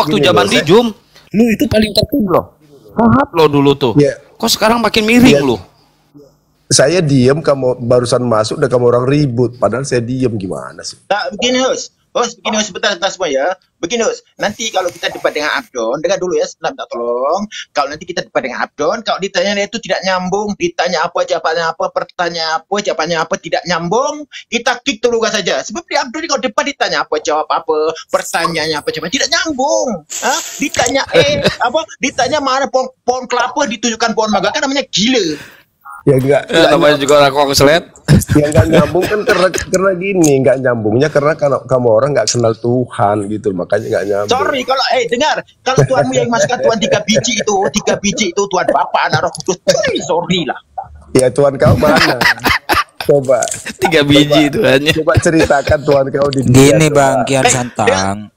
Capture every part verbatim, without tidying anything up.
waktu zaman di Jum, lu itu paling tertib loh. Pahat lo dulu tuh. Yeah. Kok sekarang makin miring yeah. lu? Saya diem, kamu barusan masuk dan kamu orang ribut. Padahal saya diem, gimana sih? Nah, begini host, host begini host sebentar, sebentar semua ya. Begini host, nanti kalau kita debat dengan Abdon, dengar dulu ya, sebentar minta tolong. Kalau nanti kita debat dengan Abdon, kalau ditanya itu tidak nyambung, ditanya apa jawabannya apa, pertanyaan apa jawabannya apa tidak nyambung, kita kick dulu saja. Sebab di Abdon kalau debat ditanya apa jawab apa, pertanyaannya apa jawaban tidak nyambung. Hah? Ditanya eh apa? Ditanya mana pohon, pohon kelapa ditunjukkan pohon mangga, kan namanya gila. Ya enggak, ya, namanya juga orang kongslet. Yang enggak nyambung kan karena karena gini, enggak nyambungnya karena kalau kamu orang enggak kenal Tuhan gitu, makanya enggak nyambung. Sorry kalau eh dengar, kalau Tuhanmu yang masukkan Tuhan tiga biji itu, tiga biji itu Tuhan Bapa, Anak, Roh Kudus. Sorry lah. Ya Tuhan kau mana? Coba tiga biji itu hanya. Coba ceritakan Tuhan kau di dunia. Gini Bang Kian Santang.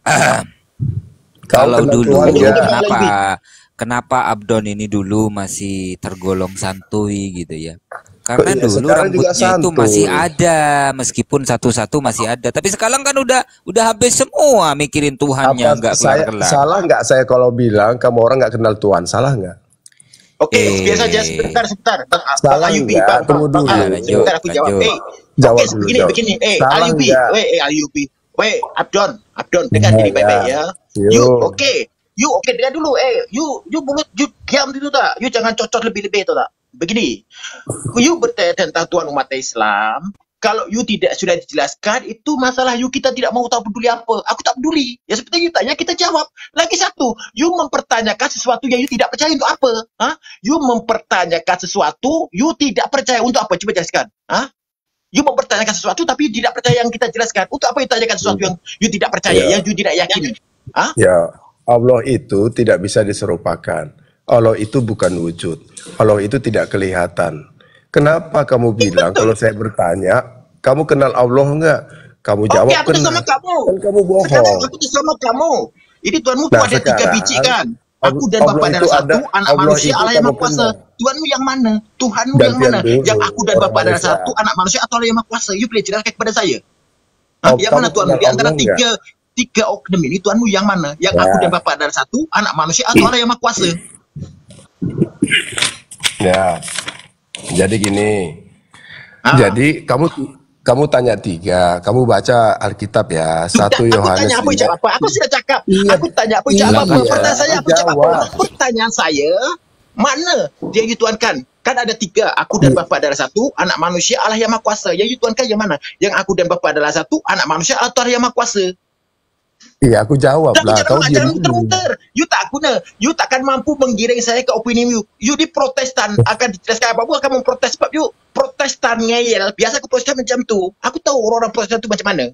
Kalau dulu ya, kenapa? Kenapa Abdon ini dulu masih tergolong santuy gitu ya? Karena ya, dulu rambutnya itu masih ada, meskipun satu-satu masih ada. Tapi sekarang kan udah udah habis semua mikirin Tuhannya, nggak kelar-kelar. Salah nggak saya kalau bilang kamu orang nggak kenal Tuhan? Salah nggak? Oke, okay, eh, biasa aja sebentar, sebentar. Salah Ayubi, Bang, tunggu dulu. Sebentar aku jawab. Eh, jawab okay, dulu. Begini, jawab. begini. Eh, Ayubi, weh, eh Ayubi, weh, Abdon, Abdon, dengar ini baik-baik ya. Yuk, oke. Okay. You oke okay, dengar dulu, eh, you, you mulut, you diam dulu tak, you jangan cocok lebih-lebih itu tak. Begini, you bertanya tentang Tuhan umat Islam, kalau you tidak sudah dijelaskan, itu masalah you kita tidak mau tahu peduli apa. Aku tak peduli. Ya seperti you tanya, kita jawab. Lagi satu, you mempertanyakan sesuatu yang you tidak percaya untuk apa? Hah? You mempertanyakan sesuatu, you tidak percaya untuk apa? Coba jelaskan. Hah? You mempertanyakan sesuatu tapi you tidak percaya yang kita jelaskan. Untuk apa you tanyakan sesuatu yang you tidak percaya, yeah. yang you tidak yakin? Hah? Ya. Yeah. Allah itu tidak bisa diserupakan. Allah itu bukan wujud. Allah itu tidak kelihatan. Kenapa kamu bilang kalau saya bertanya, kamu kenal Allah enggak? Kamu jawab Oke, aku kenal. Sama kamu. Kan kamu bohong. Sekarang aku sama kamu. Ini Tuhanmu nah, ada tiga biji kan? Aku dan Bapa adalah satu, ada, anak Allah manusia Allah yang Maha Kuasa. Tuhanmu yang mana? Tuhanmu yang mana? Dulu, yang aku dan Bapa adalah satu, anak manusia atau Allah yang Maha Kuasa? You boleh jelaskan kepada saya. Oh, yang mana Tuhanmu? Di antara tiga tiga oknum ini Tuhanmu yang mana? Yang ya. Aku dan Bapa adalah satu, anak manusia atau Allah yang Maha Kuasa? Ya. Jadi gini. Ah. Jadi kamu kamu tanya tiga, kamu baca Alkitab ya. Sudah, satu Yohanes. Aku tanya apa jawab apa? Aku sudah cakap. Iya. Aku tanya apa jawab apa? Iya. Pertanyaan saya apa jawab apa? Pertanyaan saya, mana dia dituankan? Kan ada tiga, aku dan Bapa adalah satu, anak manusia Allah yang Maha Kuasa. Yang dituankan yang mana? Yang aku dan Bapa adalah satu, anak manusia atau Allah yang Maha Kuasa? Iya, aku jawab lah. Kau jangan muter-muter. You tak guna. You takkan mampu menggiring saya ke opini you. You di Protestan akan dijelaskan apa? Bukan kamu protes sebab you Protestan ngeyel. Biasa aku Protestan macam tu. Aku tahu orang-orang Protestan tu macam mana.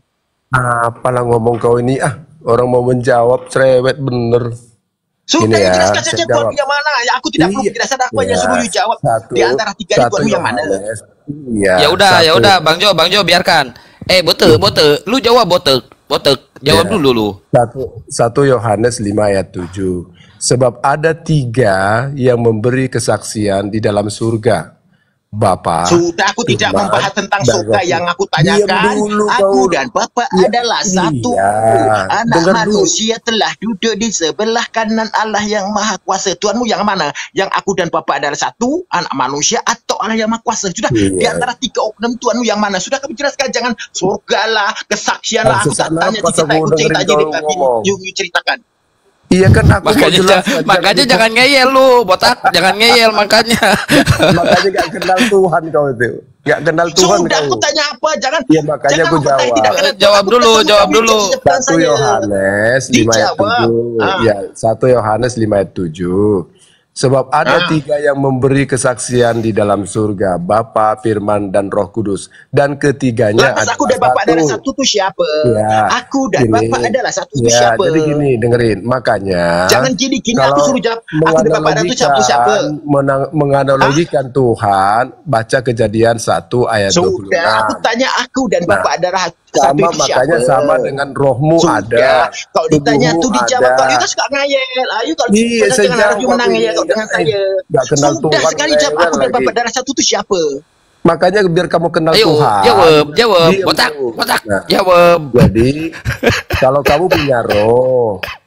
Apalah ngomong kau ini ah. Orang mau menjawab cerewet bener. Sudah ya, jelaskan saja Tuhan yang mana. Ya, aku tidak perlu penjelasan apa yang suruh you jawab. Satu, di antara tiga itu Tuhan yang mana? Iya. Ya udah, ya udah, Bang Jo, Bang Jo biarkan. Eh, bote, bote, lu jawab bote. Botek, jawab ya. dulu lu. Satu, satu Yohanes lima ayat tujuh. Sebab ada tiga yang memberi kesaksian di dalam surga. Bapa. Sudah, aku tidak Tuhan, membahas tentang surga yang aku tanyakan. Dulu, aku dan Bapa ya, adalah satu. Iya. Anak Dengar manusia dulu. Telah duduk di sebelah kanan Allah yang Maha Kuasa. Tuhanmu yang mana? Yang aku dan Bapa adalah satu. Anak manusia atau Allah yang Maha Kuasa. Sudah, iya. Di antara tiga oknum Tuhanmu yang mana? Sudah kami jelaskan. Jangan surga lah, kesaksian lah. Aku tak tanya cerita, aku cerita aja di kami. You ceritakan. Iya kan aku makanya jelas, makanya jangan ngeyel lu botak, jangan ngeyel makanya. Makanya gak kenal Tuhan kau itu. Gak kenal Tuhan. Sudah kau. Aku tanya apa? Jangan. Iya makanya aku jawab. Jawab dulu, jawab dulu. Satu Yohanes lima ayat tujuh. Ya, satu Yohanes lima ayat tujuh. Sebab ada ah. tiga yang memberi kesaksian di dalam surga, Bapa, Firman, dan Roh Kudus. Dan ketiganya Lantas aku dan Bapa adalah satu itu siapa? Ya, aku dan gini, Bapa adalah satu itu ya, siapa? Jadi gini, dengerin. Makanya jangan gini-gini aku suruh jawab. Aku dan Bapa adalah itu siapa? siapa? Menganalogikan ah? Tuhan, baca Kejadian satu ayat dua puluh enam. Sudah, aku tanya aku dan Bapa nah, adalah sama makanya siapa? Sama dengan rohmu Sudah. Ada. Kalau ditanya tuh dijawab. Kalau itu suka ngayel. Ayo kalau iya, jangan harus menangis ya dengan saya. Gak kenal Sudah Tuhan sekali jawab aku dan Bapa adalah satu itu siapa? Makanya biar kamu kenal Ayo, Tuhan. Jawab, jawab, botak, botak, nah, jawab. Jadi kalau kamu punya roh,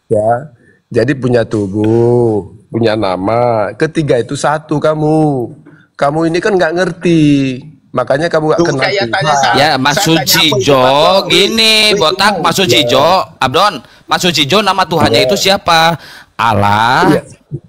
Ya. Jadi punya tubuh, punya nama. Ketiga itu satu kamu. Kamu ini kan nggak ngerti. Makanya kamu nggak kenal Tuhan. Ya, Mas Sucijo, gini, botak Mas Sucijo, Abdon, Mas Sucijo nama Tuhannya itu siapa? Allah,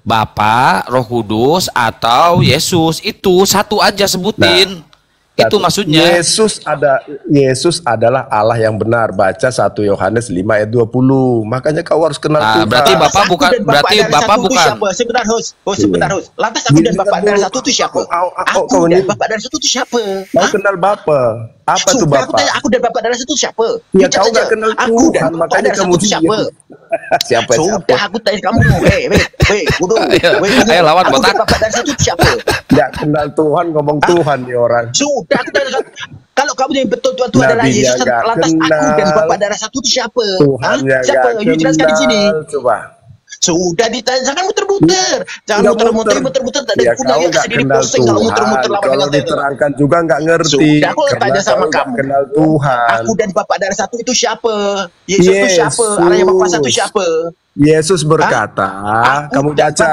Bapa, Roh Kudus, atau Yesus. Itu satu aja sebutin. Itu maksudnya. Yesus ada Yesus adalah Allah yang benar. Baca satu Yohanes lima ayat dua puluh. Makanya kau harus kenal nah, Tuhan. Berarti Bapak bukan berarti Bapak bukan. Siapa? Sebentar, host. Host, sebentar, host. Lantas aku dan Bapak dari satu itu siapa? Aku dan Bapak dari satu itu siapa? Kau kenal Bapak? Apa tuh Bapak? Aku tanya, aku dan Bapak dari satu itu siapa? Ya kau enggak kenal Tuhan, makanya kamu siapa? Siapa siapa? Aku tanya kamu, hei, hei, hei, kudu. Ayo lawan botak. Bapak dari satu itu siapa? Enggak kenal Tuhan, ngomong Tuhan nih orang. Sudah, aku tanya, kalau kamu yang betul Tuhan itu adalah Yesus, lantas aku dan Bapak darah satu itu siapa? Tuhannya siapa? You jelaskan di sini. Coba. Sudah ditanya, jangan muter-muter, jangan muter-muter, muter-muter, tak ada ya, gunanya sendiri pusing kalau muter-muter lawan kalau diterangkan juga nggak ngerti. Sudah aku tanya sama kamu. Kenal Tuhan. Aku dan Bapak darah satu itu siapa? Yesus itu siapa? Allah yang Maha Kuasa itu siapa? Yesus berkata, kamu baca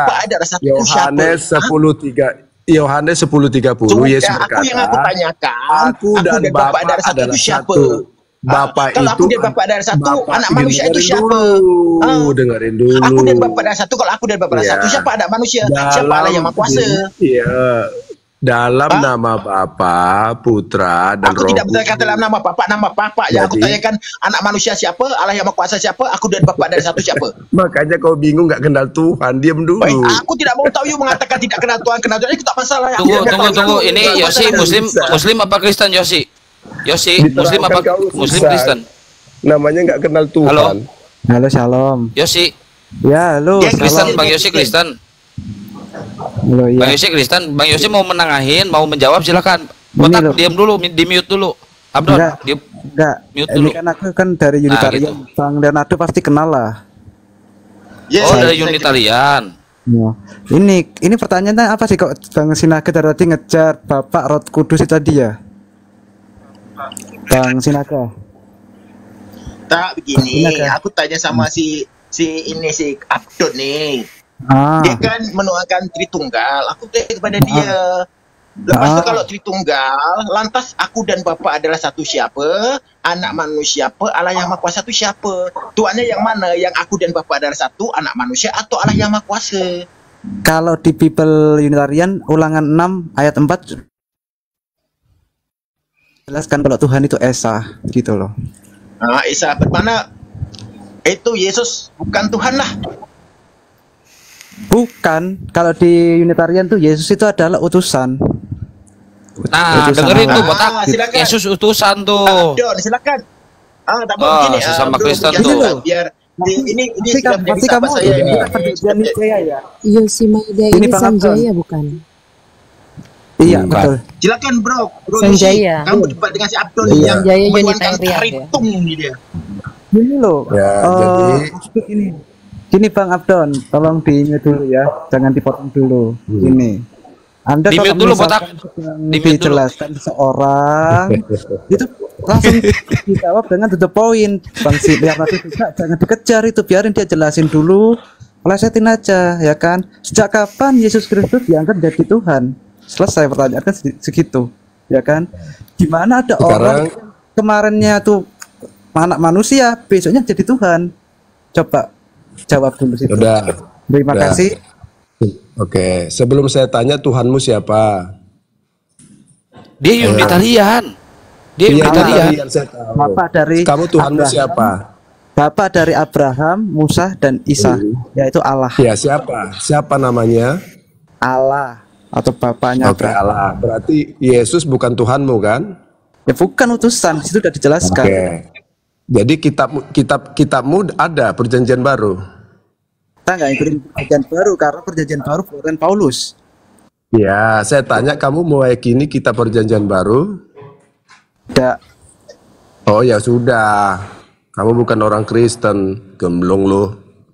Yohanes sepuluh tiga. Yohanes sepuluh tiga puluh. Yesus berkata, aku yang aku tanyakan, aku dan, aku dan Bapak darah satu itu siapa? Bapak kalau itu aku dan Bapak dari satu, Bapak anak manusia itu siapa? Dulu, ah. Dengerin dulu. Aku dan Bapak dari satu, kalau aku dan Bapak dari ya. satu, siapa anak manusia? Dalam, siapa Allah yang Maha Kuasa? Iya. Dalam ah? nama Bapa, Putra, dan aku Roh. Aku tidak berkata dalam nama Bapak, nama Bapak. Yang aku tanyakan anak manusia siapa? Allah yang Maha Kuasa siapa? Aku dan Bapak dari satu siapa? Makanya kau bingung nggak kenal Tuhan, diam dulu. Baik, aku tidak mau tahu you mengatakan tidak kenal Tuhan, kenal Tuhan itu tak masalah. Tunggu, tunggu, tunggu. Ini Yosi Muslim, Muslim apa Kristen Yosi? Yosi, Muslim apa Muslim Kristen? Namanya nggak kenal Tuhan. Halo, halo Shalom. Yosi. Ya, halo. Ya, Kristen, Bang Yosi Kristen. Halo, ya. Bang Yosi Kristen, Bang Yosi mau menengahin, mau menjawab silakan. Botak diam dulu, di mute dulu. Abdon, enggak, diam. Enggak. Mute dulu. Ini kan aku kan dari Unitarian. Nah, gitu. Bang Leonardo pasti kenal lah. Yes, oh, dari Unitarian. Ya. Ini ini pertanyaannya apa sih kok Bang Sinaga tadi ngejar Bapak Roh Kudus itu tadi ya? Bang Sinaga. Tak begini, aku tanya sama si si ini si Abdon nih. Ah. Dia kan menuangkan Tritunggal. Aku tanya kepada ah. dia. Lepas itu ah. kalau Tritunggal, lantas aku dan Bapak adalah satu siapa? Anak manusia siapa? Allah yang Maha Kuasa itu siapa? Tuannya yang mana? Yang aku dan Bapak adalah satu, anak manusia atau Allah yang Maha Kuasa? Kalau di Bible Unitarian ulangan enam ayat empat jelaskan kalau Tuhan itu Esa gitu loh. Nah, Esa bermana itu Yesus bukan Tuhan lah. Bukan, kalau di Unitarian tuh Yesus itu adalah utusan. Nah, utusan dengerin tuh botak. Ah, Yesus utusan tuh. Abdon, silakan. Ah, tak mau oh, begini. Sesama Kristen tuh. tuh. Biar ini ini ini sudah menjadi sahabat saya ini. Perjanjian Nicea ya. Iya si Maida ini Sanjaya bukan? Iya, betul. Silakan bro, bro Sanjaya. Kamu debat dengan si Abdon iya. yang menuangkan karitung ini dia. Gini loh. Ya, uh, jadi ini. Gini Bang Abdon, tolong di-mute dulu ya, jangan dipotong dulu. Hmm. Gini. Anda di kalau dulu botak. Dijelaskan seorang itu langsung dijawab dengan to the point. Bang Si, biar nanti juga jangan dikejar itu, biarin dia jelasin dulu. Plesetin aja, ya kan? Sejak kapan Yesus Kristus diangkat jadi Tuhan? Selesai pertanyaan kan segitu, ya kan? Gimana ada sekarang, orang kemarinnya tuh anak manusia, besoknya jadi Tuhan? Coba jawab dulu situ. Udah. Terima udah. kasih. Oke, sebelum saya tanya Tuhanmu siapa? Dia Unitarian. Dia Unitarian. Bapak dari kamu Tuhanmu Abraham, siapa? Bapak dari Abraham, Musa dan Isa, hmm. yaitu Allah. Ya, siapa? Siapa namanya? Allah. Atau bapaknya okay, Allah. Berarti Yesus bukan Tuhanmu kan? Ya bukan utusan, itu sudah dijelaskan. Oke. Okay. Jadi kitab kitab kitabmu ada perjanjian baru. Kita nggak ikutin perjanjian baru karena perjanjian baru bukan Paulus. Ya, saya tanya kamu meyakini kitab perjanjian baru? Tidak. Oh ya sudah. Kamu bukan orang Kristen, gemblong loh.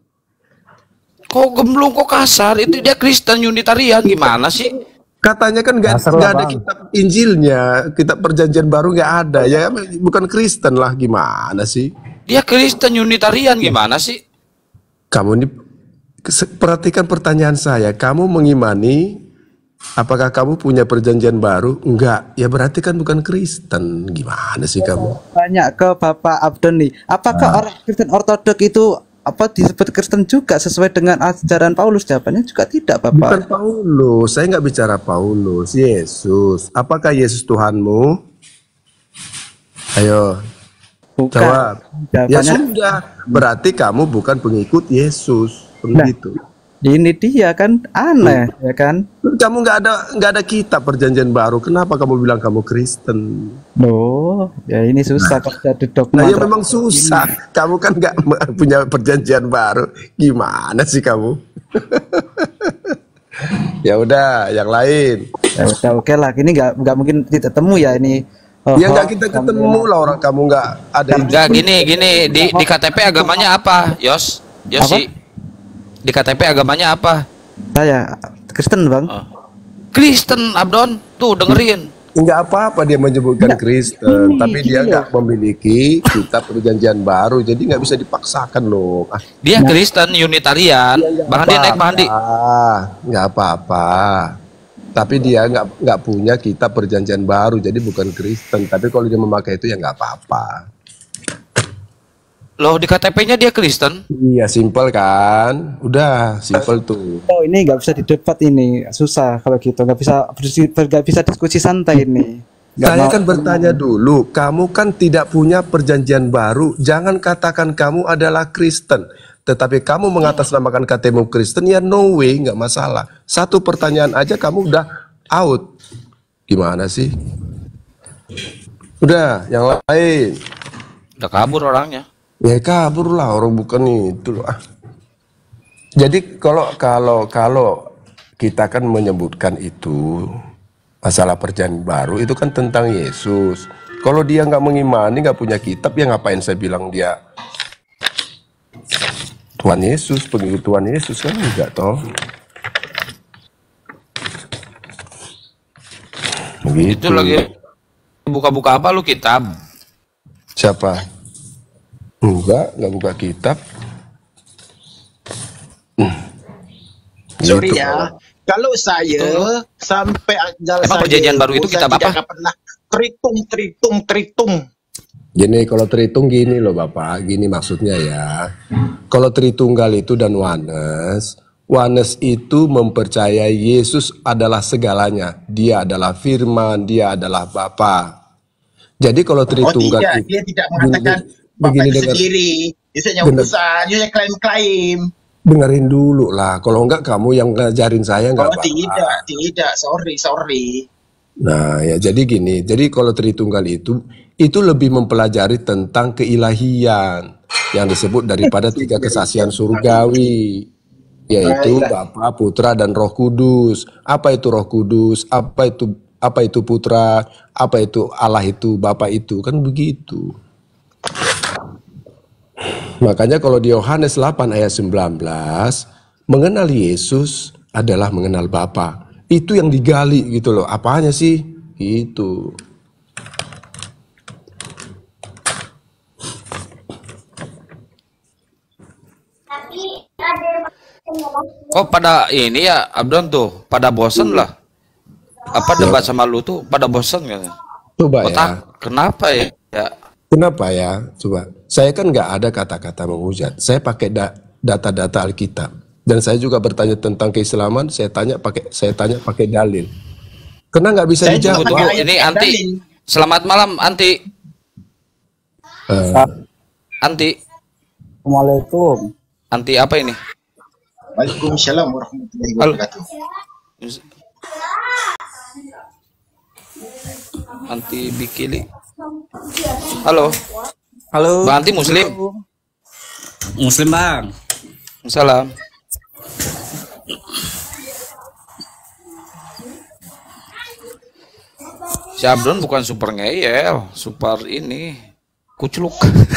Kok gemblong kok kasar? Itu dia Kristen Unitarian gimana sih? Katanya kan nggak ada kitab Injilnya, kitab perjanjian baru nggak ada ya, bukan Kristen lah gimana sih? Dia Kristen Unitarian gimana sih? Kamu ini perhatikan pertanyaan saya. Kamu mengimani, apakah kamu punya perjanjian baru? Enggak. Ya berarti kan bukan Kristen. Gimana sih kamu? Tanya ke Bapak Abdon nih, apakah nah. orang Kristen Ortodok itu apa disebut Kristen juga sesuai dengan ajaran Paulus? Jawabannya juga tidak, Bapak. Bukan Paulus, saya nggak bicara Paulus, Yesus. Apakah Yesus Tuhanmu? Ayo, bukan. Jawab. Jawabannya... Ya sudah, berarti kamu bukan pengikut Yesus, begitu. Nah, ini dia kan aneh, hmm. ya kan? Kamu nggak ada nggak ada kitab perjanjian baru, kenapa kamu bilang kamu Kristen? Oh, ya ini susah nah. Kerja di dogma. Nah, ya memang susah. Ini. Kamu kan nggak punya perjanjian baru, gimana sih kamu? Ya udah, yang lain. Ya udah, oke lah. Ini nggak nggak mungkin tidak temu ya ini. Oh, ya nggak kita ketemu lah orang kamu nggak ada. Nggak gini gini di di K T P agamanya apa, Yos? Yosi. Apa? Di K T P agamanya apa? Saya Kristen, Bang. Oh. Kristen, Abdon. Tuh dengerin. Enggak apa-apa dia menyebutkan Nggak, Kristen, ini, tapi dia nggak memiliki kitab perjanjian baru, jadi nggak bisa dipaksakan loh. Ah. Dia nah. Kristen Unitarian. Ya, Bang Handi naik Bang Handi. Nggak apa-apa. Tapi dia nggak nggak punya kitab perjanjian baru, jadi bukan Kristen. Tapi kalau dia memakai itu ya nggak apa-apa. Loh di K T P-nya dia Kristen? Iya, simpel kan? Udah, simpel tuh. Oh, ini nggak bisa didebat ini, susah kalau gitu. Nggak bisa nggak bisa diskusi santai ini. Gak Saya mau, kan bertanya dulu, kamu kan tidak punya perjanjian baru. Jangan katakan kamu adalah Kristen. Tetapi kamu mengatasnamakan K T P Kristen, ya no way, nggak masalah. Satu pertanyaan aja kamu udah out. Gimana sih? Udah, yang lain. Udah kabur orangnya. Ya kabur lah, orang bukan itu. Ah. Jadi kalau kalau kalau kita kan menyebutkan itu masalah perjanjian baru itu kan tentang Yesus. Kalau dia nggak mengimani, nggak punya kitab, ya ngapain saya bilang dia Tuhan Yesus, pengikut Tuhan Yesus kan enggak toh. Begitu. Itu lagi buka-buka apa lu kitab? Siapa? Enggak, enggak buka kitab. Hmm. Sorry gitu, ya, kalau saya itu. Sampai ajal saya perjanjian baru itu kitab apa? Tidak pernah teritung, teritung, teritung. Gini, kalau teritung gini loh Bapak, gini maksudnya ya. Kalau Tritunggal itu dan Oneness, Oneness itu mempercayai Yesus adalah segalanya. Dia adalah Firman, dia adalah Bapa. Jadi kalau Tritunggal oh, tidak, itu, dia tidak mengatakan Bapak itu sendiri, biasanya urusan, dia klaim-klaim. Dengerin dulu lah, kalau enggak kamu yang ngajarin saya enggak oh, apa-apa. Tidak, tidak, sorry, sorry. Nah ya jadi gini, jadi kalau Tritunggal itu, itu lebih mempelajari tentang keilahian yang disebut daripada tiga kesaksian surgawi, yaitu Bapa, Putra, dan Roh Kudus. Apa itu Roh Kudus? Apa itu apa itu Putra? Apa itu Allah itu Bapa itu? Kan begitu. Makanya kalau di Yohanes delapan ayat sembilan belas, mengenal Yesus adalah mengenal Bapa. Itu yang digali gitu loh. Apanya sih? Itu. Kok pada ini ya Abdon tuh pada bosen lah. Apa debat sama lu tuh pada bosen gitu. Coba Otak, ya. Kenapa ya? Ya. Kenapa ya? Coba. Saya kan nggak ada kata-kata menghujat. Saya pakai da data-data Alkitab. Dan saya juga bertanya tentang keislaman. Saya tanya pakai saya tanya pakai dalil. Karena nggak bisa saya dijawab. Tunggu, ini Anti. Selamat malam Anti. Uh, Anti. Assalamualaikum. Anti apa ini? Waalaikumsalam warahmatullahi wabarakatuh. Anti Bikili. Halo. Halo. Bang Anti Muslim. Muslim Bang. Salam. Si Abdon bukan super ngeyel, super ini kucluk.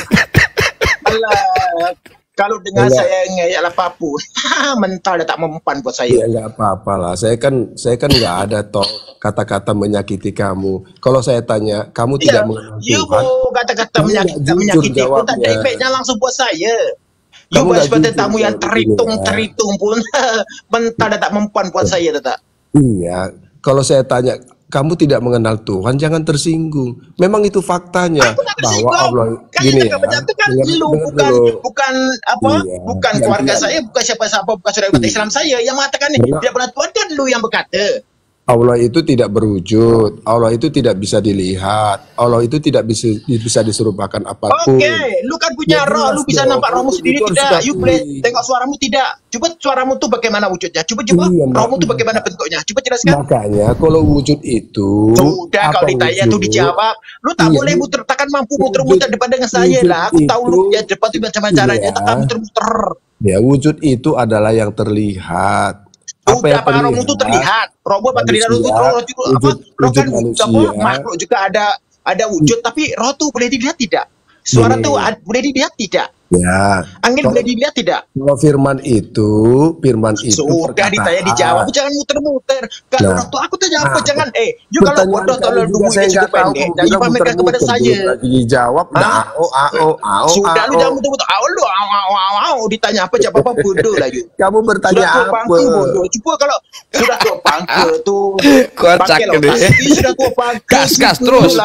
Alah, kalau dengar enggak. Saya ngeyel apapun, mental dah tak mempan buat saya. Ya enggak apa-apa lah. Saya kan saya kan nggak ada toh kata-kata menyakiti kamu. Kalau saya tanya, kamu ya, tidak mengenal Tuhan. Kata-kata menyakiti, menyakiti itu tak ada efeknya langsung buat saya. You buat sebagai tamu yang teritung-teritung pun mentah tak mempan buat saya tak. Iya, kalau saya tanya, kamu tidak mengenal Tuhan, jangan tersinggung. Memang itu faktanya bahwa Allah gini ya. Kan lu bukan dulu. bukan apa? Iya, bukan keluarga saya, bukan siapa-siapa, bukan saudara umat Islam saya yang mengatakan ini tidak pernah Tuhan, kan lu yang berkata. Allah itu tidak berwujud, Allah itu tidak bisa dilihat, Allah itu tidak bisa bisa diserupakan apapun. Oke, okay. Lu kan punya ya, roh, lu bisa nampak rohmu sendiri tidak? You boleh tengok suaramu tidak? Coba suaramu tuh bagaimana wujudnya? Coba coba iya, rohmu tuh bagaimana bentuknya? Coba jelaskan. Makanya kalau wujud itu sudah kalau ditanya tuh dijawab. Lu tak iya, boleh muter, takkan mampu muter-muter depan dengan saya lah. Aku tahu lu ya depan itu macam caranya, takkan muter-muter. Ya wujud itu adalah yang terlihat. Apa yang terlihat? Rohmu itu terlihat. Rohmu apa terlihat? Roh itu apa? Roh kan makhluk juga ada ada wujud, tapi roh itu boleh dilihat tidak? Suara itu boleh dilihat tidak? Ya. Angin boleh dilihat tidak? Kalau firman itu, firman itu sudah ditanya dijawab, jangan muter-muter. Kalau waktu aku tanya apa, jangan eh, you kalau bodoh tolong dulu ya cukup pendek, dan you pamerkan kepada saya. Dijawab, dah, oh, oh, oh, sudah lu jangan muter-muter, oh lu, oh, oh, oh, ditanya apa jawab apa bodoh lagi. Kamu bertanya apa? Coba kalau sudah tua pangke tuh, kocak ini. Sudah tua pangke, gas gas terus.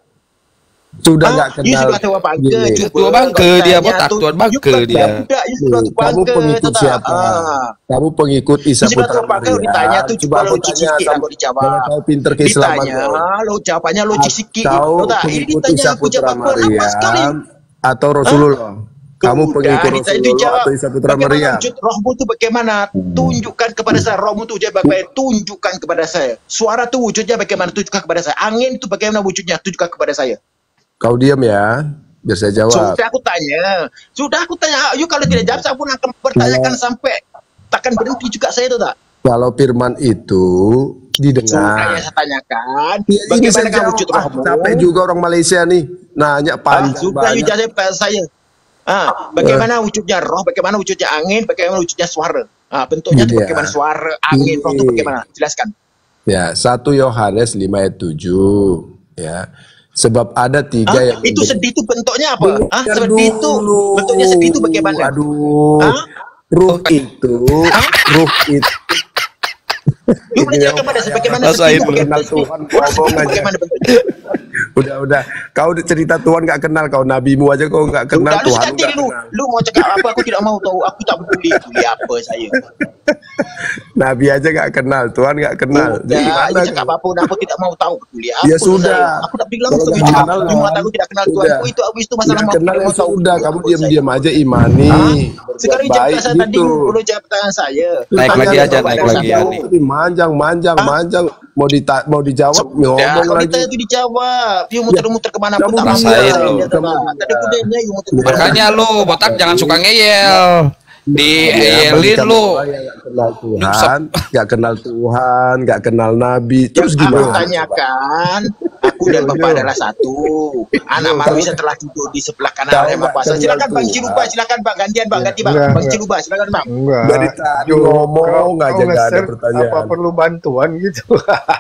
Sudah nggak kenal. Sudah tua bangke, tua bangke dia botak, tua bangke dia. Kamu pengikut siapa? Kamu pengikut Isa Putra Maria. Ditanya tuh coba logik sikit aku dijawab. Kau pinter ke Islaman. Ditanya, lo jawabannya logik sikit. Kau pengikut Isa Putra Maria atau Rasulullah? Kamu pengikut Rasulullah atau Isa Putra Maria? Rohmu itu bagaimana? Tunjukkan kepada saya. Rohmu itu bagaimana? Tunjukkan kepada saya. Suara itu wujudnya bagaimana? Tunjukkan kepada saya. Angin itu bagaimana wujudnya? Tunjukkan kepada saya. Kau diam ya, biar saya jawab. Sudah aku tanya, sudah aku tanya. You kalau tidak jawab, saya pun akan bertanyakan ya. Sampai takkan berhenti juga saya itu tak. Kalau firman itu didengar. Sudah ya saya tanyakan. Ya, bagaimana kamu wujud rohmu? Capek juga orang Malaysia nih, nanya panjang. Ah, sudah you jawab pada saya. Ah, bagaimana uh. wujudnya roh? Bagaimana wujudnya angin? Bagaimana wujudnya suara? Ah, bentuknya itu ya. Bagaimana suara, angin, roh itu bagaimana? Jelaskan. Ya, satu Yohanes lima ayat tujuh. Ya. Sebab ada tiga ah, yang itu sedih itu bentuknya apa? Ah, sedih itu bentuknya sedih itu bagaimana? Aduh, ah? ruh itu, ruh itu. Lu belajar kepada saya bagaimana sedih itu kenal Tuhan, bagaimana bentuknya? Udah, udah. Kau cerita Tuhan nggak kenal, kau nabimu aja kau nggak kenal. Udah, Tuhan nggak kenal. Lu mau cakap apa? Aku tidak mau tahu. Aku tak peduli. Peduli apa saya? Nabi aja nggak kenal, Tuhan nggak kenal. Udah, jadi mana? Cakap apapun, aku tidak mau tahu. Peduli apa? Ya sudah. Saya? Aku tak bilang itu. Kamu mengatakan aku tidak kenal Tuhan. Aku itu aku itu masalah mau kenal. Ya sudah, kamu diam-diam aja imani. Sekarang jawab saya tadi perlu jawab pertanyaan saya. Naik lagi aja, naik lagi ya. Manjang, manjang, manjang. Mau dita mau dijawab, ngomong lagi. Kalau itu dijawab, you muter-muter kemana pun tak mau. Makanya lu botak jangan suka ngeyel. Dieyelin lu. Nggak kenal Tuhan, nggak kenal Tuhan, nggak kenal Nabi. Terus gimana? Aku tanyakan, aku dan Bapak adalah satu. Anak manusia telah duduk di sebelah kanan oleh Bapak. Silakan Bang Ciluba, silakan Bang, gantian Bang, ganti Bang. Bang Ciluba, silakan Bang. Enggak. Dari tadi ngomong aja nggak ada pertanyaan. Apa perlu bantuan gitu?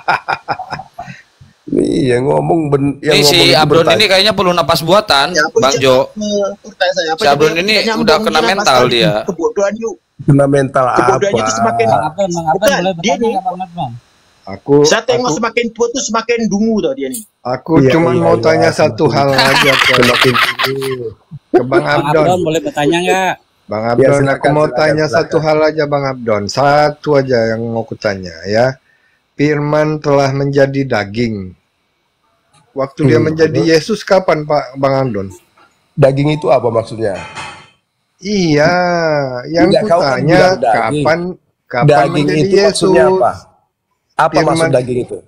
Iya ngomong ben yang ini si Abdon ini kayaknya perlu napas buatan, ya, Bang Jo. Si Abdon ini udah kena mental dia. Kebodohan yuk. Kena mental apa? Kebodohannya itu semakin bukan dia nih. Aku saya tengok aku, semakin tua tuh semakin dungu tuh dia nih. Aku iya, cuma iya, mau iya, tanya iya. satu hal aja ke ke Bang Abdon. Abdon boleh bertanya nggak? Bang Abdon, ya, silakan, aku mau silakan, tanya silakan. Satu hal aja Bang Abdon. Satu aja yang mau kutanya ya. Firman telah menjadi daging. Waktu hmm. dia menjadi Yesus kapan Pak Bang Abdon? Daging itu apa maksudnya? Iya, yang Tidak, kutanya kapan kapan daging menjadi itu Yesus? Apa, apa Firman, maksud daging itu?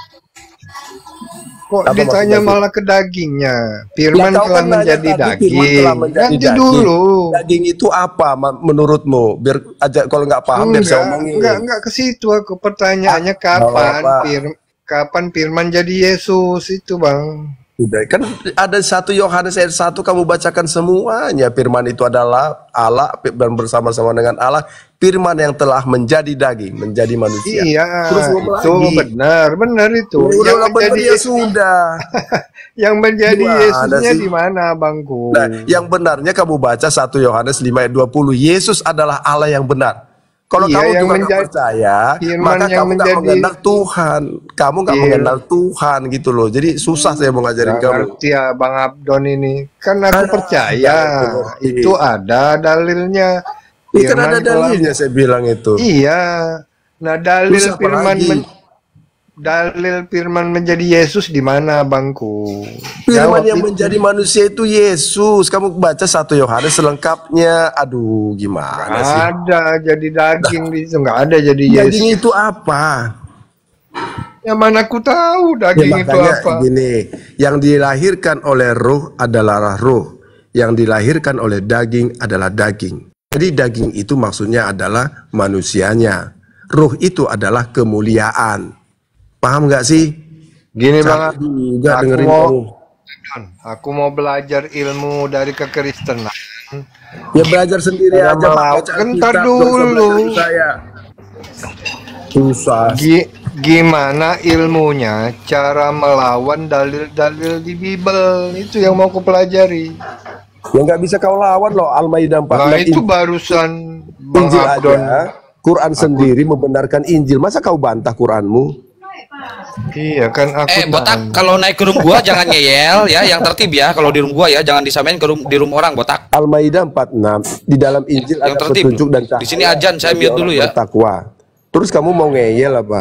Kok apa ditanya malah ke dagingnya? Firman ya, telah, kan menjadi daging. telah menjadi Nanti daging. Dulu. Daging itu apa menurutmu? Biar aja kalau nggak paham enggak, biar saya omongin. Enggak, enggak ke situ aku pertanyaannya kapan? Fir, kapan Firman jadi Yesus itu Bang? Udah, kan ada satu Yohanes ayat satu kamu bacakan semuanya. Firman itu adalah Allah dan bersama-sama dengan Allah. Firman yang telah menjadi daging, menjadi manusia. Iya, terus itu benar, benar itu. Udah, yang menjadi ya sudah. Yang menjadi Gimana Yesusnya sih? di mana, Bangku? Nah, yang benarnya kamu baca satu Yohanes lima ayat dua puluh. Yesus adalah Allah yang benar. Kalau Iya, kamu yang juga nggak menjadi- percaya, firman maka yang kamu nggak menjadi- mengenal Tuhan. Kamu nggak Iya. mengenal Tuhan gitu loh. Jadi susah saya mau ngajarin Nggak kamu. ngerti ya Bang Abdon ini. Kan aku Ah, percaya nggak ngerti. itu ada dalilnya. Ini kan Firman ada telah- dalilnya saya bilang itu. Iya. Nah, dalil Terus apa firman lagi? men- dalil firman menjadi Yesus di mana, Bangku? Firman Jawab yang itu. menjadi manusia itu Yesus. Kamu baca satu Yohanes selengkapnya. Aduh, gimana sih? Ada jadi daging di situ, nggak ada jadi Daging Yesus. itu apa? Ya mana aku tahu Ya, daging itu makanya apa. gini, yang dilahirkan oleh roh adalah roh, yang dilahirkan oleh daging adalah daging. Jadi daging itu maksudnya adalah manusianya. Roh itu adalah kemuliaan. Paham nggak sih? Gini Capek Bang, juga aku dengerin mau kamu. aku mau belajar ilmu dari kekristenan. Ya belajar sendiri Cara aja Pak. melawan. Baca Bentar Alkitab, nggak usah dulu. belajar saya. Susah. Gi- gimana ilmunya cara melawan dalil-dalil di Bible itu yang mau aku pelajari. Ya nggak bisa kau lawan loh. Al-Maidah empat puluh Nah enam itu barusan Bang Injil Abdon. aja. Quran sendiri membenarkan Injil. Masa kau bantah Quranmu? Iya kan aku Eh, botak, tahu. kalau naik ke room gua jangan ngeyel ya, yang tertib ya. Kalau di room gua ya, jangan disamain ke room, di room orang, botak. Al-Maidah empat puluh enam di dalam Injil Yang ada tertib. petunjuk dan cahaya. Di sini ajan, saya bagi mute dulu orang ya. bertakwa. Terus kamu mau ngeyel apa?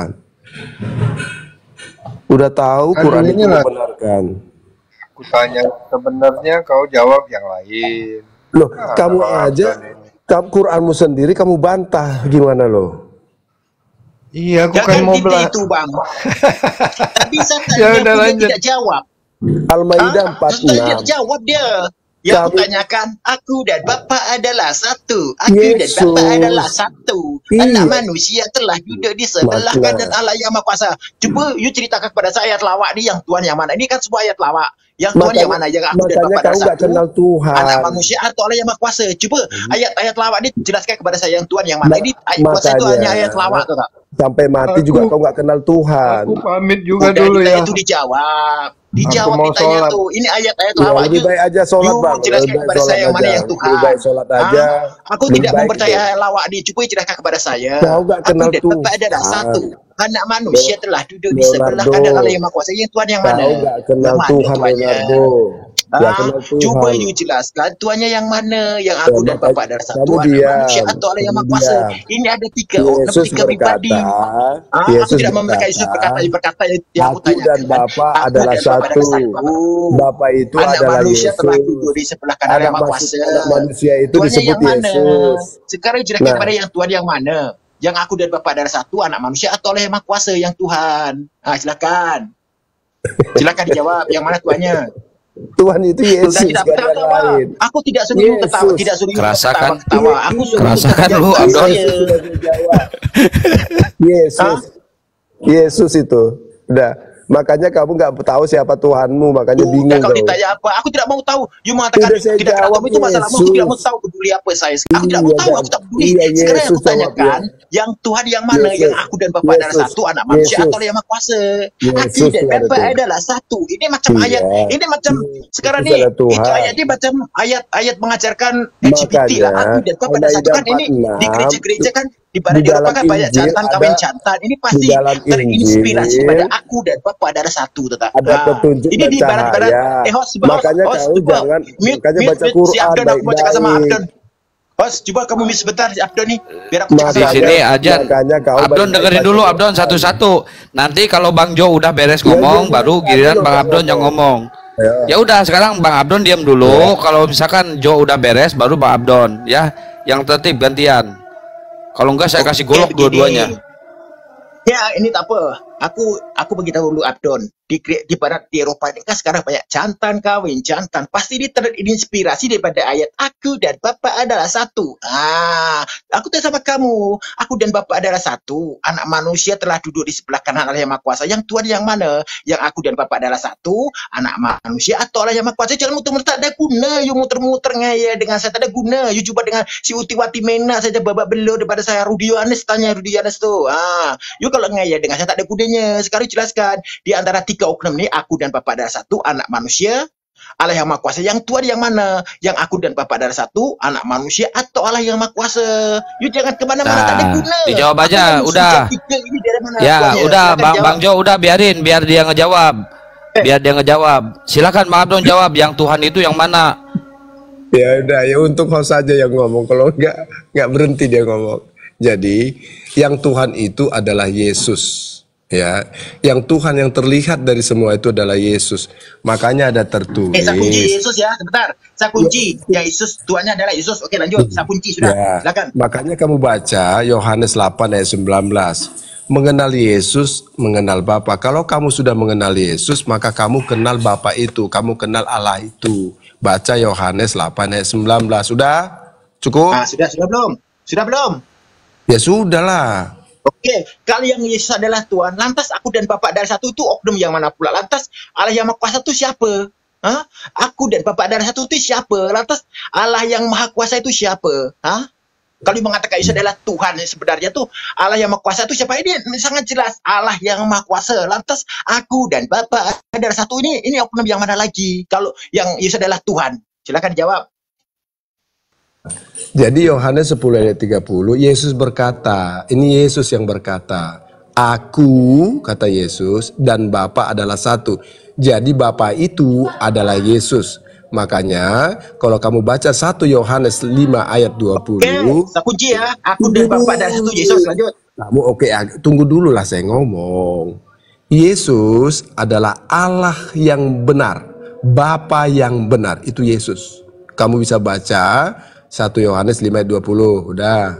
Udah tahu Kan Quran itu inilah. membenarkan. Aku tanya sebenarnya kau jawab yang lain. Loh, Ah, kamu Bang aja Abdon ini. kamu Quranmu sendiri kamu bantah gimana loh? Iya aku kan Jangan mau gitu belajar. itu bang. Tapi saya Ya tanya udah, pun dia lanjut. tidak jawab. Al-Maidah Hah? empat puluh Saya tidak enam. jawab dia. Yang aku Kamu- tanyakan, aku dan Bapa adalah satu. Aku dan Yesus. Bapa adalah satu. Iya. Anak manusia telah duduk di sebelah Makna. kanan Allah yang Maha Kuasa. Coba you ceritakan kepada saya ayat lawak ni yang Tuhan yang mana. Ini kan sebuah ayat lawak. Yang Tuhan Makanya- yang mana? Yang aku dan makanya Bapa kamu adalah nggak satu. kenal Tuhan. Anak manusia atau Allah yang Maha Kuasa. Coba ayat-ayat lawak ni jelaskan kepada saya yang Tuhan yang mana. Ma- Ini ayat buat saya itu makanya- hanya ayat lawak tuh tak? Sampai mati Aku- juga kau nggak kenal Tuhan. Aku pamit juga Udah dulu ditanya ya. itu dijawab. Dijawab Aku mau ditanya sholat. tuh. Ini ayat-ayat Ya, lawak lebih you- baik aja sholat you bang. jelaskan Lebih baik kepada sholat saya yang mana aja. yang Tuhan. Lebih baik sholat Hah? aja. Aku Lebih tidak baik mempercayai itu. lawak di. Coba jelaskan kepada saya. Kau nggak Aku kenal dan Bapa adalah Tuhan. satu. Anak manusia telah duduk di Leonardo. sebelah kanan Allah yang Maha Kuasa. Yang Tuhan yang mana? Kau nggak kenal Yang mana Tuhan Tuhannya? Leonardo. Nggak Ah, kenal Tuhan. coba you jelaskan Tuhannya yang mana, yang aku Ya, dan makanya Bapa adalah satu, kamu anak diam. manusia atau Allah yang Maha Kamu Kuasa. diam. Ini ada tiga orang, Yesus tiga pribadi. berkata, Ah, aku Yesus tidak memiliki Yesus berkata, berkata, berkata yang aku Aku dan tanyakan. Bapa Aku adalah dan Bapa satu. adalah satu. Bapa itu Anak adalah manusia telah Yesus. duduk di sebelah kanan Anak, yang Maha maksud, Kuasa. anak manusia itu Tuhannya disebut yang mana? Yesus. Sekarang jelaskan Nah. kepada yang Tuhan yang mana? Yang aku dan Bapa adalah satu, anak manusia atau Allah yang Maha Kuasa yang Tuhan? Ah, silakan. Silakan dijawab yang mana Tuhannya? Tuhan itu Yesus, Sudah tidak gak ada yang ketawa. lain. Aku tidak suruh you ketawa, Yesus. tidak suruh you Kerasakan. ketawa, ketawa. Aku suruh you Kerasakan kerja lu, kepada Abdon. saya. Yesus sudah dijawab. Yesus. Yesus itu. Udah. Makanya kamu nggak tahu siapa Tuhanmu, makanya Udah bingung kau kau. ditanya apa? Aku tidak mau tahu. You mengatakan Udah saya tidak kenal jawab, kamu itu masalahmu. Aku Yesus. tidak mau tahu peduli apa saya. Aku tidak mau Iya, tahu. jawab. Aku tak peduli. Iya, Sekarang yang Yesus aku tanyakan, yang Tuhan yang mana? Yesus. Yang aku dan Bapa adalah Yesus. satu, anak manusia Yesus. atau yang Maha Kuasa. Aku Yesus dan itu ada Bapa Tuhan. adalah satu. Ini macam Iya. ayat. Ini macam sekarang Yesus nih. ada Tuhan. Itu ayat ini macam ayat-ayat mengajarkan L G B T lah. Makanya, Aku dan Bapa adalah satu kan ini di gereja-gereja kan di pada di di Eropa dalam kan banyak Injil jantan ada- kawin jantan. Ini pasti di dalam terinspirasi Injil pada aku dan Bapa adalah satu, tetap. ada Ah, petunjuk ini dan di barat-barat cahaya. eh host, coba, Makanya host, kau coba, jangan- mute, makanya mute, baca mute, si Quran Abdon, aku mau cakap sama baik-baik. Abdon. Host, coba kamu mute sebentar si Abdon nih, biar aku cakap Di sama sini Abdon. aja. Makanya kau Abdon baik-baik dengerin baca dulu Quran. Abdon satu-satu. Nanti kalau Bang Jo udah beres Ya, ngomong, ya, baru ya, giliran dulu, Bang Bang Abdon yang ngomong. Ya. Ya udah, sekarang Bang Abdon diam dulu. Kalau misalkan Jo udah beres, baru Bang Abdon ya. Yang tertib gantian. Kalau enggak saya kasih golok Oke, begini. dua-duanya. Ya, ini tak apa. Aku aku beritahu dulu Abdon, di di barat di Eropa ini kan sekarang banyak jantan kawin jantan, pasti dia terinspirasi daripada ayat aku dan Bapa adalah satu. Ah, aku tanya sama kamu, aku dan Bapa adalah satu. Anak manusia telah duduk di sebelah kanan Allah yang Maha Kuasa. Yang Tuhan yang mana? Yang aku dan Bapa adalah satu, anak manusia atau Allah yang Maha Kuasa? Jangan muter-muter, tak ada guna. You muter-muter ngaya dengan saya, tak ada guna. You jumpa dengan si Utiwati Mena saja babak belur daripada saya. Rudi Yohanes tanya Rudi Yohanes tu. Ah, you kalau ngaya dengan saya tak ada gunanya. Sekarang jelaskan di antara tiga oknum ini, aku dan Bapa adalah satu, anak manusia, Allah yang Maha Kuasa. Yang Tuhan yang mana? Yang aku dan Bapa adalah satu, anak manusia atau Allah yang Maha Kuasa? You jangan kemana-mana, nah, tak ada guna. Dijawab aja, udah. Ini dari mana ya, tuanya? udah, Silakan Bang jawab. Bang Jo, udah biarin, biar dia ngejawab. Biar dia ngejawab. Silakan Bang Abdon jawab, yang Tuhan itu yang mana? Ya udah, ya untuk host saja yang ngomong. Kalau enggak, enggak berhenti dia ngomong. Jadi, yang Tuhan itu adalah Yesus. Ya, yang Tuhan yang terlihat dari semua itu adalah Yesus. Makanya ada tertulis. Eh, saya kunci Yesus ya, sebentar. Saya kunci. Ya, Yesus, Tuhannya adalah Yesus. Oke, lanjut. Saya kunci sudah. Ya, Silakan. makanya kamu baca Yohanes delapan ayat sembilan belas. Mengenal Yesus, mengenal Bapa. Kalau kamu sudah mengenal Yesus, maka kamu kenal Bapa itu, kamu kenal Allah itu. Baca Yohanes delapan ayat sembilan belas. Sudah? Cukup? Ah, sudah, sudah belum? Sudah belum? Ya sudahlah. Oke, kalau yang Yesus adalah Tuhan, lantas aku dan Bapa adalah satu, itu oknum yang mana pula? Lantas Allah yang Maha Kuasa itu siapa? Hah? Aku dan Bapa adalah satu itu siapa? Lantas Allah yang Maha Kuasa itu siapa? Hah? Kalau mengatakan Yesus adalah Tuhan, sebenarnya tuh Allah yang Maha Kuasa itu siapa? Ini sangat jelas, Allah yang Maha Kuasa. Lantas aku dan Bapa adalah satu, ini ini oknum yang mana lagi? Kalau yang Yesus adalah Tuhan, silakan jawab. Jadi Yohanes sepuluh ayat tiga puluh, Yesus berkata, ini Yesus yang berkata, aku, kata Yesus, dan Bapa adalah satu. Jadi Bapa itu adalah Yesus. Makanya kalau kamu baca satu Yohanes lima ayat dua puluh. Oke, saya kunci ya, aku dan Bapa adalah satu. Yesus, lanjut. Kamu oke, tunggu dulu lah saya ngomong. Yesus adalah Allah yang benar, Bapa yang benar, itu Yesus. Kamu bisa baca satu Yohanes lima ayat dua puluh, udah.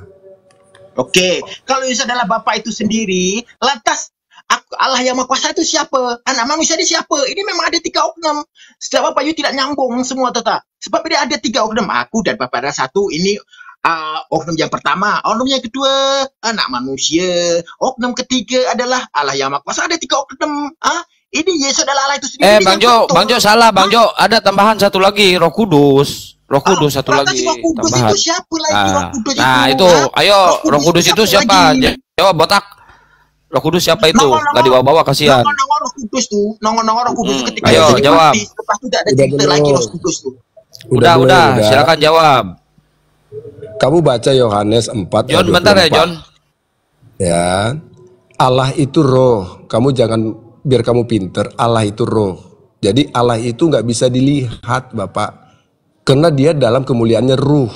Oke, kalau Yesus adalah Bapa itu sendiri, lantas aku, Allah yang Maha Kuasa itu siapa? Anak manusia ini siapa? Ini memang ada tiga oknum. Sebab Bapak you tidak nyambung semua, tetap. Sebab ini ada tiga oknum. Aku dan Bapa adalah satu. Ini uh, oknum yang pertama. Oknum yang kedua, anak manusia. Oknum ketiga adalah Allah yang Maha Kuasa. Ada tiga oknum. Ah, ini Yesus adalah Allah itu sendiri. Eh, Bang Jo, Bang Jo salah, Bang Jo. Ada tambahan satu lagi, Roh Kudus. Roh Kudus ah, satu lagi Roh Kudus tambahan. Itu siapa lagi? Nah, Roh Kudus nah itu, itu, ha? ayo Roh Roh Kudus, Kudus itu siapa? lagi? Jawab botak. Roh Kudus siapa itu? Nongol, Gak dibawa-bawa, kasihan. Nongol-nongol Roh Kudus tuh, nongol-nongol Roh Kudus Hmm, ketika ayo, Yesus jawab. mati, lepas itu tidak ada Udah cerita belum? lagi Roh Kudus tuh. Udah, belum? udah, silakan jawab. Kamu baca Yohanes empat ayat John, bentar ya, John. Ya, Allah itu roh. Kamu jangan, biar kamu pinter, Allah itu roh. Jadi Allah itu nggak bisa dilihat, Bapak. Karena dia dalam kemuliaannya ruh.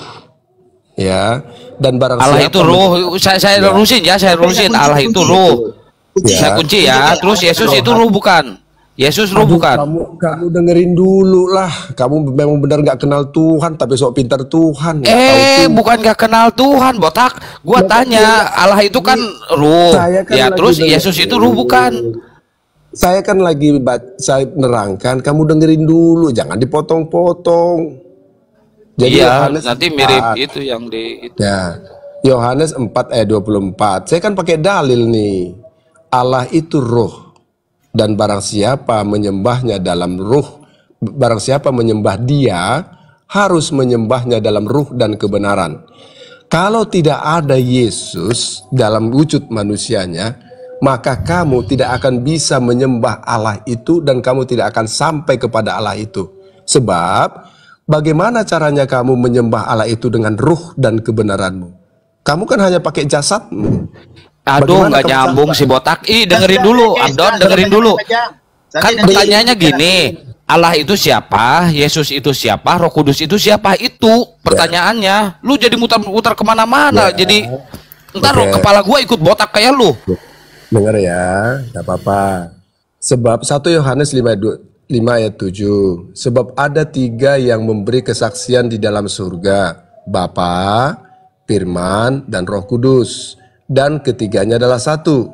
Ya, dan barang Allah siapa itu ruh. Saya saya Ya. lurusin ya, saya lurusin. Allah itu ruh. Ya. Saya kunci ya. Terus Yesus itu ruh bukan? Yesus ruh Aduh, bukan? Kamu kamu dengerin dulu lah. Kamu memang benar nggak kenal Tuhan, tapi sok pintar Tuhan. nggak tahu Eh, Tuhan. bukan gak kenal Tuhan, botak. Gua Botak, tanya, Allah itu kan ruh. Saya kan Ya, lagi terus denger- Yesus itu ruh bukan? Saya kan lagi bat- saya nerangkan, kamu dengerin dulu, jangan dipotong-potong. Jadi Iya, Yohanes nanti mirip empat. itu yang di itu. Ya, Yohanes empat ayat dua puluh empat. Saya kan pakai dalil nih. Allah itu roh, dan barang siapa menyembahnya dalam ruh, barang siapa menyembah dia, harus menyembahnya dalam ruh dan kebenaran. Kalau tidak ada Yesus dalam wujud manusianya, maka kamu tidak akan bisa menyembah Allah itu, dan kamu tidak akan sampai kepada Allah itu. Sebab bagaimana caranya kamu menyembah Allah itu dengan ruh dan kebenaranmu? Kamu kan hanya pakai jasadmu. Aduh, Bagaimana nggak kamu nyambung sampai? si botak. Ih, dengerin dulu, Abdon, dengerin dulu. Kan pertanyaannya gini, Allah itu siapa? Yesus itu siapa? Roh Kudus itu siapa? Itu pertanyaannya. Lu jadi muter-muter kemana-mana. Ya. Jadi ntar Oke. kepala gua ikut botak kayak lu. Dengar ya, gak apa-apa. Sebab satu Yohanes lima ayat tujuh. Sebab ada tiga yang memberi kesaksian di dalam surga, Bapa, Firman, dan Roh Kudus. Dan ketiganya adalah satu.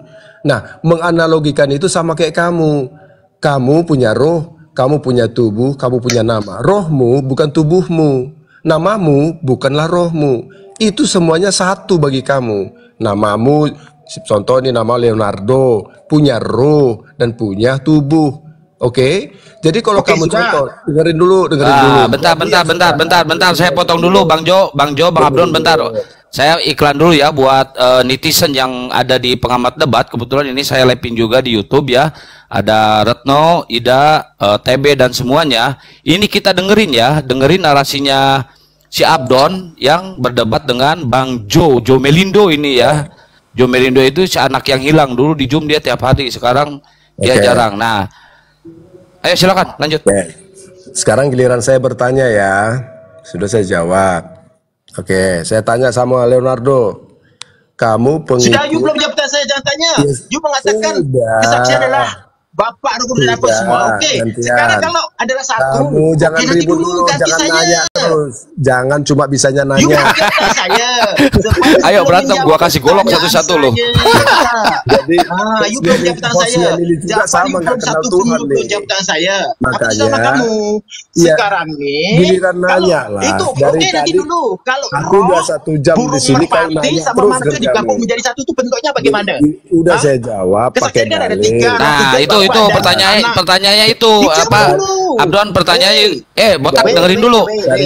Nah, menganalogikan itu sama kayak kamu. Kamu punya roh, kamu punya tubuh, kamu punya nama. Rohmu bukan tubuhmu, namamu bukanlah rohmu. Itu semuanya satu bagi kamu. Namamu, contoh ini nama Leonardo, punya roh dan punya tubuh. Oke, okay? Jadi kalau Oke, kamu sudah. contoh, dengerin dulu, dengerin ah, dulu. Bentar, bentar, bentar, bentar, bentar. Saya potong dulu, Bang Jo, Bang Jo, Bang Abdon, bentar. Saya iklan dulu ya buat uh, netizen yang ada di pengamat debat. Kebetulan ini saya live-in juga di YouTube ya. Ada Retno, Ida, uh, T B dan semuanya. Ini kita dengerin ya, dengerin narasinya si Abdon yang berdebat dengan Bang Jo, Jo Melindo ini ya. Jo Melindo itu si anak yang hilang, dulu di Zoom dia tiap hari, sekarang dia okay. jarang. Nah, ayo silakan lanjut. Okay. Sekarang giliran saya bertanya ya. Sudah saya jawab. Oke, saya tanya sama Leonardo. Kamu pengikut... Sudah, you belum jawab saya, jangan tanya. Yes. You mengatakan kesaksian adalah Bapak Roh dan apa semua. Oke, okay. Sekarang kalau adalah satu. Kamu jangan okay, ribut dulu, jangan saya. nanya terus. Jangan cuma bisanya nanya. You saya. Ayo berantem, gua kasih golok satu-satu loh. Jadi, ah, you belum jawab saya. Juga sama nggak kenal Tuhan nih. Belum jawab saya. Makanya, aku sama kamu. Sekarang ya, nih. Giliran nanya lah. Itu, dari okay, tadi dulu. Kalau aku udah satu jam di sini kau nanya sama terus digabung menjadi satu itu bentuknya bagaimana? Udah saya jawab pakai dalil. Nah, itu itu pertanyaan pertanyaannya itu apa Abdon pertanyaannya eh botak dengerin dulu.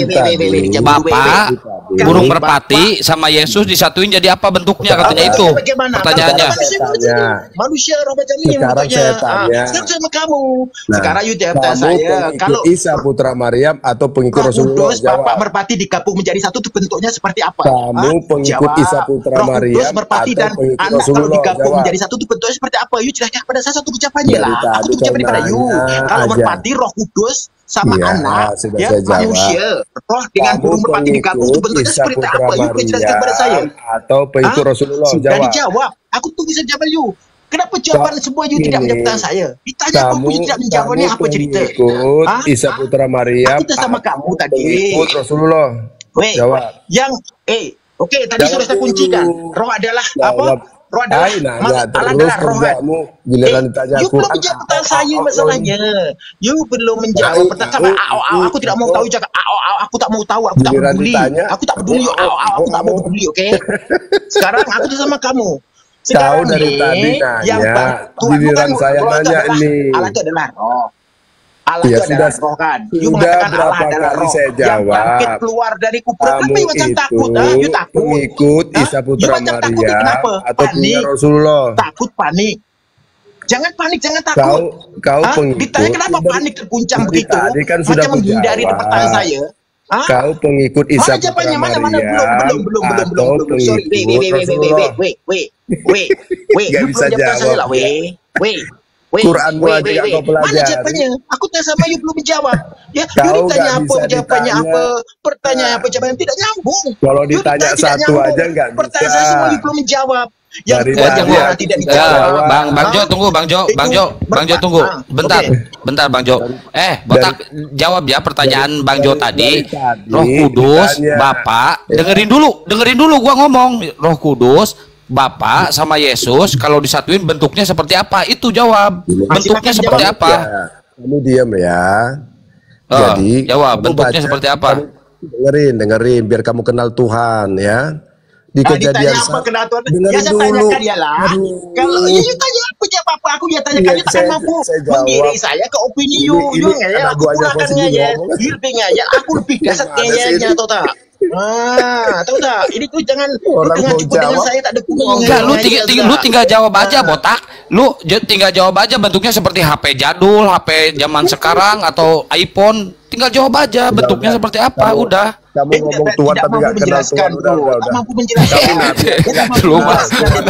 Bapak burung merpati sama Yesus disatuin jadi apa bentuknya katanya itu pertanyaannya. Manusia roh macam ini sekarang saya tanya sekarang sama kamu sekarang you jawab saya kalau Isa putra Maryam atau pengikut Rasulullah Bapak merpati digabung menjadi satu itu bentuknya seperti apa? Kamu pengikut Isa putra Maryam merpati dan anak kalau digabung menjadi satu itu bentuknya seperti apa? You jelaskan pada saya satu ucapannya lah. Aku ucapin pada you. Kalau merpati Roh Kudus sama ya, anak ya manusia roh dengan burung merpati digabung itu bentuknya seperti apa? You jelaskan pada saya. Atau pengikut Rasulullah sudah dijawab. Aku tunggu saja jawaban you. Kenapa jawaban semua you tidak menjawab saya? Ditanya kamu, you tidak menjawabnya apa cerita? Ikut Isa putra Maryam. Aku sama kamu tadi. Ikut Rasulullah. Weh, jawab. Yang eh oke okay, tadi sudah saya kuncikan. Roh adalah apa? Roh adalah Allah adalah roh. Giliran ditanya you belum menjawab pertanyaan saya masalahnya. You belum menjawab pertanyaan. Aku tidak mau tahu jaga. Aku tak mau tahu. Aku tak peduli. Aku tak peduli. Aku tak mau peduli. Oke. Sekarang aku tuh sama kamu. Sekarang dari tadi nanya, giliran saya nanya ini. Allah itu adalah roh. Allah ya, itu sudah, adalah roh kan. You sudah mengatakan Allah berapa adalah kali roh saya jawab. Yang bangkit keluar dari kuburan. Kenapa you macam takut? Ha? You takut? Pengikut Isa putra Maryam atau punya Rasulullah. Takut panik. Jangan panik, jangan takut. Kau, kau pengikut. Ditanya kenapa panik terguncang begitu? Tadi kan sudah macam menghindari pertanyaan saya. Hah? Kau pengikut Isa putra Maryam mana, mana, belum, belum, belum, belum, belum, belum, sorry, wait, wait, wait, wait, wait, wait, wait, wait, wait, gak bisa jawab. Wait, wait, wait, Quran wait, wait, wait, wait. Mana jawabannya? Aku tanya sama you belum menjawab. Ya, you ditanya apa, jawabannya apa, pertanyaan apa, jawabannya tidak nyambung. Kalau ditanya satu aja nggak bisa. Pertanyaan saya semua you belum menjawab. Yang ya, tidak dijawab. Bang Bang Jo tunggu Bang Jo Bang Jo Bang Jo tunggu bentar bentar Bang Jo eh botak jawab ya pertanyaan Bang Jo tadi. Roh Kudus Bapak dengerin dulu dengerin dulu gua ngomong. Roh Kudus Bapak sama Yesus kalau disatuin bentuknya seperti apa? Itu jawab bentuknya seperti apa? Kamu diam ya. Jadi jawab bentuknya seperti apa? Dengerin dengerin biar kamu kenal Tuhan ya. Di nah, kejadian apa kenal Tuhan? Ya saya tanyakan ya lah. Kalau ya you tanya aku jawab apa aku ya tanyakan you takkan mampu menggiring saya ke opini you. You ya aku kurangkannya ya. Hilpingnya ya aku lebih dasar kayaknya atau tak? Ah, tahu tak? Ini tuh jangan orang jangan mau cukup dengan jawab. saya tak ada kuning. Enggak, lu tinggal, tinggal lu tinggal jawab aja botak. Lu tinggal jawab aja bentuknya seperti H P jadul, H P zaman sekarang atau iPhone. Tinggal jawab aja bentuknya seperti apa, udah. Kamu ngomong Tuhan tapi nggak kenal Tuhan, udah, udah, udah. Mampu menjelaskan. Lu mas.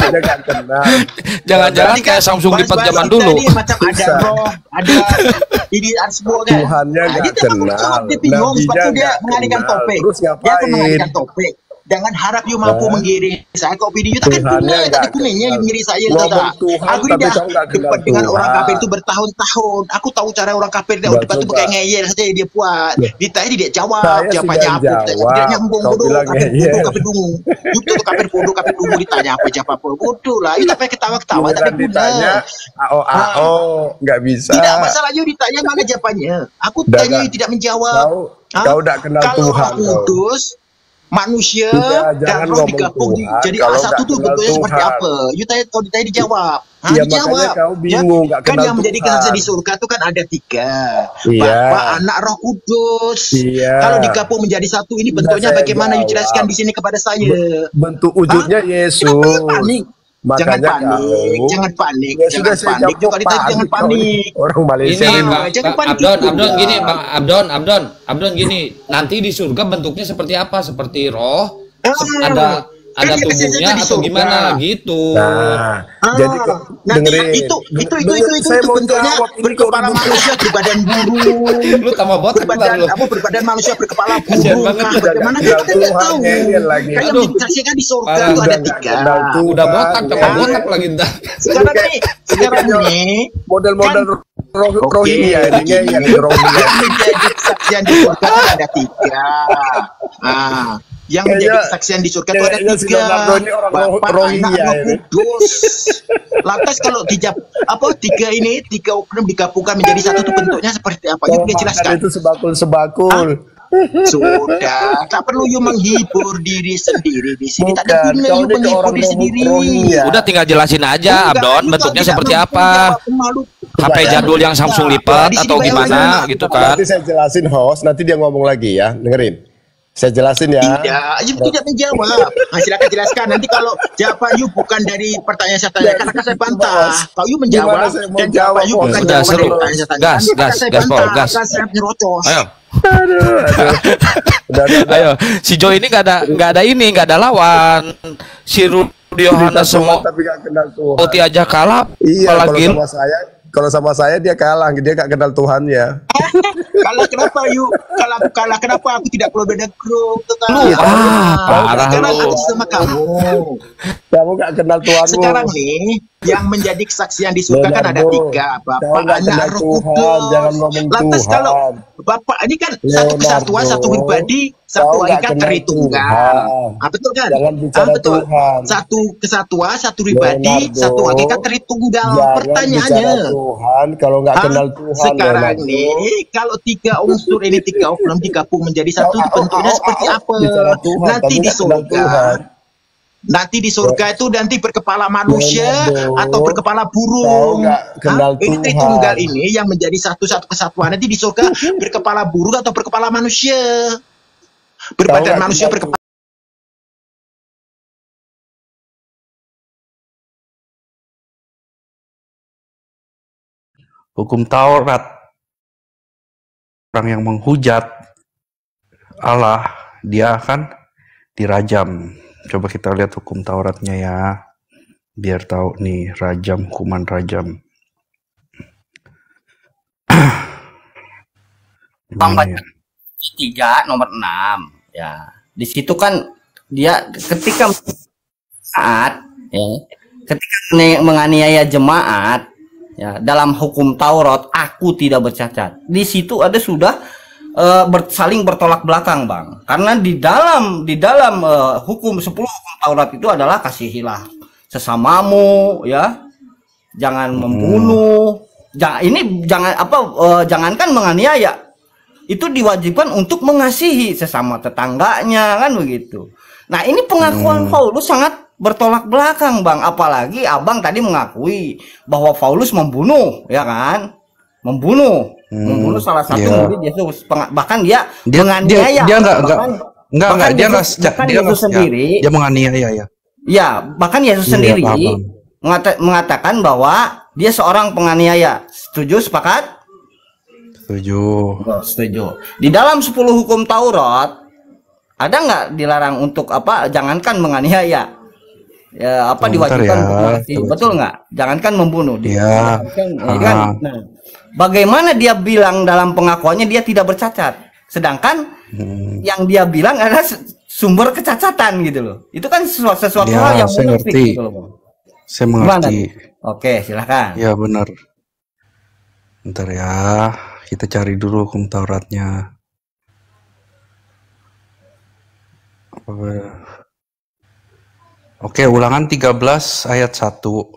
Jangan-jangan kayak Samsung Lipat zaman dulu. Macam ada roh, ada ini semua kan. Tuhannya nggak kenal. Dia bingung sebab dia mengalihkan topik. Terus Dia ngapain? mengalihkan topik. Jangan harap you mampu nah. menggiring saya ke opini you. Takkan guna, tak ada gunanya you mengiring saya. Aku tidak debat dengan orang kafir itu bertahun-tahun. Aku tahu cara orang kafir dia debat itu pakai ngeyel saja dia buat. Ditanya dia jawab, jawabannya apa? Dia nyambung bodoh, kafir bodoh, kafir dungu. Itu tuh kafir bodoh, kafir dungu ditanya apa jawab apa bodoh lah. You tak payah ketawa-ketawa, tak ada guna. Oh, oh, nggak bisa. Tidak masalah you ditanya mana jawabannya. Aku tanya you tidak menjawab. Kau tidak kenal Tuhan. Kudus manusia dan roh digabung jadi satu tuh bentuknya seperti apa? You tanya, kau ditanya dijawab. Ha, ya, dijawab. Kau bingung, ya? Kan yang menjadi kesaksian di surga itu kan ada tiga. Iya. Bapa, Anak, Roh Kudus. Iya. Kalau digabung menjadi satu ini bentuknya bagaimana? You jelaskan di sini kepada saya. Bentuk wujudnya ha? Yesus. Kenapa panik? Makanya jangan panik, kau, jangan panik, ya jangan panik. Kalau ditanya jangan panik. Orang Malaysia ini, Bang, jangan panik. Abdon, Abdon gini, Bang Abdon, Abdon, Abdon gini. Nanti di surga bentuknya seperti apa? Seperti roh? Ah, ada ada kan tubuhnya atau gimana gitu. Nah, ah, jadi kok dengerin. Itu itu itu itu itu, itu bentuknya berkepala manusia berbadan burung. Lu tambah botak berbadan apa berbadan manusia berkepala burung. Nah, bagaimana kita tidak tahu. Kan yang disaksikan di surga itu ada tiga. Udah botak tambah botak lagi entar. Sekarang nih, sekarang nih model-model Rohingya ini yang Rohingya. Menjadi kesaksian di surga ada tiga. Ah, yang menjadi kesaksian di surga itu ada tiga. Bapak, Anak, Roh Kudus. Lantas kalau tiga apa tiga ini tiga oknum digabungkan menjadi satu itu bentuknya seperti apa? You boleh jelaskan. Itu sebakul-sebakul. Sudah, tak perlu you menghibur diri sendiri di sini. Tak ada guna you menghibur diri sendiri. Udah tinggal jelasin aja, Abdon, bentuknya seperti apa? H P jadul yang Samsung lipat atau gimana gitu kan? Nanti saya jelasin host, nanti dia ngomong lagi ya, dengerin. Saya jelasin ya. Tidak, you tidak menjawab. Nah, silakan jelaskan. Nanti kalau jawaban you bukan dari pertanyaan saya tanya, karena saya bantah. Kalau you menjawab dan jawaban you bukan jawaban dari pertanyaan saya tanya, gas, gas, gas, gas, gas. Saya nyerocos. Ayo. Aduh, aduh. Udah, udah, udah. Ayo, si Jo ini nggak ada nggak ada ini nggak ada lawan. Si Rudi Yohanes semua tapi nggak kenal Tuhan. Oti aja kalah. Iya, apalagi kalau sama saya, kalau sama saya dia kalah, dia nggak kenal Tuhannya. Kalah kenapa you? Kalau aku kalah kenapa aku tidak perlu beda grup? Lu ah, parah lu. Aku sama kamu. Kamu nggak kenal Tuhanmu. Sekarang nih, yang menjadi kesaksian di surga kan ada tiga, Bapak, Anak, Roh Kudus. Jangan ngomong Lantas Tuhan. kalau Bapak ini kan satu kesatuan, satu pribadi, satu hakikat Tritunggal. Ah, betul kan? Jangan bicara ah, betul. Tuhan. Satu kesatuan, satu pribadi, Leonardo. satu hakikat Tritunggal. Jangan Pertanyaannya, Tuhan kalau nggak ah, kenal Tuhan. Sekarang Leonardo. nih, kalau tiga unsur ini tiga oknum digabung menjadi satu, Oh, oh, bentuknya oh, oh, seperti oh, apa? bicara Tuhan, Nanti kamu di nggak kenal surga. Tuhan. Nanti di surga itu nanti berkepala manusia Leonardo. atau berkepala Kau burung. nggak kenal Hah? Ini Tuhan. Tritunggal ini yang menjadi satu-satu kesatuan. Nanti di surga berkepala burung atau berkepala manusia. Berbadan nggak manusia kenal berkepala. Hukum Taurat, orang yang menghujat Allah dia akan dirajam. Coba kita lihat hukum Tauratnya ya, biar tahu nih rajam, hukuman rajam. Gimana ya? Tiga nomor enam ya. Di situ kan dia ketika saat ya, ketika menganiaya jemaat ya, dalam hukum Taurat aku tidak bercacat. Di situ ada sudah uh, ber, saling bertolak belakang, Bang. Karena di dalam di dalam uh, hukum sepuluh hukum Taurat itu adalah kasihilah sesamamu ya. Jangan membunuh. Jangan ini jangan apa uh, jangankan menganiaya. Itu diwajibkan untuk mengasihi sesama tetangganya kan begitu. Nah, ini pengakuan hmm. Paulus sangat bertolak belakang, Bang. Apalagi Abang tadi mengakui bahwa Paulus membunuh, ya kan? Membunuh, hmm. membunuh salah satu yeah. murid Yesus. Bahkan dia, dia menganiaya. Dia, dia enggak enggak bahkan, enggak enggak dia enggak bahkan dia Yesus sendiri. Ya, dia menganiaya ya. Ya, bahkan Yesus yeah, sendiri mengata, mengatakan bahwa dia seorang penganiaya. Setuju, sepakat? Setuju. Oh, setuju. Di dalam sepuluh hukum Taurat ada nggak dilarang untuk apa? Jangankan menganiaya, ya apa Bentar diwajibkan ya, untuk mengasihi, betul nggak? Jangankan membunuh. Iya. Ya, kan? Nah, bagaimana dia bilang dalam pengakuannya dia tidak bercacat, sedangkan hmm. yang dia bilang adalah sumber kecacatan gitu loh. Itu kan sesuatu, sesuatu Ya, hal yang saya munafik ngerti. gitu loh. Saya Gimana mengerti. nih? Oke, silahkan. Ya benar. Bentar ya, kita cari dulu hukum Tauratnya. Apa- Oke, Ulangan tiga belas ayat satu.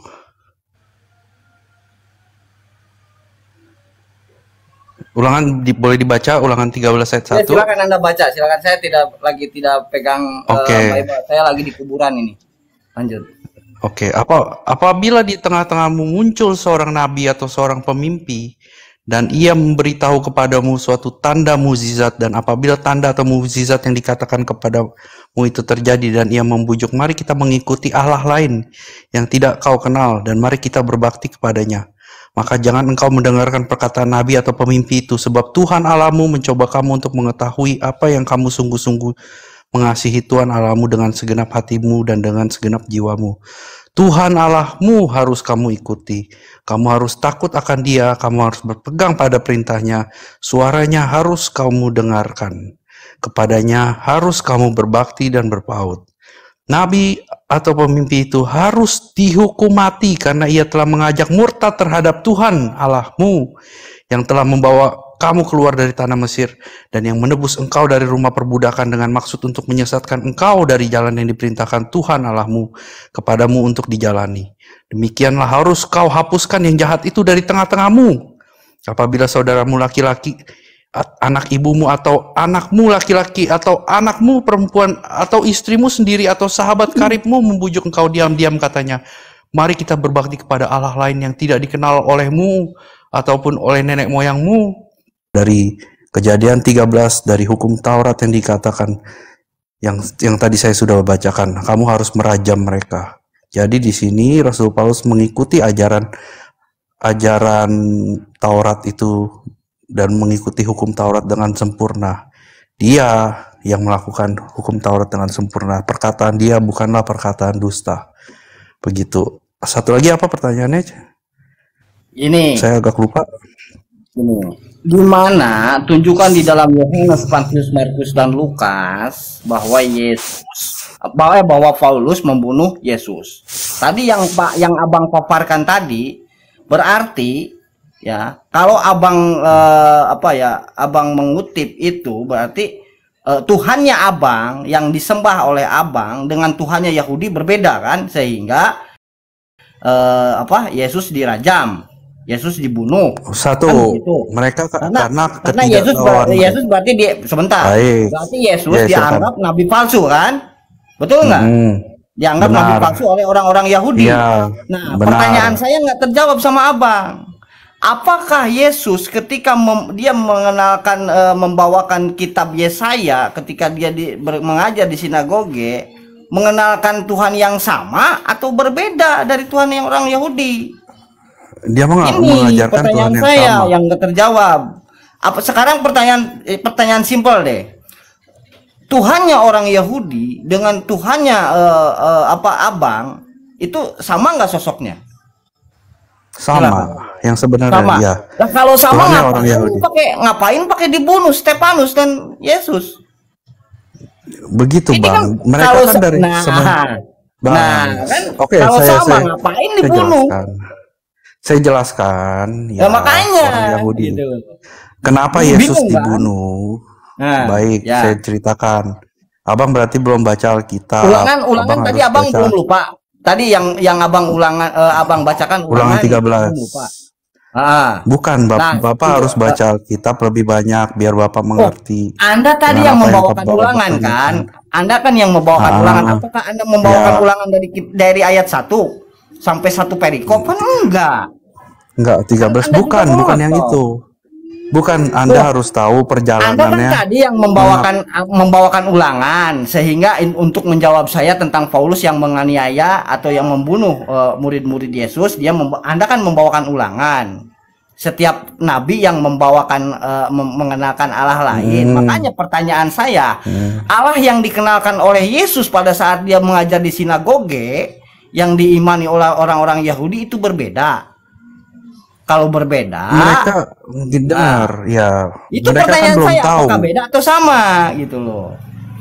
Ulangan di- boleh dibaca Ulangan tiga belas ayat Ya, satu. silakan Anda baca. Silakan, saya tidak lagi tidak pegang eh, Oke. Bible. Saya lagi di kuburan ini. Lanjut. Oke, apa apabila di tengah-tengahmu muncul seorang nabi atau seorang pemimpi dan ia memberitahu kepadamu suatu tanda mukjizat, dan apabila tanda atau mukjizat yang dikatakan kepadamu itu terjadi dan ia membujuk, mari kita mengikuti Allah lain yang tidak kau kenal dan mari kita berbakti kepadanya. Maka jangan engkau mendengarkan perkataan nabi atau pemimpi itu, sebab Tuhan Allahmu mencoba kamu untuk mengetahui apa yang kamu sungguh-sungguh mengasihi Tuhan Allahmu dengan segenap hatimu dan dengan segenap jiwamu. Tuhan Allahmu harus kamu ikuti. Kamu harus takut akan Dia, kamu harus berpegang pada perintahnya. Suaranya harus kamu dengarkan. Kepadanya harus kamu berbakti dan berpaut. Nabi atau pemimpi itu harus dihukum mati karena ia telah mengajak murtad terhadap Tuhan Allahmu yang telah membawa kamu keluar dari tanah Mesir dan yang menebus engkau dari rumah perbudakan dengan maksud untuk menyesatkan engkau dari jalan yang diperintahkan Tuhan Allahmu kepadamu untuk dijalani. Demikianlah harus kau hapuskan yang jahat itu dari tengah-tengahmu. Apabila saudaramu laki-laki, anak ibumu atau anakmu laki-laki atau anakmu perempuan atau istrimu sendiri atau sahabat karibmu membujuk engkau diam-diam katanya, mari kita berbakti kepada Allah lain yang tidak dikenal olehmu ataupun oleh nenek moyangmu. Dari Kejadian tiga belas, dari hukum Taurat yang dikatakan yang yang tadi saya sudah bacakan, kamu harus merajam mereka. Jadi di sini Rasul Paulus mengikuti ajaran ajaran Taurat itu dan mengikuti hukum Taurat dengan sempurna. Dia yang melakukan hukum Taurat dengan sempurna. Perkataan dia bukanlah perkataan dusta. Begitu. Satu lagi apa pertanyaannya? Ini. Saya agak lupa. Ini. Gimana tunjukkan di dalam Yohanes, Matius, Markus dan Lukas bahwa Yesus bahwa bahwa Paulus membunuh Yesus. Tadi yang Pak yang Abang paparkan tadi berarti ya, kalau Abang eh, apa ya, Abang mengutip itu berarti eh, Tuhannya Abang yang disembah oleh Abang dengan Tuhannya Yahudi berbeda kan, sehingga eh, apa Yesus dirajam, Yesus dibunuh. Satu, kan gitu. mereka karena karena, karena Yesus ber, Yesus berarti dia sebentar. Baik. Berarti Yesus Ya, dianggap nabi palsu kan? Betul nggak? Hmm, Dianggap benar. nabi palsu oleh orang-orang Yahudi. Ya, Nah, benar. pertanyaan saya nggak terjawab sama Abang. Apakah Yesus ketika mem, dia mengenalkan e, membawakan kitab Yesaya ketika dia di, ber, mengajar di sinagoge, mengenalkan Tuhan yang sama atau berbeda dari Tuhan yang orang Yahudi? Dia meng Ini mengajarkan pertanyaan Tuhan yang saya sama. yang nggak terjawab. Apa sekarang pertanyaan eh, pertanyaan simpel deh. Tuhannya orang Yahudi dengan Tuhannya eh, eh, apa Abang itu sama nggak sosoknya? Sama, Silakan. yang sebenarnya Sama. ya. Nah, kalau sama Tuhannya orang ngapain Yahudi. pakai ngapain pakai dibunuh Stefanus dan Yesus? Begitu Ini Bang. kan Mereka kalau kan se- dari nah, semen- Bang. nah, kan Oke, kalau saya, sama saya, ngapain saya dibunuh? jelaskan. Saya jelaskan ya, Ya, makanya orang Yahudi. gitu. Kenapa Bingung Yesus kan? dibunuh? Nah, Baik, ya. saya ceritakan. Abang berarti belum baca Alkitab. Ulangan ulangan tadi harus Abang baca belum lupa. Tadi yang yang Abang ulangan eh, Abang bacakan Ulangan tiga belas. belum lupa. Ah. Bukan, Bap Nah, Bapak itu, harus baca Alkitab lebih banyak biar Bapak mengerti. Anda tadi Dengan yang apa membawakan Bapak ulangan kan? pertanyakan. Anda kan yang membawakan Ah. ulangan. Apakah Anda membawakan Ya. ulangan dari dari ayat satu sampai satu perikop? Kan enggak. Enggak, tiga belas Anda juga bukan, bukan yang memotong. itu. Bukan, Anda Loh, harus tahu Anda kan perjalanannya. tadi yang membawakan membawakan ulangan sehingga in, untuk menjawab saya tentang Paulus yang menganiaya atau yang membunuh eh, murid-murid Yesus, dia memba- Anda kan membawakan ulangan. Setiap nabi yang membawakan eh, mem- mengenalkan Allah lain. Hmm. Makanya pertanyaan saya, Hmm. Allah yang dikenalkan oleh Yesus pada saat dia mengajar di sinagoge yang diimani oleh orang-orang Yahudi itu berbeda. Kalau berbeda, Mereka dengar, ya. itu Mereka kan pertanyaan belum saya, tahu. apakah beda atau sama gitu loh.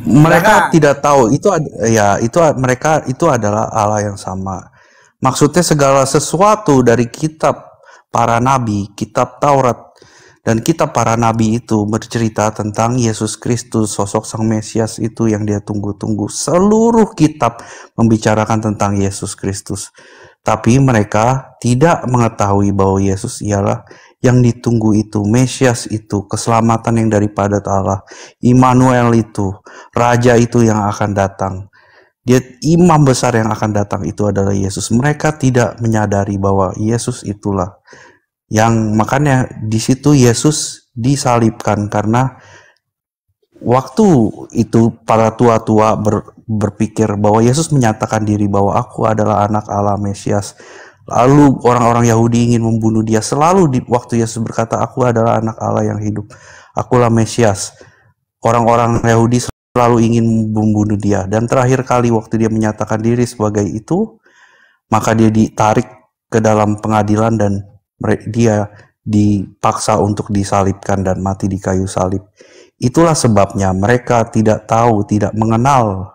Mereka tidak tahu itu ya itu mereka itu adalah Allah yang sama. Maksudnya segala sesuatu dari kitab para nabi, kitab Taurat dan kitab para nabi itu bercerita tentang Yesus Kristus, sosok Sang Mesias itu yang dia tunggu-tunggu. Seluruh kitab membicarakan tentang Yesus Kristus. Tapi mereka tidak mengetahui bahwa Yesus ialah yang ditunggu itu, Mesias itu, keselamatan yang daripada Allah, Immanuel itu, Raja itu yang akan datang. Dia imam besar yang akan datang itu adalah Yesus. Mereka tidak menyadari bahwa Yesus itulah yang makanya di situ Yesus disalibkan karena waktu itu para tua-tua ber, berpikir bahwa Yesus menyatakan diri bahwa aku adalah anak Allah Mesias. Lalu orang-orang Yahudi ingin membunuh dia. Selalu di waktu Yesus berkata aku adalah anak Allah yang hidup, akulah Mesias, orang-orang Yahudi selalu ingin membunuh dia. Dan terakhir kali waktu dia menyatakan diri sebagai itu, maka dia ditarik ke dalam pengadilan dan dia dipaksa untuk disalibkan dan mati di kayu salib. Itulah sebabnya mereka tidak tahu, tidak mengenal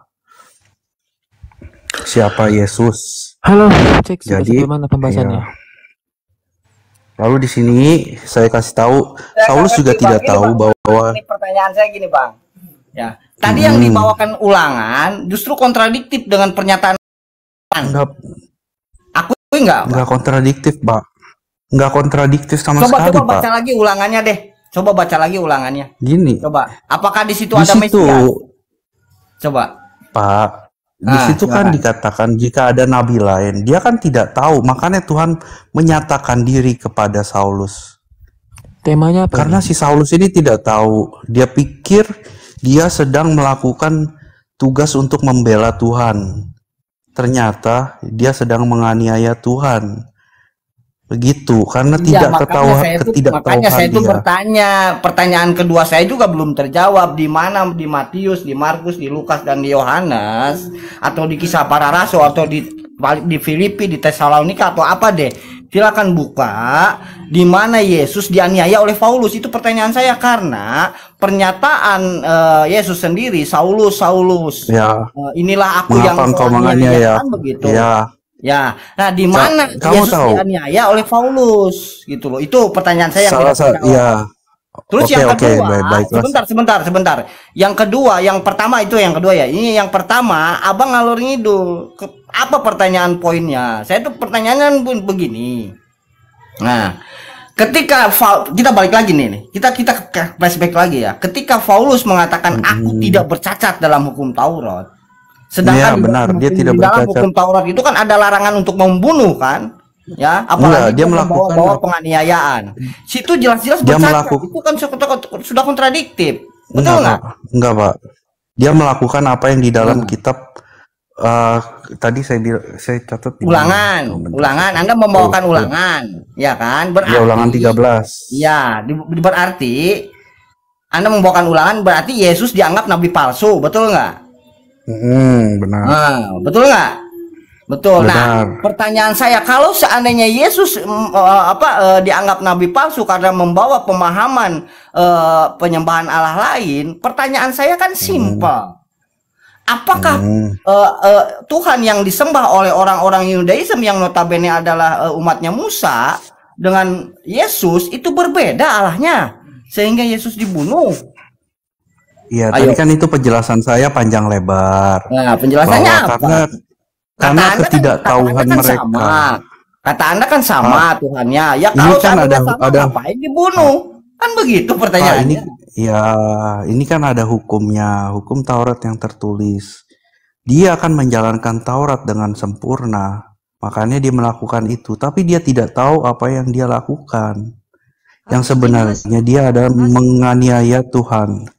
siapa Yesus. Halo, cek jadi bagaimana pembahasannya? Ya. Lalu di sini saya kasih tahu, Saya Saulus ngerti, juga Bang. tidak Ini, tahu Bang. bahwa Ini pertanyaan saya gini, Bang. Ya, tadi Hmm. yang dibawakan ulangan justru kontradiktif dengan pernyataan. enggak Aku enggak, enggak kontradiktif, Pak. Enggak kontradiktif sama Coba sekali, coba Pak. baca lagi ulangannya deh. Coba baca lagi ulangannya. Gini, Coba, apakah di situ di ada situ, Mesias? Coba. Pak, di Ah, situ kan silakan. dikatakan jika ada nabi lain, dia kan tidak tahu. Makanya Tuhan menyatakan diri kepada Saulus. Temanya apa? Karena si Saulus ini tidak tahu. Dia pikir dia sedang melakukan tugas untuk membela Tuhan. Ternyata dia sedang menganiaya Tuhan. Begitu, karena Iya, tidak makanya ketahuan, saya itu ketidaktahuan makanya saya itu dia. bertanya. Pertanyaan kedua saya juga belum terjawab, di mana di Matius, di Markus, di Lukas dan di Yohanes, atau di Kisah Para Rasul, atau di di Filipi, di Tesalonika, atau apa deh. Silakan buka di mana Yesus dianiaya oleh Paulus. Itu pertanyaan saya karena pernyataan eh, Yesus sendiri, Saulus, Saulus, Ya, eh, inilah aku yang mengapa engkau menganiaya, menganiaya? kan begitu. Ya, Ya, nah di mana Ka- kamu Yesus tahu? dianiaya oleh Paulus gitu loh. Itu pertanyaan saya yang salah tidak satu, terjawab. ya. Terus Oke, yang oke, kedua, baik, baiklah. sebentar, sebentar, sebentar. Yang kedua, yang pertama itu yang kedua ya. Ini yang pertama, abang ngalur ngidul. Ke- Apa pertanyaan poinnya? Saya tuh pertanyaannya pun begini. Nah, ketika Fa- kita balik lagi nih, nih. kita kita ke- flashback lagi ya. Ketika Paulus mengatakan aku tidak bercacat dalam hukum Taurat, sedangkan Ya, di benar, dalam dia hukum- tidak di dalam bercacat. hukum Taurat itu kan ada larangan untuk membunuh kan? Ya, Enggak, apalagi dia dia melakukan- membawa penganiayaan. Situ jelas-jelas Dia bercacat. melakukan- Itu kan sudah, sudah kontradiktif. Betul Enggak, nggak? Pak. Enggak, Pak. Dia melakukan apa yang di dalam Hmm. kitab eh, tadi saya bilang, saya catat di mana? Ulangan, Oh, bentar. ulangan. Anda membawakan Oh, oh. ulangan, ya kan? Berarti Ya, ulangan tiga belas. Ya, di- berarti Anda membawakan ulangan berarti Yesus dianggap nabi palsu, betul nggak? Hmm, benar. Nah, betul nggak? Betul. Nah, Benar. pertanyaan saya, kalau seandainya Yesus mm, eh, apa eh, dianggap nabi palsu karena membawa pemahaman eh, penyembahan Allah lain, pertanyaan saya kan simpel. Apakah Hmm. eh, eh, Tuhan yang disembah oleh orang-orang Yudaism yang notabene adalah eh, umatnya Musa dengan Yesus itu berbeda Allahnya sehingga Yesus dibunuh? Iya, Ayo. tadi kan itu penjelasan saya panjang lebar. Nah, penjelasannya Bahwa apa? karena Kata karena Anda kan- ketidaktahuan kata Anda kan mereka. sama. Kata Anda kan sama Tuhannya. Ya Ini kalau kan seandainya ada- sama, ada- ngapain dibunuh? Kan begitu Pak, ini pertanyaannya. ya ini kan ada hukumnya, hukum Taurat yang tertulis. Dia akan menjalankan Taurat dengan sempurna. Makanya dia melakukan itu, tapi dia tidak tahu apa yang dia lakukan. Yang sebenarnya dia ada menganiaya Tuhan.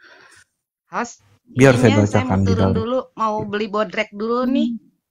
Host, Biar saya ininya bacakan mau di turun dalam. dulu, mau beli bodrek dulu nih.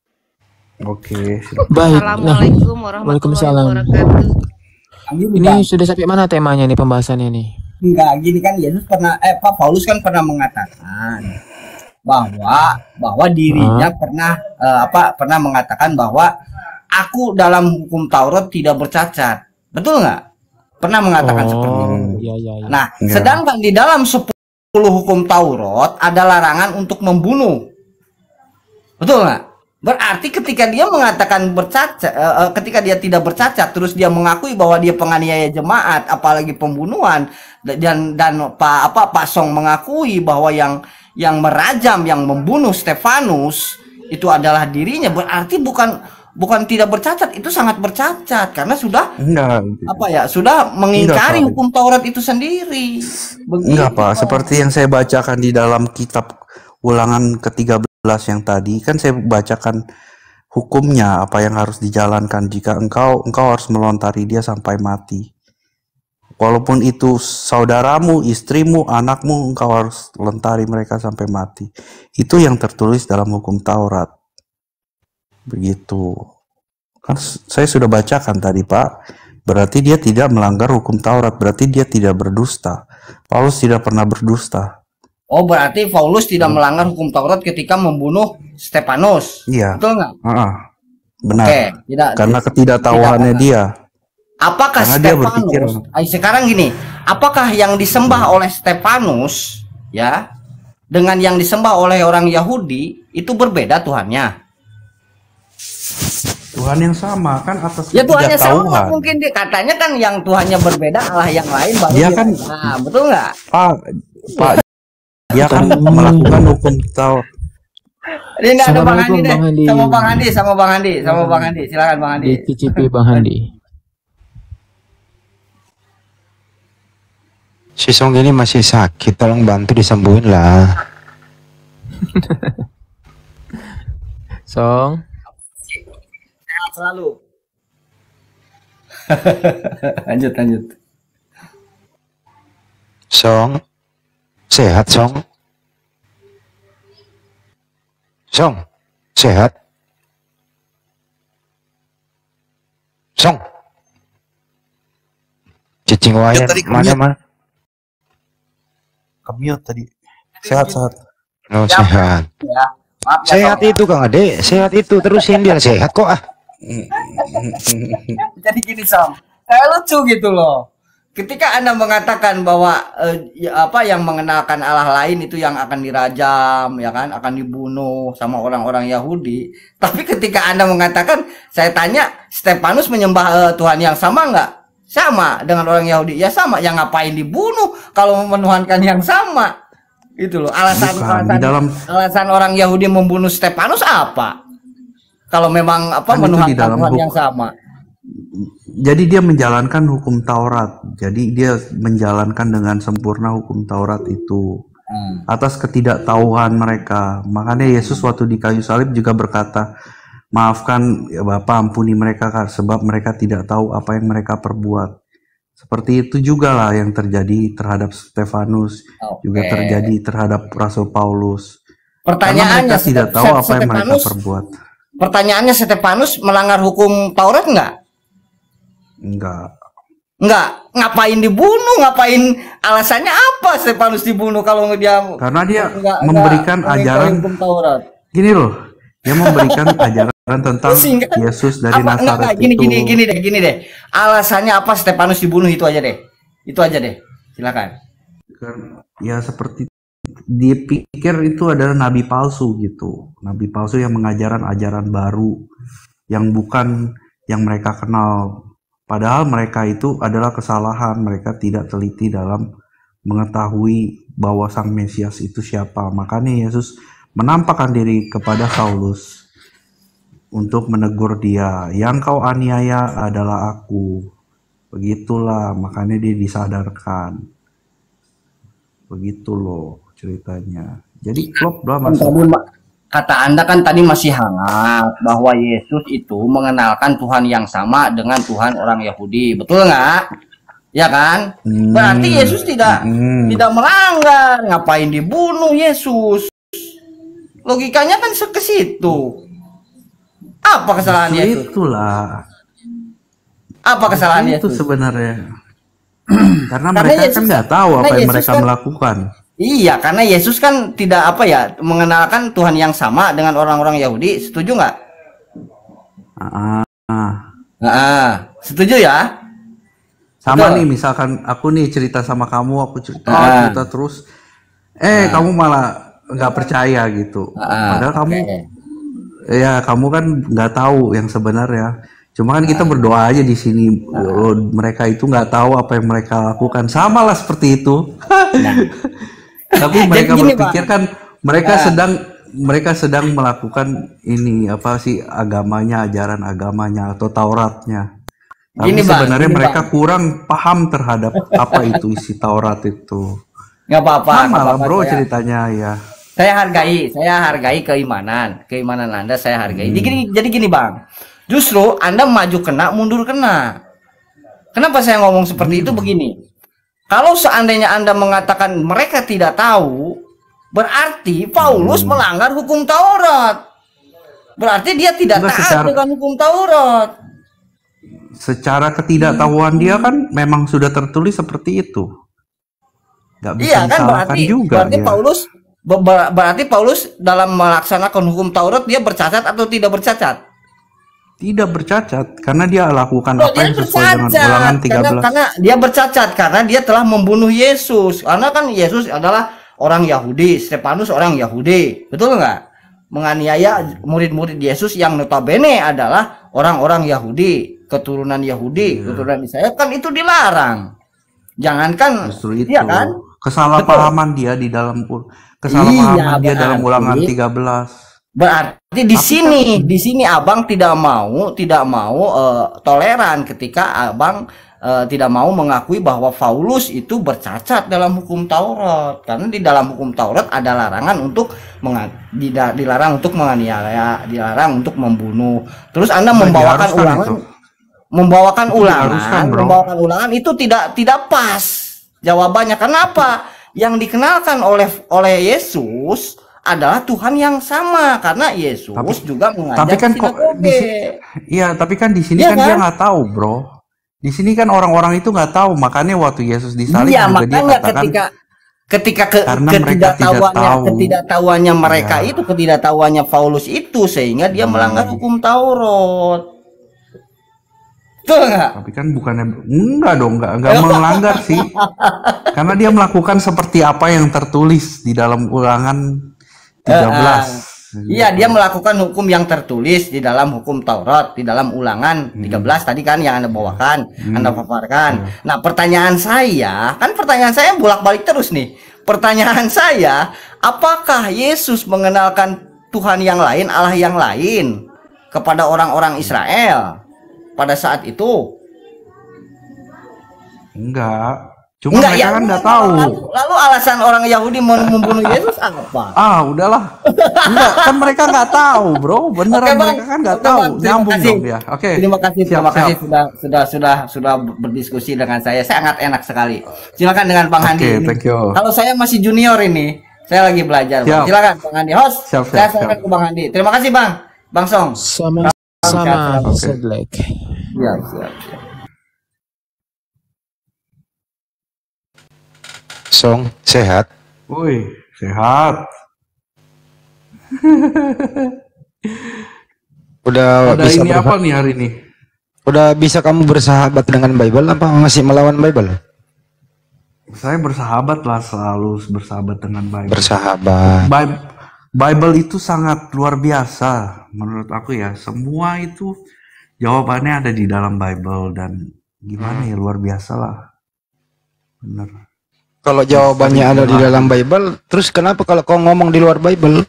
Oke. Baik. Nah, Assalamualaikum warahmatullahi Waalaikumsalam. wabarakatuh. Ini sudah sampai mana temanya nih pembahasannya nih? Enggak, gini kan Yesus pernah eh Pak Paulus kan pernah mengatakan bahwa bahwa dirinya pernah eh, apa pernah mengatakan bahwa aku dalam hukum Taurat tidak bercacat. Betul nggak? Pernah mengatakan seperti itu. Iya, iya, iya. Nah, Iya. sedangkan di dalam sepuluh hukum Taurat ada larangan untuk membunuh. Betul nggak? Berarti ketika dia mengatakan bercacat, uh, ketika dia tidak bercacat, terus dia mengakui bahwa dia penganiaya jemaat, apalagi pembunuhan, dan dan Pak apa Pak Song mengakui bahwa yang yang merajam, yang membunuh Stefanus itu adalah dirinya, berarti bukan bukan tidak bercacat, itu sangat bercacat karena sudah enggak apa ya sudah mengingkari enggak, hukum Taurat itu sendiri. Begitu, enggak Pak, Pak. seperti yang saya bacakan di dalam kitab Ulangan ke tiga belas yang tadi kan saya bacakan hukumnya apa yang harus dijalankan jika engkau engkau harus melontari dia sampai mati. Walaupun itu saudaramu, istrimu, anakmu, engkau harus lontari mereka sampai mati. Itu yang tertulis dalam hukum Taurat. Begitu. Kan saya sudah bacakan tadi, Pak. Berarti dia tidak melanggar hukum Taurat, berarti dia tidak berdusta. Paulus tidak pernah berdusta. Oh, berarti Paulus tidak hmm. melanggar hukum Taurat ketika membunuh Stefanus. Iya. Betul nggak? Uh-uh. Benar. Oke, tidak, karena ketidaktahuannya tidak, dia. Apakah karena Stefanus? Dia berpikir, sekarang gini, apakah yang disembah oleh Stefanus, ya, dengan yang disembah oleh orang Yahudi itu berbeda Tuhannya? Tuhan yang sama kan atas ya Tuhannya sama, mungkin dia katanya kan yang Tuhannya berbeda Allah yang lain baru dia dia kan nah, betul nggak Pak Pak dia kan melakukan hukum Taurat. Ini ada Bang Handi deh, sama Bang Handi, sama Bang Handi, sama Bang Handi, silakan Bang Handi. Dicicipi Bang Handi. Si Song ini masih sakit, tolong bantu disembuhin lah. Song. Sehat selalu. lanjut, lanjut. Song, sehat Song. Song, sehat. Song. Cicing wayan mana mana? Kamiot tadi. Sehat sehat. Oh ya, sehat. Ya. Maaf, ya, sehat ya, itu Kang Ade, sehat itu terusin biar sehat kok ah. Jadi gini Sam, kayak lucu gitu loh. Ketika Anda mengatakan bahwa eh, ya, apa yang mengenalkan Allah lain itu yang akan dirajam, ya kan, akan dibunuh sama orang-orang Yahudi. Tapi ketika Anda mengatakan, saya tanya, Stefanus menyembah eh, Tuhan yang sama nggak? Sama dengan orang Yahudi. Ya sama, yang ngapain dibunuh kalau menuhankan yang sama? Itu loh. Alasan Bukan, alasan, dalam... alasan orang Yahudi membunuh Stefanus apa? Kalau memang apa kan menuhankan Tuhan yang sama. Jadi dia menjalankan hukum Taurat. Jadi dia menjalankan dengan sempurna hukum Taurat itu hmm. atas ketidaktahuan mereka. Makanya Yesus waktu di kayu salib juga berkata, maafkan ya Bapa, ampuni mereka sebab mereka tidak tahu apa yang mereka perbuat. Seperti itu juga lah yang terjadi terhadap Stefanus, okay. juga terjadi terhadap Rasul Paulus. Pertanyaannya, mereka tidak tahu apa yang mereka perbuat. Pertanyaannya, Stefanus melanggar hukum Taurat nggak? Enggak. Enggak. Ngapain dibunuh? Ngapain? Alasannya apa Stefanus dibunuh kalau dia? Karena dia enggak, memberikan enggak, ajaran. Hukum Taurat. Gini loh, dia memberikan ajaran tentang Sehingga, Yesus dari apa, Nazaret enggak, gini, itu. Gini, gini deh, gini deh. Alasannya apa Stefanus dibunuh itu aja deh. Itu aja deh. Silakan. Ya seperti dia pikir itu adalah nabi palsu gitu. Nabi palsu yang mengajarkan ajaran baru yang bukan yang mereka kenal. Padahal mereka itu adalah kesalahan. Mereka tidak teliti dalam mengetahui bahwa Sang Mesias itu siapa. Makanya Yesus menampakkan diri kepada Saulus untuk menegur dia. Yang kau aniaya adalah aku. Begitulah, makanya dia disadarkan. Begitu loh ceritanya. Jadi klop lah mas. Kata Anda kan tadi masih hangat bahwa Yesus itu mengenalkan Tuhan yang sama dengan Tuhan orang Yahudi. Betul nggak? Ya kan? Hmm, Berarti Yesus tidak hmm. tidak melanggar. Ngapain dibunuh Yesus? Logikanya kan ke situ. Apa kesalahan itu Yesus? Itulah. Apa kesalahan itu Yesus? Sebenarnya. Karena, karena mereka Yesus, kan nggak tahu apa yang Yesus mereka kan, melakukan. Iya, karena Yesus kan tidak apa ya mengenalkan Tuhan yang sama dengan orang-orang Yahudi. Setuju nggak? Ah, ah. ah, setuju ya? Sama Betul. Nih, misalkan aku nih cerita sama kamu, aku cerita, ah. cerita terus. Eh, nah. kamu malah nggak percaya gitu. Ah, Padahal okay. kamu, ya kamu kan nggak tahu yang sebenarnya. Cuma kan kita berdoa aja di sini. Oh, mereka itu nggak tahu apa yang mereka lakukan. Sama lah seperti itu. Nah. Tapi mereka gini, berpikir Bang. kan mereka nah. sedang mereka sedang melakukan ini apa sih agamanya, ajaran agamanya atau Tauratnya. Tapi gini, sebenarnya gini, mereka bang. kurang paham terhadap apa itu isi Taurat itu. Nggak apa-apa. Sama lah bro saya, ceritanya ya. Saya hargai, saya hargai keimanan, keimanan Anda saya hargai. Hmm. Jadi, jadi gini Bang. Justru Anda maju kena, mundur kena. Kenapa saya ngomong seperti itu begini? Kalau seandainya Anda mengatakan mereka tidak tahu, berarti Paulus hmm. melanggar hukum Taurat. Berarti dia tidak Enggak, taat secara, dengan hukum Taurat. Secara ketidaktahuan hmm. dia kan memang sudah tertulis seperti itu. Gak bisa iya kan berarti, juga, berarti ya. Paulus ber, berarti Paulus dalam melaksanakan hukum Taurat dia bercacat atau tidak bercacat? Tidak bercacat karena dia lakukan oh, apa dia yang sesuai dengan Ulangan tiga belas. Karena, karena dia bercacat karena dia telah membunuh Yesus. Karena kan Yesus adalah orang Yahudi, Stefanus orang Yahudi, betul nggak? Menganiaya murid-murid Yesus yang notabene adalah orang-orang Yahudi, keturunan Yahudi, yeah. keturunan Israel, kan itu dilarang. Jangankan justru itu ya kan? Kesalahpahaman dia di dalam kesalahpahaman iya, dia dalam Ulangan tiga belas. Berarti di Tapi sini, kan, di sini abang tidak mau, tidak mau uh, toleran ketika abang uh, tidak mau mengakui bahwa Paulus itu bercacat dalam hukum Taurat. Karena di dalam hukum Taurat ada larangan untuk dilarang untuk menganiaya, dilarang untuk membunuh. Terus Anda membawakan ulangan, itu. membawakan itu ulangan, membawakan ulangan itu tidak tidak pas jawabannya. Kenapa? Yang dikenalkan oleh oleh Yesus adalah Tuhan yang sama karena Yesus tapi, juga mengajar tapi kan kok iya tapi kan di sini ya kan, kan dia nggak tahu bro, di sini kan orang-orang itu nggak tahu, makanya waktu Yesus disalib iya, juga makanya dia katakan ketika ketika ke, ketidaktahuannya ketidaktahuannya mereka ya. itu ketidaktahuannya Paulus itu sehingga dia hmm. melanggar hukum Taurat. Betul nggak? Tapi kan bukannya enggak dong, enggak enggak melanggar sih, karena dia melakukan seperti apa yang tertulis di dalam Ulangan tiga belas. Uh, uh, iya, dia melakukan hukum yang tertulis di dalam hukum Taurat, di dalam Ulangan tiga belas hmm. tadi kan yang Anda bawakan, hmm. Anda paparkan. Hmm. Nah, pertanyaan saya, kan pertanyaan saya bolak-balik terus nih. Pertanyaan saya, apakah Yesus mengenalkan Tuhan yang lain, Allah yang lain kepada orang-orang Israel pada saat itu? Enggak. Cuma Enggak, mereka ya, kan nggak tahu. Lalu, lalu alasan orang Yahudi mau membunuh Yesus apa? Ah, udahlah. Enggak, kan mereka nggak tahu, bro. Beneran Oke, mereka kan nggak tahu. Bang, nyambung dong ya. Oke. Okay. Terima kasih, siap, terima siap. kasih sudah sudah sudah sudah berdiskusi dengan saya. Sangat enak sekali. Silakan dengan Bang Handi. Okay, thank you. Kalau saya masih junior ini, saya lagi belajar. Bang. Silakan Bang Handi. Host, siap, siap, saya silakan ke Bang Handi. Terima kasih Bang. Bang Song. Sama sama. Oke. Ya, siap, siap. Song, sehat? Woi, sehat. Udah Ada bisa ini apa nih hari ini? Udah bisa kamu bersahabat dengan Bible apa masih melawan Bible? Saya bersahabat lah, selalu bersahabat dengan Bible. Bersahabat. Bible, Bible itu sangat luar biasa menurut aku ya. Semua itu jawabannya ada di dalam Bible dan gimana ya, luar biasa lah. Bener. Kalau jawabannya ada di dalam Bible, terus kenapa kalau kau ngomong di luar Bible?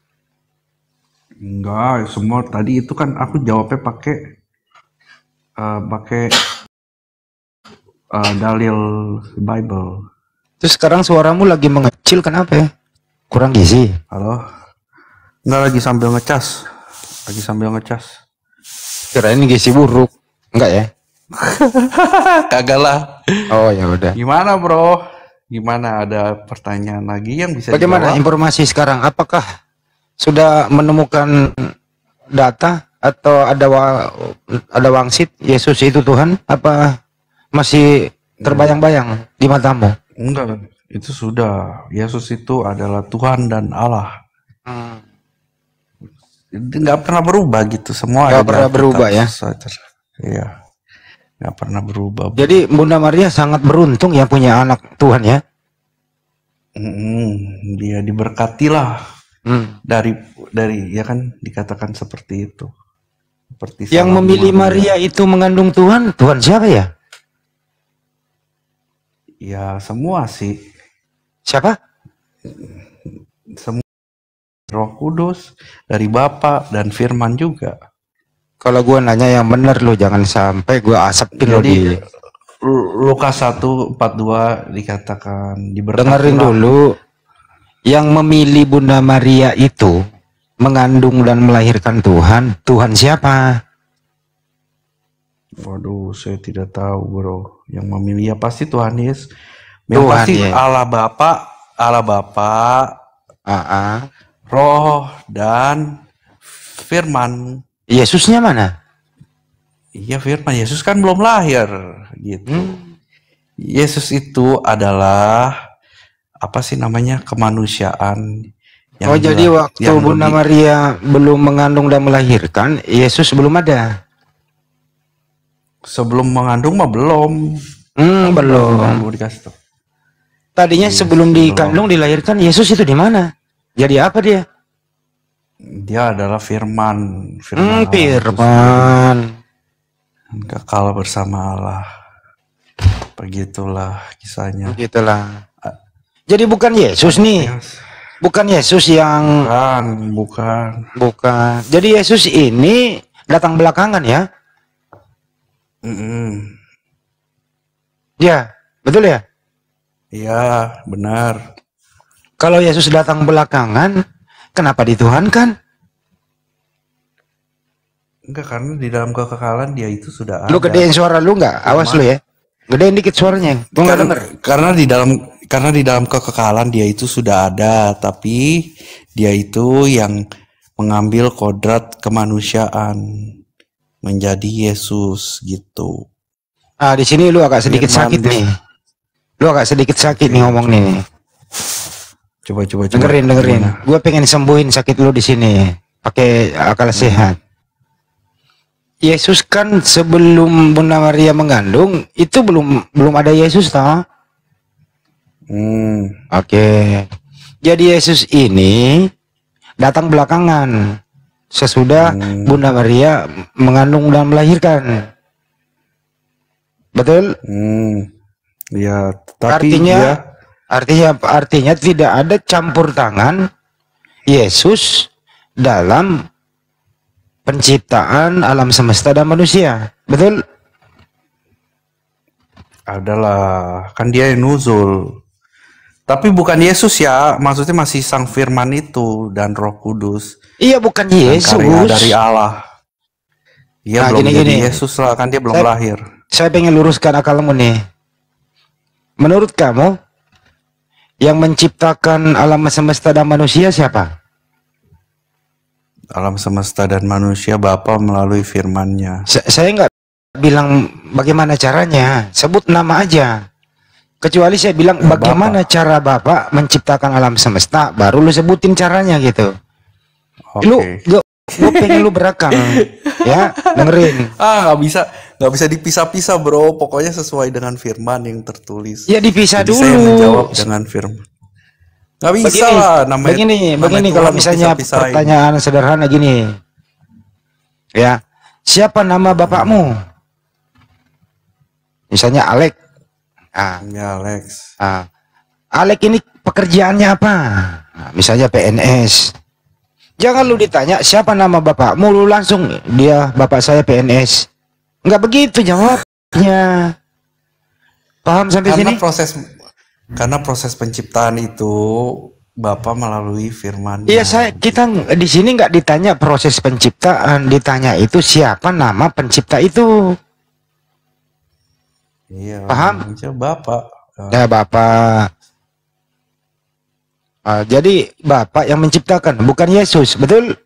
Enggak, semua tadi itu kan aku jawabnya pakai uh, pakai uh, dalil Bible. Terus sekarang suaramu lagi mengecil, kenapa ya? Kurang gizi. Halo? Enggak, lagi sambil ngecas. Lagi sambil ngecas. Kirain gizi buruk. Enggak ya? Kagak lah. Oh ya udah. Gimana bro? Gimana, ada pertanyaan lagi yang bisa Bagaimana dijawab? Informasi sekarang? Apakah sudah menemukan data atau ada wa, ada wangsit Yesus itu Tuhan? Apa masih terbayang-bayang di matamu? Enggak, itu sudah. Yesus itu adalah Tuhan dan Allah. Hmm. Nggak pernah berubah gitu, semua. Nggak pernah berubah ya? Iya. Nggak pernah berubah. Jadi Bunda Maria sangat beruntung ya punya anak Tuhan ya? Mm, dia diberkatilah Hmm. dari dari ya kan dikatakan seperti itu. Seperti Yang salam memilih Maria. Maria itu mengandung Tuhan, Tuhan siapa ya? Ya semua sih. Siapa? Semua Roh Kudus dari Bapa dan Firman juga. Kalau gua nanya yang benar lo, jangan sampai gua asapin lo Jadi di. Lukas satu empat dua dikatakan diberkatilah. Dengerin dulu. Yang memilih Bunda Maria itu mengandung dan melahirkan Tuhan, Tuhan siapa? Waduh, saya tidak tahu, bro. Yang memilih ya pasti Tuhan Yesus. Yang Tuhan, pasti ya. Allah Bapa, Allah Bapa, Aa. Roh dan Firman. Yesusnya mana? Iya, Firman. Yesus kan belum lahir, gitu. Hmm. Yesus itu adalah apa sih namanya, kemanusiaan. Yang Oh, jadi jelas, waktu yang Bunda lebih- Maria belum mengandung dan melahirkan, Yesus belum ada. Sebelum mengandung mah belum. Hmm, belum. Belum dikasih tahu. Tadinya Iya, sebelum belum. dikandung dilahirkan, Yesus itu di mana? Jadi apa dia? Dia adalah Firman. Hmm, Allah. Firman. Kekal bersama Allah. Begitulah kisahnya. Begitulah. Jadi bukan Yesus nih. Bukan Yesus yang Bukan, bukan. bukan. Jadi Yesus ini datang belakangan ya? Mm-mm. Ya, betul ya? Iya, benar. Kalau Yesus datang belakangan, kenapa dituhankan? Enggak, karena di dalam kekekalan dia itu sudah ada. Lu gedein suara lu nggak? Awas lu ya. Gedein dikit suaranya. Gua nggak Karena, denger. karena di dalam karena di dalam kekekalan dia itu sudah ada, tapi dia itu yang mengambil kodrat kemanusiaan menjadi Yesus gitu. Ah, di sini lu agak sedikit Firman. sakit nih. Lu agak sedikit sakit nih ngomong nih. Coba coba coba. Dengerin, dengerin. Gimana? Gue pengen sembuhin sakit lu di sini. Pakai akal sehat. Yesus kan sebelum Bunda Maria mengandung itu belum belum ada Yesus toh? Hmm. Oke. Jadi Yesus ini datang belakangan sesudah Hmm. Bunda Maria mengandung dan melahirkan. Betul? Hmm. Ya, tapi Artinya dia artinya apa? Artinya tidak ada campur tangan Yesus dalam penciptaan alam semesta dan manusia. Betul? adalah kan dia yang nuzul. Tapi bukan Yesus ya, maksudnya masih Sang Firman itu dan Roh Kudus. Iya, bukan Dan Yesus. karya dari Allah. Iya, Nah, belum gini, jadi gini. Yesus lah, kan dia belum Saya- lahir. Saya pengen luruskan akalmu nih. Menurut kamu, yang menciptakan alam semesta dan manusia siapa? Alam semesta dan manusia Bapa melalui firman-Nya. Sa- saya nggak bilang bagaimana caranya, sebut nama aja. Kecuali saya bilang Ya, bagaimana cara Bapak menciptakan alam semesta, baru lu sebutin caranya gitu. Oke. Lu, gua, gua pengen lu berakal, ya, dengerin. Ah, nggak bisa, nggak bisa dipisah-pisah, bro. Pokoknya sesuai dengan firman yang tertulis. Ya dipisah Jadi dulu. saya menjawab dengan firman. Nggak bisa Begini, lah, namanya. begini, namanya begini Tuhan kalau lu misalnya pisah-pisahin. pertanyaan sederhana gini, ya, siapa nama bapakmu? Misalnya Alek. Ah, Ya, Alex. ah. Alek ini pekerjaannya apa? Nah, misalnya P N S. Jangan lu ditanya siapa nama bapakmu, lu langsung dia bapak saya P N S. Enggak begitu jawabnya. Paham sampai Karena sini? proses karena proses penciptaan itu Bapa melalui firman. Iya, saya kita ng- di sini nggak ditanya proses penciptaan, ditanya itu siapa nama pencipta itu. Iya. Paham? Aja Bapak. Ya Bapak. Ah, jadi Bapak yang menciptakan, bukan Yesus, betul?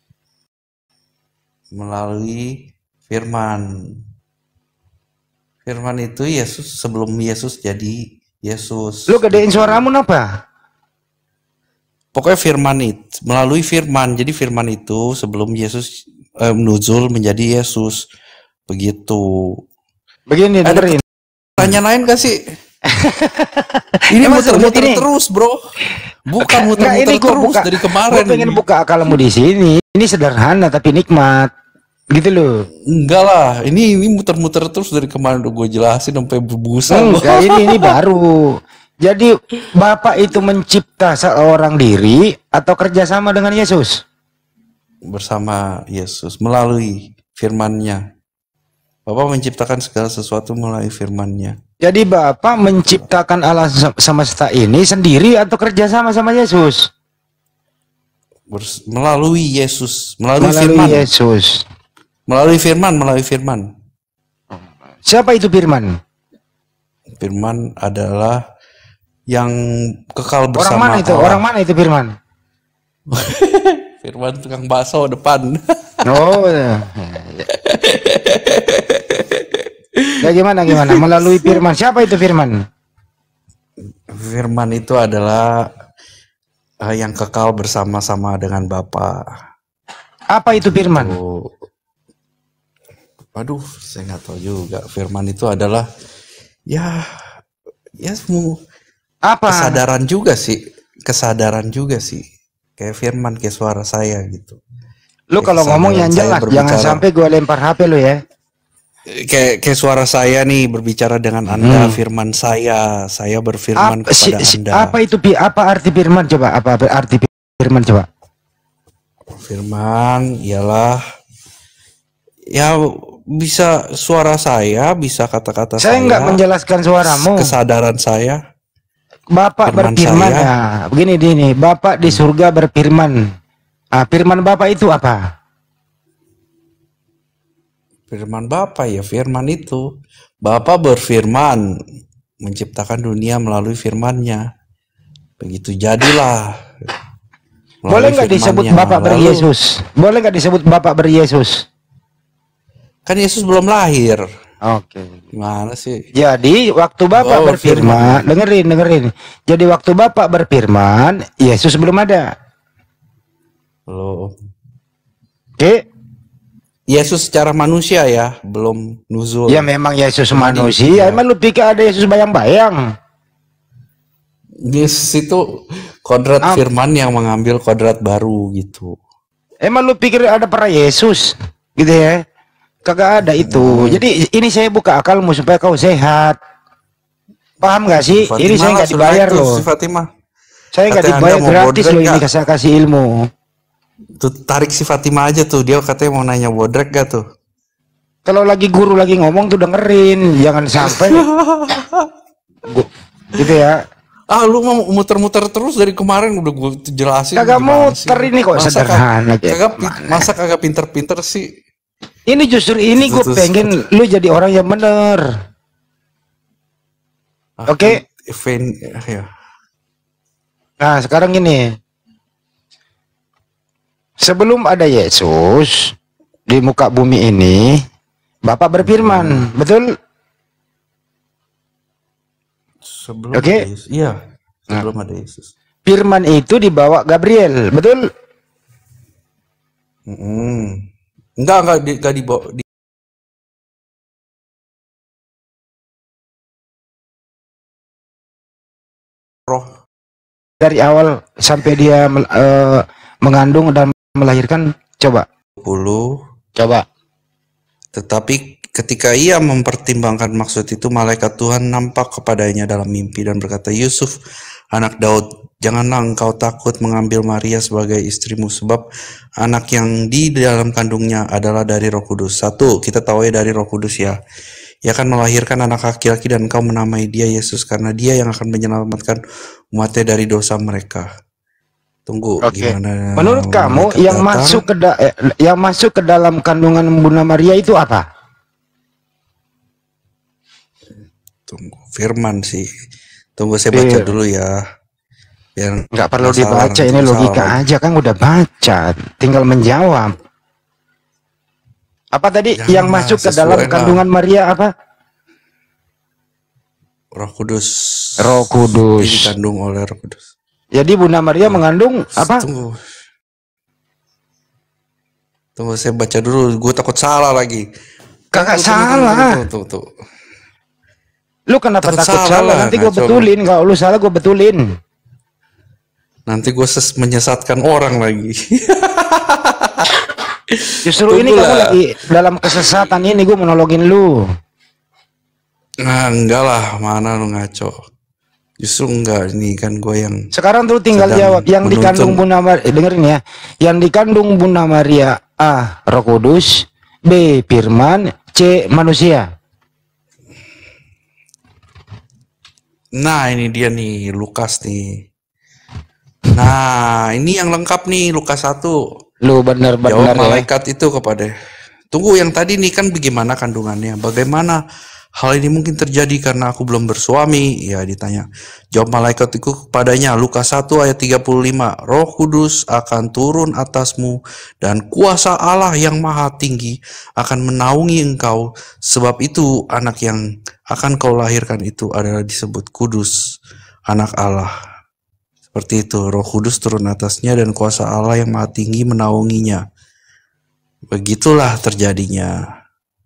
Melalui firman. Firman itu Yesus sebelum Yesus jadi Yesus. Lu gedein suaramu apa? Pokoknya firman itu melalui firman. Jadi firman itu sebelum Yesus eh, nuzul menjadi Yesus. Begitu. Begini Ada dengerin. pertanyaan lain gak sih? Ini Emang muter-muter ini? terus, bro. Bukan Enggak, muter-muter ini gua terus buka, dari gua kemarin. pengen buka akalmu di sini. Ini sederhana tapi nikmat. Gitu loh. Enggak lah, ini ini muter-muter terus dari kemarin udah gue jelasin sampai berbusa. Enggak, ini ini baru. Jadi Bapak itu mencipta seorang diri atau kerjasama dengan Yesus? Bersama Yesus melalui firman-Nya. Bapak menciptakan segala sesuatu melalui firman-Nya. Jadi Bapak menciptakan alam semesta ini sendiri atau kerjasama sama Yesus? Bers melalui Yesus, melalui, Melalui firman. Yesus. Melalui firman, melalui firman. Siapa itu firman? Firman adalah yang kekal Orang bersama mana itu? Allah. Orang mana itu firman? Firman tukang bakso depan. Oh. Ya. Ya gimana gimana? Melalui firman. Siapa itu firman? Firman itu adalah uh, yang kekal bersama-sama dengan Bapa. Apa itu firman? Tuh. Aduh, saya nggak tahu juga. Firman itu adalah ya, ya semua apa? Kesadaran juga sih, kesadaran juga sih. Kayak firman, kayak suara saya gitu. Lu Kayak kalau ngomong yang kesadaran saya jelas, jangan berbicara. sampai gua lempar H P lu ya. Kayak kayak suara saya nih berbicara dengan Anda, Hmm. firman saya, saya berfirman Apa, si- kepada si- Anda. apa itu pi- apa arti firman coba? Apa arti firman coba? Firman ialah ya bisa suara saya, bisa kata-kata saya. Saya nggak menjelaskan suaramu. Kesadaran saya. Bapak Firman berfirman, saya. ya, begini gini, Bapak di surga berfirman. Ah, firman Bapak itu apa? Firman Bapa ya, firman itu. Bapa berfirman, menciptakan dunia melalui firman-Nya. Begitu jadilah. Boleh nggak disebut Bapak Lalu, beryesus? Boleh nggak disebut Bapak beryesus? kan Yesus belum lahir. Oke. Gimana sih? Jadi waktu Bapak Oh, berfirman, dengerin, dengerin. Jadi waktu Bapak berfirman, Yesus belum ada. Belum. Oke. Yesus secara manusia ya, belum nuzul. Ya memang Yesus Cuma manusia. di- Emang lu pikir ada Yesus bayang-bayang? Yesus itu kodrat Ah. firman yang mengambil kodrat baru gitu. Emang lu pikir ada para Yesus? Gitu ya? Kagak ada itu. Jadi ini saya buka akalmu supaya kau sehat. Paham gak sih? Fatimah Ini saya lah, nggak sudah dibayar itu, loh. si Fatimah. Saya nggak Katanya dibayar Anda mau gratis bodrek loh ini nggak? saya kasih ilmu. Tuh tarik si Fatimah aja tuh, dia katanya mau nanya bodrek gak tuh? Kalau lagi guru lagi ngomong tuh dengerin, jangan sampai Gu- gitu ya. Ah lu mau muter-muter terus dari kemarin udah gue jelasin. Kagak gimana sih? muter ini kok Masa sederhana kag- kayak kagak pi- masa kagak pinter-pinter sih? Ini justru ini gue Terus- pengen lu jadi orang yang bener. Ah, Oke. event ya. Nah sekarang gini, sebelum ada Yesus di muka bumi ini, Bapak berfirman, betul? Sebelum Oke. ada Yesus. Iya, sebelum ada Yesus. Firman itu dibawa Gabriel, betul? Mm-mm. Enggak, enggak di, enggak dibawa di, roh. Dari awal sampai dia mel- eh, mengandung dan melahirkan, coba. sepuluh. Coba. Tetapi ketika ia mempertimbangkan maksud itu, malaikat Tuhan nampak kepadanya dalam mimpi dan berkata, Yusuf, anak Daud, janganlah engkau takut mengambil Maria sebagai istrimu, sebab anak yang di dalam kandungnya adalah dari Roh Kudus. Satu, kita tahu ya dari Roh Kudus ya. Ia akan melahirkan anak laki-laki dan engkau menamai dia Yesus, karena dia yang akan menyelamatkan umatnya dari dosa mereka. Tunggu, Oke. gimana? Menurut kamu malaikat yang datang? masuk ke da- eh, yang masuk ke dalam kandungan Bunda Maria itu apa? Tunggu, firman sih. Tunggu saya baca Fir- dulu ya. Biar Nggak perlu nggak salah dibaca, nanti ini salah logika lagi. aja kan udah baca, tinggal menjawab. Apa tadi Jangan yang lah, masuk ke sesuai dalam lah. kandungan Maria apa? Roh Kudus. Roh Kudus. Dia dikandung oleh Roh Kudus. Jadi Bunda Maria mengandung apa? Tunggu. Tunggu saya baca dulu, gue takut salah lagi. Kagak Tunggu, tunggu, salah. Tunggu, tunggu, tunggu, tunggu. Lu kenapa Takut takut salah salah? lah, Nanti gue ngaco. betulin. Kalau lu salah gue betulin. Nanti gue ses menyesatkan orang lagi. Justru ini kamu lagi dalam kesesatan ini, gue menolongin lu. Nah, enggak lah, mana lu ngaco. Justru enggak, ini kan gue yang Sekarang tuh tinggal sedang jawab yang menuntun. dikandung Bunda Maria, eh, dengerin ya. Yang dikandung Bunda Maria, A. Roh Kudus, B. Firman, C. Manusia. Nah, ini dia nih, Lukas nih. Nah, ini yang lengkap nih, Lukas satu. Lu bener-bener Jawab ya. malaikat itu kepada. Tunggu, yang tadi nih kan bagaimana kandungannya? Bagaimana hal ini mungkin terjadi karena aku belum bersuami? Ya, ditanya. Jawab malaikat itu kepadanya, Lukas satu ayat tiga puluh lima. Roh Kudus akan turun atasmu dan kuasa Allah yang maha tinggi akan menaungi engkau. Sebab itu anak yang akan kau lahirkan itu adalah disebut kudus, anak Allah. Seperti itu, Roh Kudus turun atasnya dan kuasa Allah yang maha tinggi menaunginya. Begitulah terjadinya.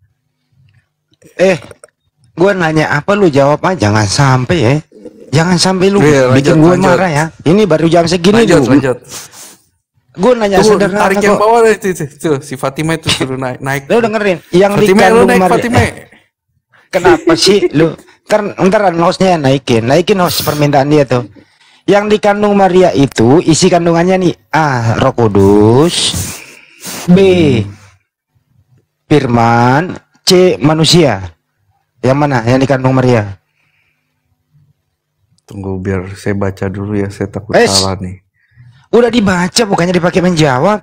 Eh, gue nanya apa lu jawab aja, jangan sampai ya. Jangan sampai lu Iya, bikin lanjut, gue lanjut. marah ya. Ini baru jam segini Lanjut, lu. lanjut. Gue nanya Tunggu, sederhana tarik yang kok. bawah itu, itu, itu, si Fatima itu suruh naik. naik. Lu dengerin, yang Fatima, lu dikandung naik, Maria. Fatima. Kenapa sih lu? Kan ntar hostnya naikin, naikin host permintaan dia tuh. Yang dikandung Maria itu isi kandungannya nih, A. Roh Kudus, B. Firman, C. Manusia. Yang mana yang dikandung Maria? Tunggu biar saya baca dulu ya, saya takut Eh, salah nih. Udah dibaca, bukannya dipakai menjawab.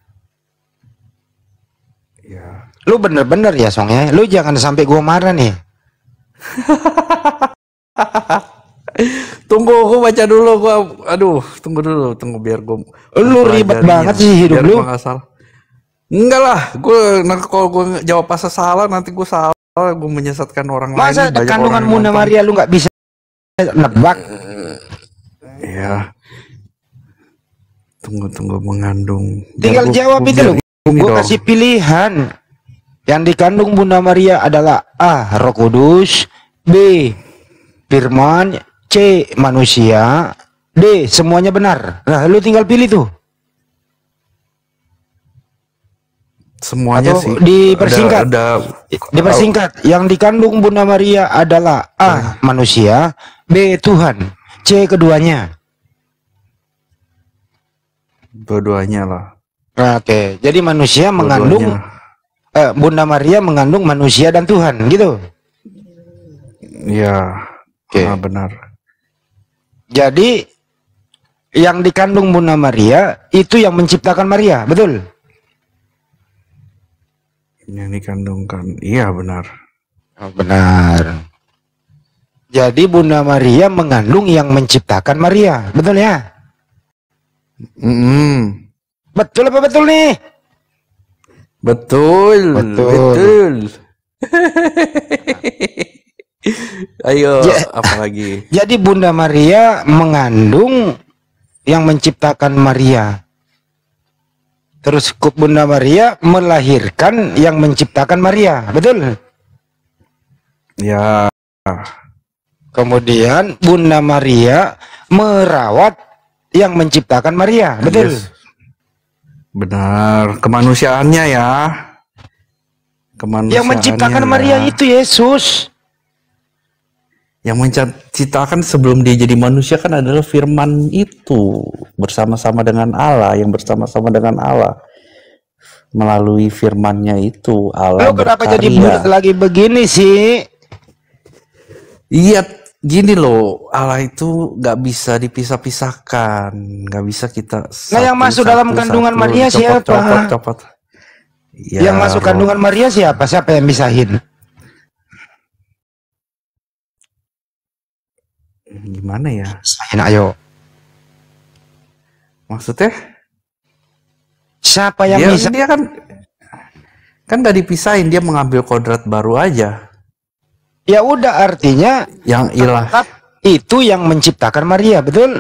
Ya. Lu bener-bener ya Song ya. Lu jangan sampai gua marah nih. Tunggu, gua baca dulu, gua aduh, tunggu dulu, tunggu biar gua. Lu ribet banget sih hidup biar lu. gua nggak salah. Enggak lah, gua nanti kalau gua jawab pas salah nanti gua salah, gua menyesatkan orang Masa lain. banyak kandungan orang yang Bunda nonton. Maria lu nggak bisa nebak? Ya. Tunggu, tunggu mengandung. Tinggal Biar gua- jawab gua itu loh. biar ini Gue dong. kasih pilihan. Yang dikandung Bunda Maria adalah A. Roh Kudus, B. Firman, C. Manusia, D. Semuanya benar. Nah, lu tinggal pilih tuh. Semuanya Atau sih. dipersingkat. Ada, ada Dipersingkat. Yang dikandung Bunda Maria adalah A. Manusia, B. Tuhan, C. Keduanya. dua-duanya lah. Oke, jadi manusia mengandung Dua-duanya. eh, Bunda Maria mengandung manusia dan Tuhan, gitu. Iya. Oke. Ah, benar. Jadi yang dikandung Bunda Maria itu yang menciptakan Maria, betul? Yang dikandungkan. Iya, benar. Oh, benar. Jadi Bunda Maria mengandung yang menciptakan Maria, betul ya? Mm-mm. Betul apa betul nih? Betul. Betul. Betul. Ayo, Ja- apa lagi? Jadi Bunda Maria mengandung yang menciptakan Maria. Terus Bunda Maria melahirkan yang menciptakan Maria, betul? Ya. Kemudian Bunda Maria merawat yang menciptakan Maria, betul? Yes. Benar, kemanusiaannya ya. Kemanusiaannya. Yang menciptakan ya. Maria itu Yesus. Yang menciptakan sebelum dia jadi manusia kan adalah firman itu bersama-sama dengan Allah, yang bersama-sama dengan Allah melalui firmannya itu Allah Lo kenapa berkarya. jadi bulat lagi begini sih? Iya, gini loh, Allah itu nggak bisa dipisah-pisahkan, nggak bisa kita. Nah, yang masuk dalam kandungan Maria siapa? Copot, copot. Ya, Yang masuk Roh. kandungan Maria siapa? Siapa yang misahin? Gimana ya? Misahin, ayo. Maksudnya? Siapa yang dia, misahin? dia kan kan nggak dipisahin, dia mengambil kodrat baru aja. Ya udah, artinya yang ilah tetap itu yang menciptakan Maria, betul?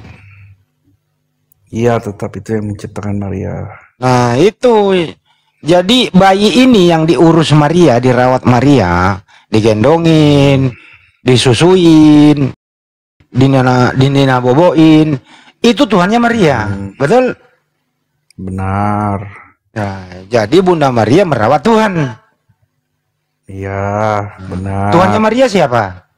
Iya, tetap itu yang menciptakan Maria. Nah, itu. Jadi bayi ini yang diurus Maria, dirawat Maria, digendongin, disusuin, dinana dinina boboin, itu Tuhannya Maria, hmm. betul? Benar. Nah, jadi Bunda Maria merawat Tuhan. Iya, benar. Tuhannya Maria siapa?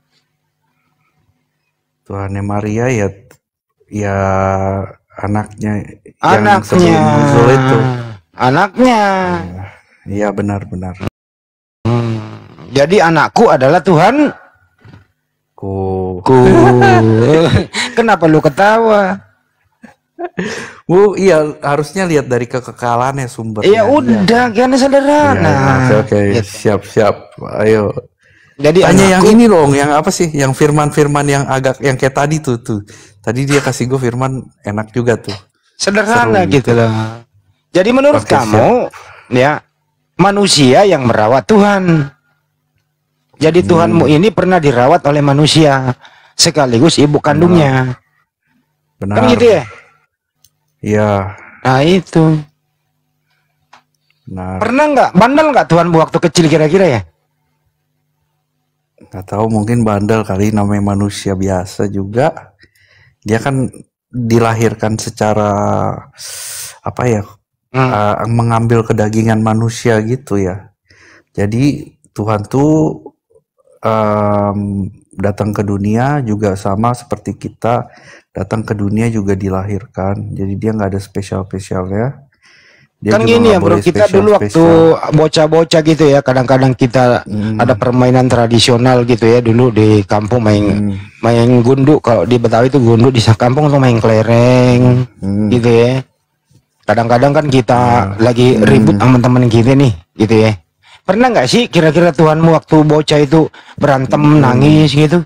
Tuhannya Maria ya, ya anaknya, anaknya yang muncul itu. Anaknya. Iya, benar-benar. Hmm. Jadi anakku adalah Tuhan. Ku. Ku. Kenapa lu ketawa? Bu, iya harusnya lihat dari kekekalannya sumbernya. Ya udah, kan sederhana. Ya, oke, okay. Gitu. Siap-siap. Ayo. Jadi hanya yang anakku... ini dong, yang apa sih? Yang firman-firman yang agak yang kayak tadi tuh tuh. Tadi dia kasih gue firman enak juga tuh. Sederhana Seru, gitu loh. Jadi menurut Oke, kamu siap. ya manusia yang merawat Tuhan. Jadi hmm. Tuhanmu ini pernah dirawat oleh manusia sekaligus ibu kandungnya. Benar. Kan gitu ya? Iya. Nah itu. Benar. Pernah nggak bandel nggak Tuhanmu waktu kecil kira-kira ya? Nggak tahu, mungkin bandel kali, namanya manusia biasa juga. Dia kan dilahirkan secara apa ya? Hmm. Uh, mengambil kedagingan manusia gitu ya. Jadi Tuhan tuh um, datang ke dunia juga sama seperti kita datang ke dunia juga dilahirkan. Jadi dia nggak ada spesial-spesialnya. Dia kan gini ya bro, kita spesial, dulu waktu bocah-bocah gitu ya, kadang-kadang kita hmm. ada permainan tradisional gitu ya, dulu di kampung main hmm. main gundu. Kalau di Betawi itu gundu, di kampung tuh main kelereng hmm. gitu ya. Kadang-kadang kan kita hmm. lagi ribut sama temen kita nih gitu ya. Pernah nggak sih kira-kira Tuhanmu waktu bocah itu berantem hmm. nangis gitu?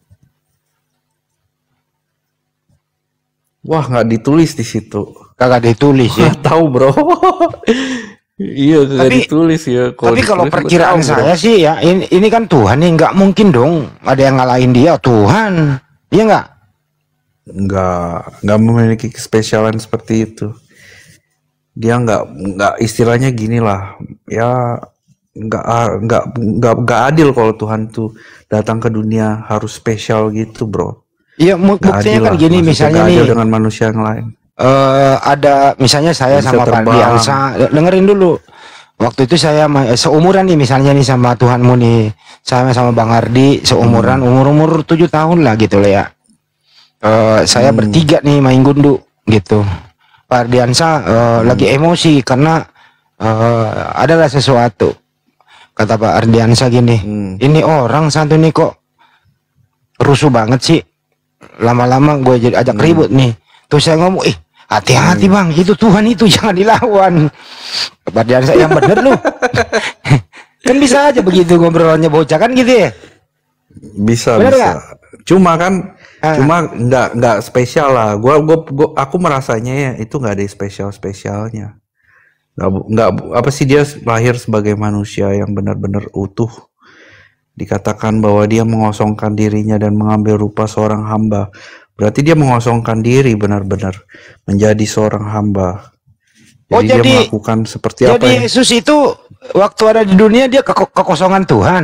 Wah, nggak ditulis di situ. Kagak ditulis ya. Tahu bro. Iya, kagak ditulis ya. Kalo tapi kalau perkiraan tahu, saya bro. sih ya, ini, ini kan Tuhan nih, nggak mungkin dong ada yang ngalahin dia, Tuhan. Iya nggak? Nggak, nggak memiliki kespesialan seperti itu. Dia nggak, nggak istilahnya gini lah. Ya nggak, nggak, nggak, nggak adil kalau Tuhan tuh datang ke dunia harus spesial gitu bro. Iya, buktinya kan gini, misalnya nih dengan manusia yang lain. Uh, ada misalnya saya Bisa sama Pak Diansa, dengerin dulu. Waktu itu saya seumuran nih misalnya nih sama Tuhanmu nih, saya sama Bang Ardi seumuran, hmm. umur-umur tujuh tahun lah gitu lah ya. Uh, saya hmm. bertiga nih main gundu gitu. Pak Diansa uh, hmm. lagi emosi karena uh, adalah sesuatu. Kata Pak Ardiansa gini, hmm. ini orang satu nih kok rusuh banget sih. Lama-lama gue jadi ajak hmm. ribut nih. Terus saya ngomong, ih hati-hati hmm. bang, itu Tuhan itu jangan dilawan. Kepada saya yang bener lu. Kan bisa aja begitu ngobrolnya bocah kan gitu ya. Bisa bener bisa. Gak? Cuma kan, ah. cuma nggak nggak spesial lah. Gua, gua, gua aku merasanya ya itu nggak ada spesial spesialnya. Nggak nggak apa sih, dia lahir sebagai manusia yang benar-benar utuh. Dikatakan bahwa dia mengosongkan dirinya dan mengambil rupa seorang hamba. Berarti dia mengosongkan diri benar-benar menjadi seorang hamba. Jadi, oh, jadi dia melakukan seperti jadi apa? Jadi Yesus yang... itu waktu ada di dunia dia ke kekosongan Tuhan.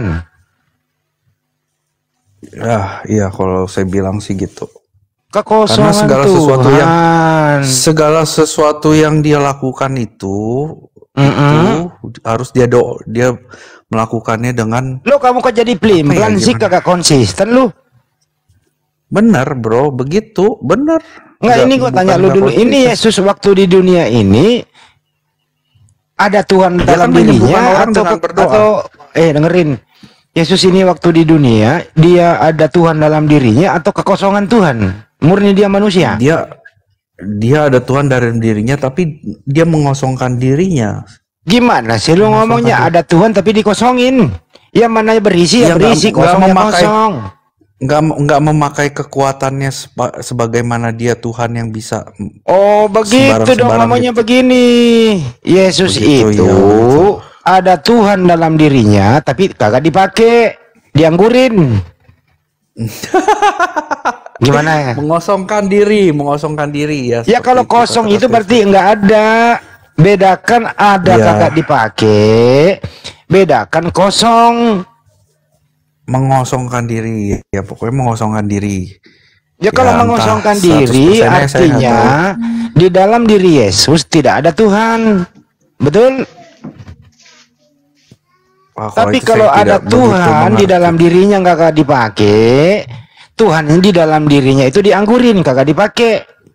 Ya, iya kalau saya bilang sih gitu. Kekosongan Karena segala Tuhan. sesuatu yang segala sesuatu yang dia lakukan itu mm-hmm. itu harus dia do dia melakukannya dengan. Lo kamu kok jadi pelan sih, kagak konsisten lu. Benar bro, begitu, benar. Nggak, ini gua tanya lu dulu. Ini Yesus waktu di dunia ini ada Tuhan dia dalam kan dirinya atau, atau eh dengerin. Yesus ini waktu di dunia dia ada Tuhan dalam dirinya atau kekosongan Tuhan? Murni dia manusia. Dia dia ada Tuhan dalam dirinya tapi dia mengosongkan dirinya. Gimana sih lu ngomongnya dia. Ada Tuhan tapi dikosongin? Ya mana berisi ya, ya berisi, kosong ya kosong. Nggak nggak memakai kekuatannya seba, sebagaimana dia Tuhan yang bisa. Oh begitu dong ngomongnya gitu. Begini. Yesus begitu, itu ya, ada Tuhan dalam dirinya tapi kagak dipakai, dianggurin. Gimana ya? Mengosongkan diri, mengosongkan diri ya. Ya kalau itu, kosong itu berarti nggak ada. Bedakan ada ya. Kagak dipakai, bedakan kosong. mengosongkan diri, ya pokoknya mengosongkan diri. Ya kalau Ya, mengosongkan entah diri seratus persennya saya nggak artinya tahu. di dalam diri Yesus tidak ada Tuhan. Betul? Wah, kalau Tapi itu kalau saya ada tidak begitu Tuhan di mengerti. dalam dirinya nggak dipakai, Tuhan yang di dalam dirinya itu dianggurin kagak dipakai.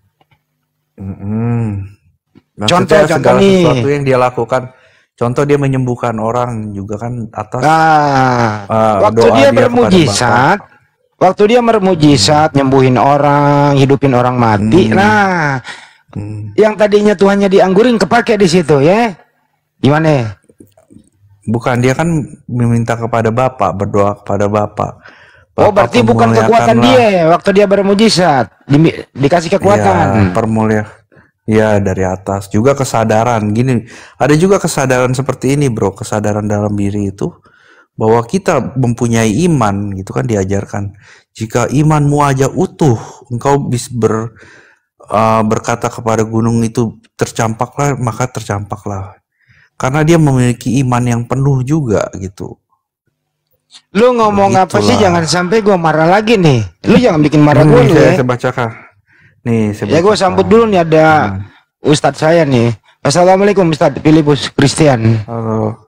Mm-mm. Contoh, Maksudnya contoh segala nih. sesuatu yang dia lakukan, contoh dia menyembuhkan orang juga kan atas Nah, uh, waktu doa dia dia kepada bermujizat, waktu dia bermujizat nyembuhin orang, hidupin orang mati. Hmm. Nah, Hmm. yang tadinya Tuhannya dianggurin kepake di situ ya. Gimana? Bukan, dia kan meminta kepada Bapa, berdoa kepada Bapa. Oh, Bapa, berarti bukan kekuatan permuliakanlah. dia waktu dia bermujizat, di- dikasih Ya, kekuatan. permulia. Ya, dari atas. Juga kesadaran. Gini, ada juga kesadaran seperti ini, bro. Kesadaran dalam diri itu bahwa kita mempunyai iman, gitu kan diajarkan. Jika imanmu aja utuh, engkau bisa ber, uh, berkata kepada gunung itu tercampaklah, maka tercampaklah. Karena dia memiliki iman yang penuh juga, gitu. Lu ngomong apa sih? Begitulah. Jangan sampai gua marah lagi nih. Lu jangan bikin marah Hmm, gua lu saya, ya. saya bacakan. Nih, saya Ya gua bacakan. sambut dulu nih ada Ustadz saya nih. Assalamualaikum Ustadz Filipus Christian. Halo.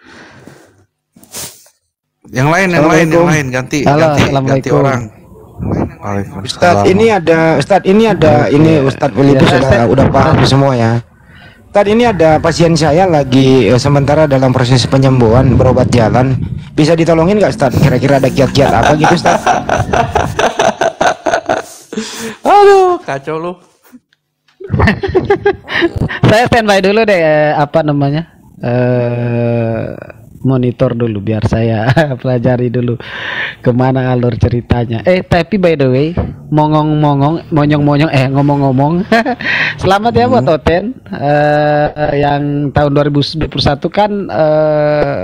Yang lain, yang lain, yang lain, ganti, Halo, ganti, ganti assalamualaikum. orang. Ustadz Waalaikumsalam. ini ada Ustadz ini ada ini Ustadz Filipus Ya, sudah udah paham semua ya. Ustadz ini ada pasien saya lagi eh, sementara dalam proses penyembuhan berobat jalan. Bisa ditolongin nggak Ustadz? Kira-kira ada kiat-kiat apa gitu Ustadz? Aduh, kacau lu. Saya standby dulu deh, eh, apa namanya? Eh monitor dulu biar saya pelajari dulu kemana alur ceritanya. Eh tapi by the way, mongong-mongong, monyong-monyong, eh ngomong-ngomong, selamat ya buat Oten eh, yang tahun dua ribu dua puluh satu kan eh,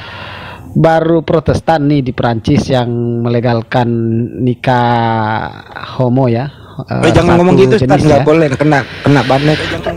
baru Protestan nih di Perancis yang melegalkan nikah homo ya. Eh, jangan ngomong gitu Ustadz, nggak ya. boleh kena kena banet.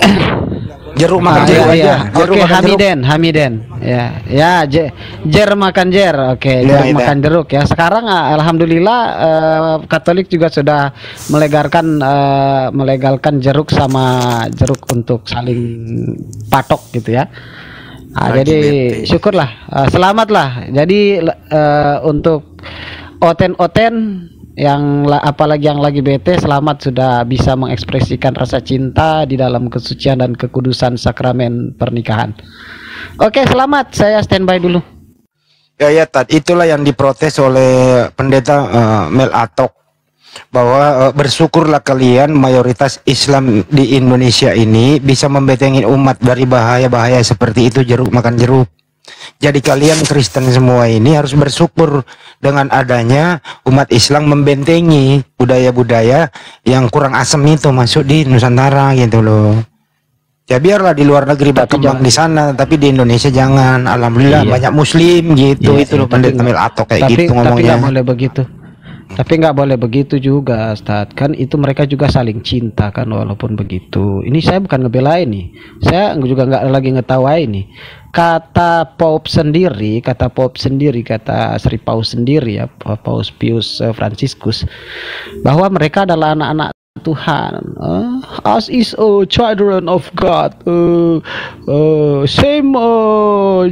Jeruk makan Ah, jeruk iya, aja. iya. Jeruk Oke, makan jeruk. Hamiden, Hamiden. Ya, ya, je- jer makan jer. Oke, Iya, jeruk iya. makan jeruk ya. Sekarang ah, alhamdulillah eh, Katolik juga sudah melegalkan eh, melegalkan jeruk sama jeruk untuk saling patok gitu ya. Ah, Lagi jadi bete. syukurlah, eh, selamatlah. Jadi eh, untuk oten-oten yang la- apalagi yang lagi bete, selamat sudah bisa mengekspresikan rasa cinta di dalam kesucian dan kekudusan sakramen pernikahan. Oke, selamat. Saya standby dulu. Ya ya Tad, itulah yang diprotes oleh pendeta eh, Mel Atok bahwa eh, bersyukurlah kalian mayoritas Islam di Indonesia ini bisa membetengin umat dari bahaya-bahaya seperti itu, jeruk makan jeruk. Jadi kalian Kristen semua ini harus bersyukur dengan adanya umat Islam membentengi budaya-budaya yang kurang asem itu masuk di Nusantara gitu loh. Ya biarlah di luar negeri berkembang di sana, tapi di Indonesia jangan. Alhamdulillah Iya. banyak Muslim gitu. Iya, Itu iya, loh tapi pendeta nggak- Mel Atok kayak tapi, gitu tapi ngomongnya. nggak boleh begitu. Tapi nggak boleh begitu juga, Ustadz. Kan itu mereka juga saling cinta kan, walaupun begitu. Ini saya bukan ngebelain nih. Saya juga nggak lagi ngetawain nih. Kata Pope sendiri, kata Pope sendiri, kata Sri Paus sendiri ya, Paus Pius eh, Franciscus, bahwa mereka adalah anak-anak Tuhan, uh, as is a children of God, uh, uh, same uh,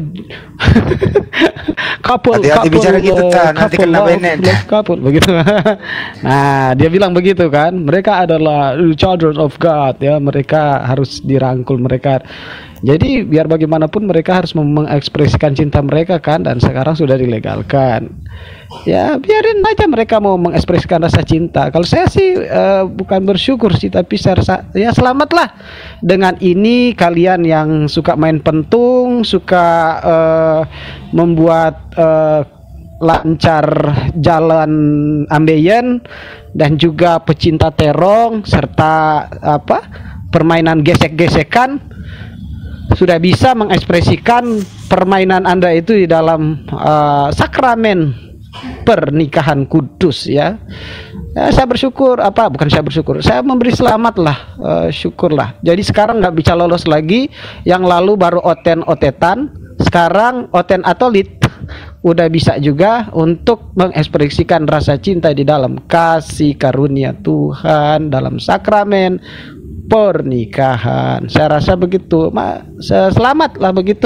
couple, Hati-hati couple, bicara gitu, uh, Tan. Nanti couple kena love, benet. love couple, begitu. Nah, dia bilang begitu kan, mereka adalah children of God, ya, mereka harus dirangkul, mereka. Jadi biar bagaimanapun mereka harus mengekspresikan cinta mereka kan, dan sekarang sudah dilegalkan. Ya biarin aja mereka mau mengekspresikan rasa cinta. Kalau saya sih eh, bukan bersyukur sih, tapi saya rasa ya selamatlah dengan ini kalian yang suka main pentung, suka eh, membuat eh, lancar jalan ambeien, dan juga pecinta terong serta apa permainan gesek-gesekan sudah bisa mengekspresikan permainan Anda itu di dalam uh, sakramen pernikahan kudus ya. Ya, saya bersyukur apa bukan saya bersyukur, saya memberi selamat lah, uh, syukurlah. Jadi sekarang nggak bisa lolos lagi. Yang lalu baru oten-otetan, sekarang oten atolit, udah bisa juga untuk mengekspresikan rasa cinta di dalam kasih karunia Tuhan dalam sakramen pernikahan. Saya rasa begitu. Ma, selamatlah begitu.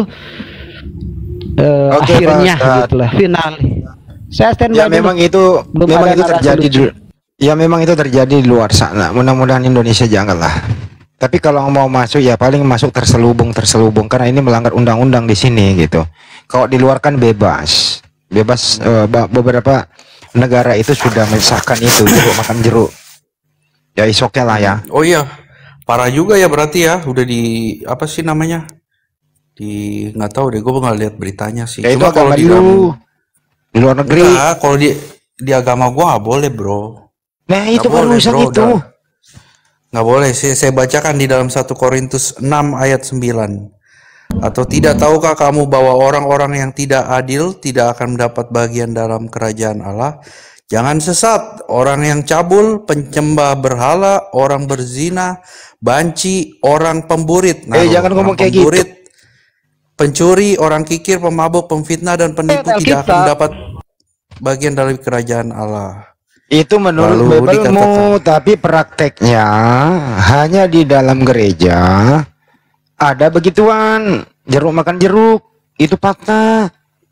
Uh, Oke, akhirnya Pak gitulah final. Saya stand Ya by memang dulu. itu Belum memang ada itu narasi terjadi lucu. di, ya memang itu terjadi di luar sana. Mudah-mudahan Indonesia janganlah. Tapi kalau mau masuk ya paling masuk terselubung terselubung karena ini melanggar undang-undang di sini gitu. Kalau di luar kan bebas. Bebas uh, beberapa negara itu sudah mensahkan itu jeruk makan jeruk. Ya isoknya lah ya. Oh iya, parah juga ya berarti ya. Udah di apa sih namanya? Di nggak tahu deh, gue nggak lihat beritanya sih. Ya itu Cuma kalau agama di dalam, lu di luar negeri. enggak, kalau di di agama gue nggak boleh bro. Nah Nggak itu kan boleh, urusan bro. itu. Dah. Nggak boleh sih. Saya bacakan di dalam satu Korintus enam ayat sembilan. Atau tidak tahukah kamu bahwa orang-orang yang tidak adil tidak akan mendapat bagian dalam kerajaan Allah? Jangan sesat, orang yang cabul, penyembah berhala, orang berzina, banci, orang pemburit. Nah, Eh jangan orang ngomong kayak pemburit, gitu. pencuri, orang kikir, pemabuk, pemfitnah dan penipu Eh, tidak akan Alkitab. mendapat bagian dari kerajaan Allah. Itu menurut Lalu Bibelmu, dikatakan, tapi prakteknya hanya di dalam gereja ada begituan, jeruk makan jeruk, itu fakta.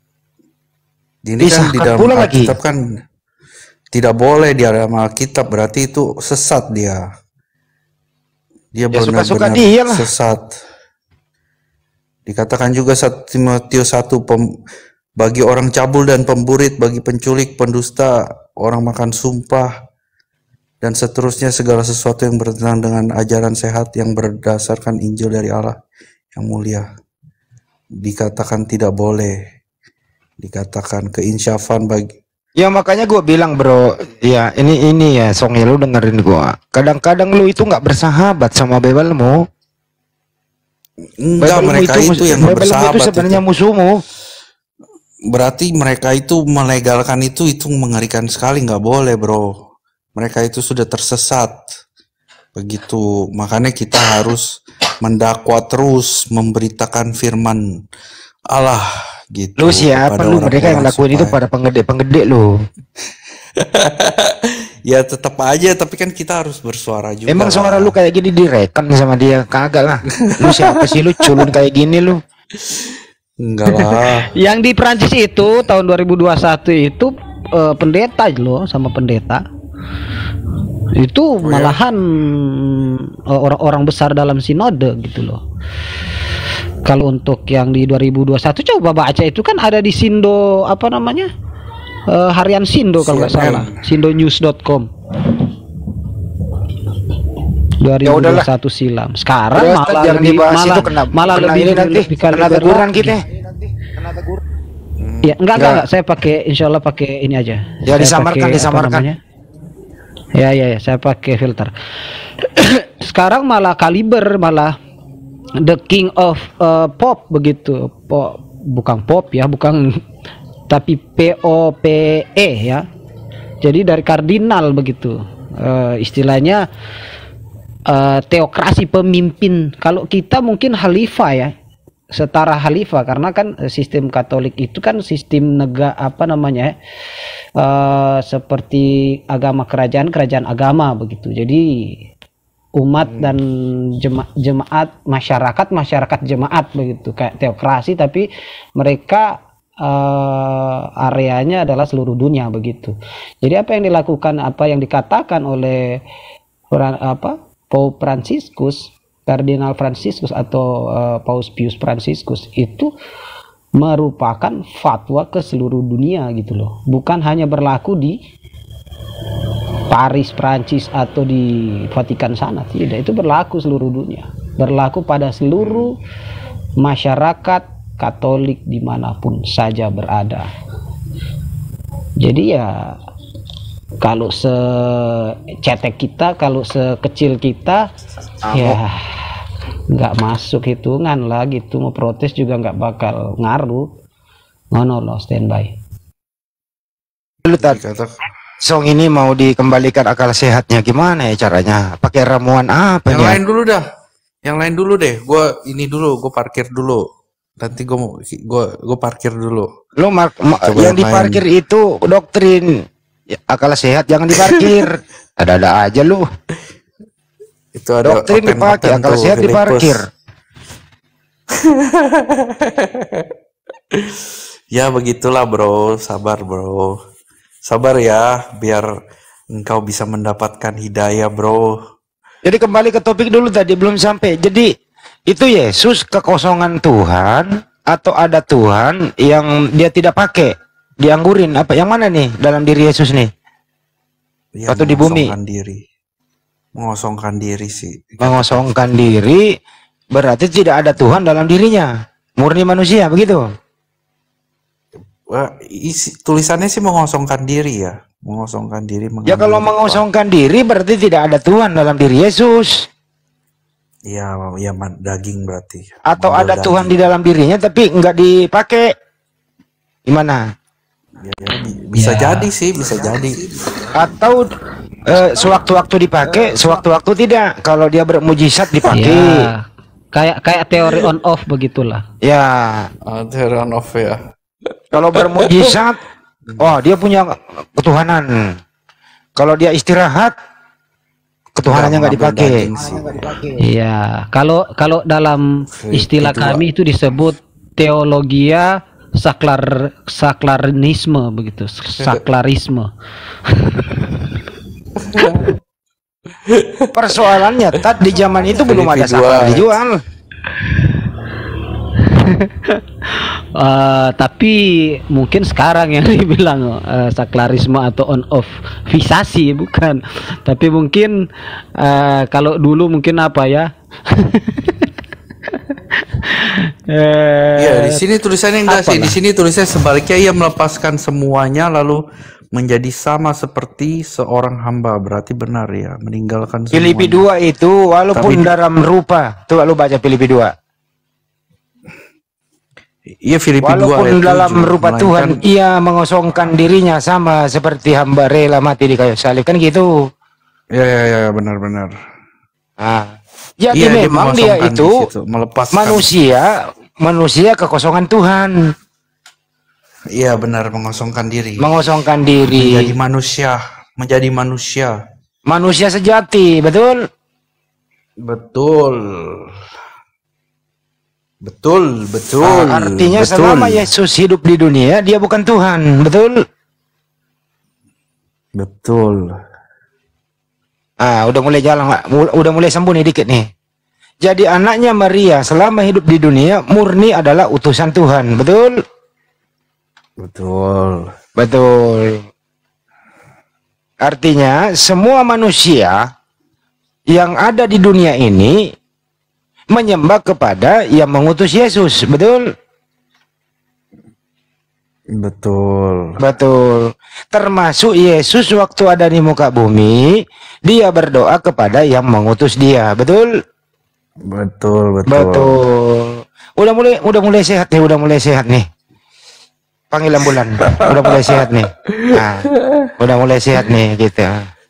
ini kan di Disahkan dalam pula lagi. Alkitab kan tidak boleh di dalam Alkitab, berarti itu sesat dia. Dia Ya suka-suka benar-benar dia lah. sesat. Dikatakan juga satu Timotius satu, pem- bagi orang cabul dan pemburit, bagi penculik, pendusta, orang makan sumpah, dan seterusnya segala sesuatu yang bertentangan dengan ajaran sehat yang berdasarkan Injil dari Allah yang mulia. Dikatakan tidak boleh. Dikatakan keinsyafan bagi Ya makanya gue bilang bro, ya ini ini ya Songi lu dengerin gue. Kadang-kadang lu itu nggak bersahabat sama Bibelmu. enggak, Bibelmu mereka itu, itu yang Bibelmu itu bersahabat sebenarnya itu. musuhmu. Berarti mereka itu melegalkan itu itu mengerikan sekali, nggak boleh bro. Mereka itu sudah tersesat begitu. Makanya kita harus mendakwa terus, memberitakan firman Allah gitu. Lu siapa kepada lu? Mereka yang orang-orang lakuin itu supaya- pada penggede-penggede lu. Ya tetap aja, tapi kan kita harus bersuara juga. Emang suara lu kayak gini direkam sama dia? Kagak lah. Lu siapa sih lu culun kayak gini lu? Enggak lah. Yang di Prancis itu tahun dua ribu dua puluh satu itu eh, pendeta loh, sama pendeta. Itu malahan eh, orang-orang besar dalam sinode gitu loh. Kalau untuk yang di dua ribu dua puluh satu coba baca itu kan ada di Sindo apa namanya? Eh, harian Sindo kalau nggak C N N. salah. sindonews dot com. dua ribu dua puluh satu silam. Sekarang Udah, malah jangan lebih, dibahas malah, itu, kena- malah kena lebih ini nanti, lebih kena kaliber teguran lagi. kita. Ya, enggak, enggak, enggak, saya pakai insya Allah pakai ini aja. Ya, Saya disamarkan, pakai, apa disamarkan. namanya? Ya, ya, ya, saya pakai filter. Sekarang malah kaliber, malah the king of uh, pop begitu. Pop, bukan pop ya, bukan tapi P O P E ya. Jadi dari kardinal begitu. Uh, istilahnya uh, teokrasi pemimpin. Kalau kita mungkin khalifah ya, setara khalifah, karena kan eh, sistem Katolik itu kan sistem negara apa namanya uh, seperti agama kerajaan kerajaan agama begitu. Jadi umat dan jema jemaat masyarakat masyarakat jemaat begitu, kayak teokrasi tapi mereka uh, areanya adalah seluruh dunia begitu. Jadi apa yang dilakukan, apa yang dikatakan oleh Fra- apa Pope Franciscus, Kardinal Franciscus atau uh, Paus Pius Franciscus itu merupakan fatwa ke seluruh dunia gitu loh. Bukan hanya berlaku di Paris, Prancis atau di Vatikan sana, tidak, itu berlaku seluruh dunia, berlaku pada seluruh masyarakat Katolik dimanapun saja berada. Jadi ya kalau secetek kita, kalau sekecil kita, ya nggak masuk hitungan lah gitu. Mau protes juga nggak bakal ngaruh. Ngono loh, standby. Lu tadi Song ini mau dikembalikan akal sehatnya gimana ya caranya? Pakai ramuan apa Yang ya? lain dulu dah. Yang lain dulu deh. Gue ini dulu, gue parkir dulu. Nanti gue mau gue gue parkir dulu. Lo mark, ma, yang diparkir itu doktrin ya, akal sehat jangan diparkir. Ada-ada aja lu. Itu ada doktrin dipakai, akal sehat diparkir. Ya begitulah bro, sabar bro, sabar ya, biar engkau bisa mendapatkan hidayah bro. Jadi kembali ke topik dulu tadi belum sampai. Jadi itu Yesus kekosongan Tuhan atau ada Tuhan yang dia tidak pakai, dianggurin apa? Yang mana nih dalam diri Yesus nih? Dia atau di bumi? Diri. Mengosongkan diri sih. Mengosongkan diri berarti tidak ada Tuhan dalam dirinya, murni manusia begitu. Wah, isi, tulisannya sih mengosongkan diri ya, mengosongkan diri. Ya kalau mengosongkan diri berarti tidak ada Tuhan dalam diri Yesus. Ya, ya daging berarti. Atau Manggil ada daging. Tuhan di dalam dirinya tapi enggak dipakai. Gimana? Ya, ya, bisa ya. jadi sih, bisa jadi. Atau eh, sewaktu-waktu dipakai, sewaktu-waktu tidak. Kalau dia bermujizat dipakai. Ya. Kayak kayak teori on off begitulah. Ya, uh, teori on off ya. Kalau bermujizat, oh dia punya ketuhanan. Kalau dia istirahat, ketuhanannya nggak dipakai. Iya, kalau kalau dalam istilah kami itu disebut teologia saklar saklarisme begitu, saklarisme. Persoalannya tat di zaman itu belum ada saklar dijual. Uh, tapi mungkin sekarang yang dibilang uh, saklarisme atau on off visasi bukan, tapi mungkin uh, kalau dulu mungkin apa ya? Ya di sini tulisannya enggak sih, di sini tulisannya sebaliknya ia melepaskan semuanya lalu menjadi sama seperti seorang hamba, berarti benar ya, meninggalkan semuanya. Filipi dua itu walaupun tapi, dalam rupa, tuh lu baca Filipi dua. Iya Filipi walaupun dua, dalam tujuh, rupa melainkan, Tuhan ia mengosongkan dirinya sama seperti hamba rela mati di kayu salib kan gitu. Ya ya ya benar-benar. Nah, jadi ya, memang dia, dia itu manusia manusia kekosongan Tuhan. Iya benar, mengosongkan diri. Mengosongkan diri. Menjadi manusia, menjadi manusia. Manusia sejati, betul? Betul. Betul, betul. Nah, artinya betul. Selama Yesus hidup di dunia, dia bukan Tuhan, betul? Betul. Ah, udah mulai jalan, udah mulai sembuh nih dikit nih. Jadi anaknya Maria selama hidup di dunia murni adalah utusan Tuhan, betul? Betul. Betul. Artinya semua manusia yang ada di dunia ini menyembah kepada yang mengutus Yesus, betul? Betul. Betul. Termasuk Yesus waktu ada di muka bumi, dia berdoa kepada yang mengutus dia, betul? Betul, betul. Betul. Udah mulai udah mulai sehat nih, udah mulai sehat nih. Panggil ambulan. Udah mulai sehat nih. Nah, udah mulai sehat nih gitu.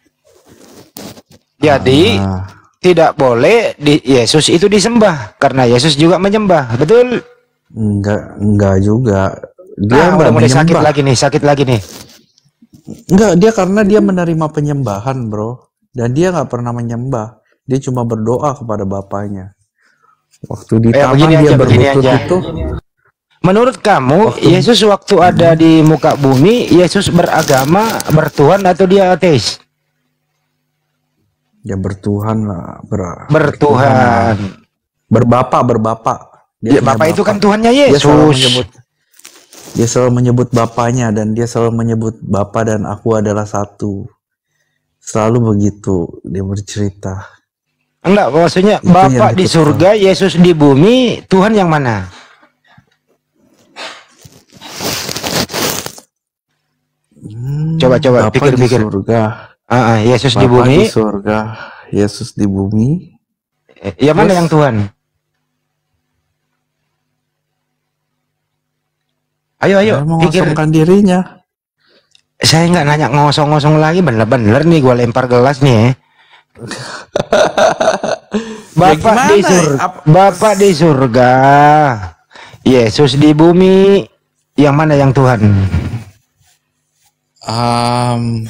Jadi ah. tidak boleh di Yesus itu disembah karena Yesus juga menyembah, betul? Enggak, enggak juga. Dia nah, udah mulai menyembah. sakit lagi nih, sakit lagi nih. Enggak, dia karena dia menerima penyembahan, bro. Dan dia nggak pernah menyembah. Dia cuma berdoa kepada Bapaknya. Waktu di eh, taman dia aja, berlutut itu. Menurut kamu, waktu... Yesus waktu ada di muka bumi, Yesus beragama, bertuhan atau dia ateis? Ya bertuhan lah, ber bertuhan. Berbapa, berbapa. Dia ya, Bapak itu kan Tuhannya Yesus. Dia selalu menyebut, dia selalu menyebut Bapaknya dan dia selalu menyebut Bapa dan aku adalah satu. Selalu begitu dia bercerita. Enggak, maksudnya itu Bapak di surga, Yesus di bumi, Tuhan yang mana? Hmm, Coba-coba pikir-pikir. Surga. Ah, Yesus Bapak di bumi. Di surga, Yesus di bumi. Eh, ya mana yang Tuhan? Ayo, ayo, mengosongkan dirinya. Saya nggak nanya ngosong-ngosong lagi, bener-bener nih gue lempar gelas nih. Eh. Bapak ya di surga, Bapak di surga, Yesus di bumi, yang mana yang Tuhan? Um,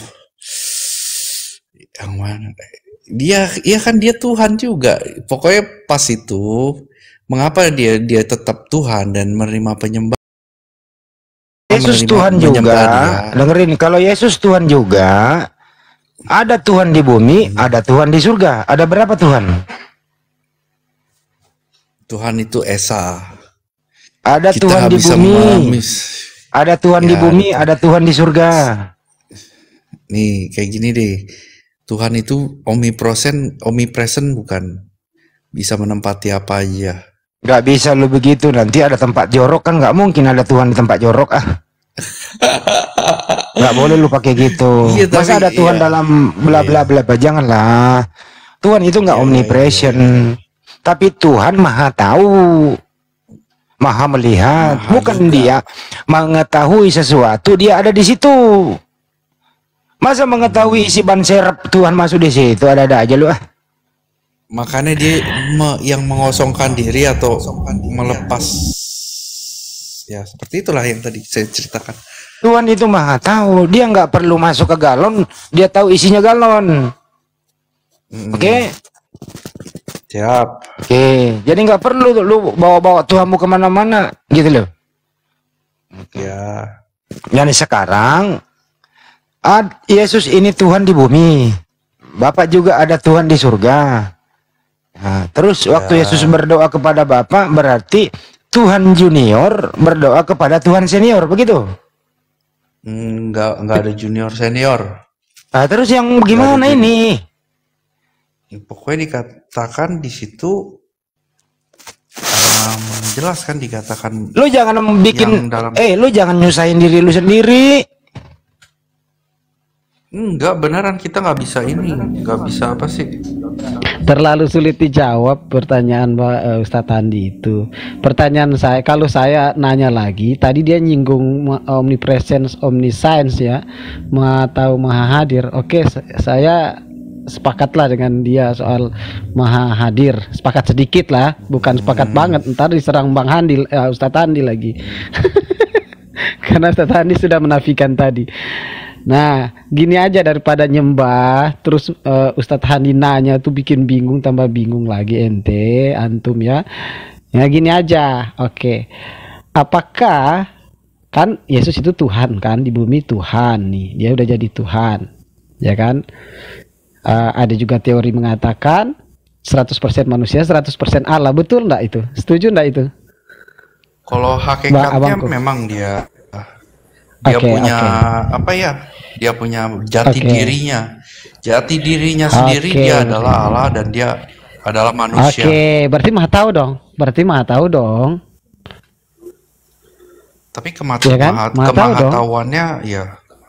yang mana? Dia, ya kan dia Tuhan juga. Pokoknya pas itu, mengapa dia dia tetap Tuhan dan menerima penyembahan? Yesus Tuhan juga. Dengerin, kalau Yesus Tuhan juga, ada Tuhan di bumi, ada Tuhan di surga. Ada berapa Tuhan? Tuhan itu Esa. Ada Kita Tuhan di bisa bumi. memahami. Ada Tuhan Ya, di bumi, ada Tuhan di surga. Nih, kayak gini deh. Tuhan itu omnipresent, omnipresent bukan? Bisa menempati apa aja. Gak bisa lu begitu, nanti ada tempat jorok kan, nggak mungkin ada Tuhan di tempat jorok ah. Nggak boleh lu pakai gitu. Iya, Masa tapi- ada Tuhan iya. dalam bla bla bla bla, janganlah. Tuhan itu nggak omnipresent, tapi Tuhan maha tahu, maha melihat. Bukan dia mengetahui sesuatu, dia ada di situ. Masa mengetahui isi ban serep Tuhan masuk di situ, ada-ada aja lu ah. Makanya dia me- yang mengosongkan diri atau melepas, ya seperti itulah yang tadi saya ceritakan. Tuhan itu maha tahu, dia nggak perlu masuk ke galon, dia tahu isinya galon. Oke, Siap. oke. Jadi nggak perlu lu bawa-bawa Tuhanmu kemana-mana, gitu loh. Ya. Dan sekarang, ad, Yesus ini Tuhan di bumi, Bapak juga ada Tuhan di surga. Nah, terus waktu Ya. Yesus berdoa kepada Bapa, berarti Tuhan junior berdoa kepada Tuhan senior, begitu? Enggak, enggak ada junior senior. Nah, terus yang gimana ini? Pokoknya dikatakan di situ, um, jelas kan dikatakan. Lu jangan bikin, yang dalam- eh lu jangan nyusahin diri lu sendiri. Enggak, beneran kita nggak bisa ini, nggak bisa apa sih? Terlalu sulit dijawab pertanyaan Pak uh, Ustadz Andi itu. Pertanyaan saya, kalau saya nanya lagi, tadi dia nyinggung ma- omnipresence, omniscience ya, maha tahu, maha hadir. Oke, sa- saya sepakatlah dengan dia soal maha hadir. Sepakat sedikit lah, bukan sepakat banget. Ntar diserang Bang Handi, uh, Ustadz Andi lagi. Karena Ustadz Andi sudah menafikan tadi. Nah, gini aja, daripada nyembah terus uh, Ustadz Handi nanya tuh bikin bingung, tambah bingung lagi ente antum ya. Ya gini aja. Oke. Apakah kan Yesus itu Tuhan kan, di bumi Tuhan nih. Dia udah jadi Tuhan. Ya kan? Uh, ada juga teori mengatakan seratus persen manusia, seratus persen Allah. Betul enggak itu? Setuju enggak itu? Kalau Mbak hakikatnya Abangku. memang dia dia Oke, punya oke. apa ya? Dia punya jati Oke. dirinya. Jati dirinya sendiri Oke. dia adalah Allah dan dia adalah manusia. Oke, berarti maha tahu dong. Berarti maha tahu dong. Tapi kemata Iya kan? maha, Maha tahu dong. kemahatauannya ya.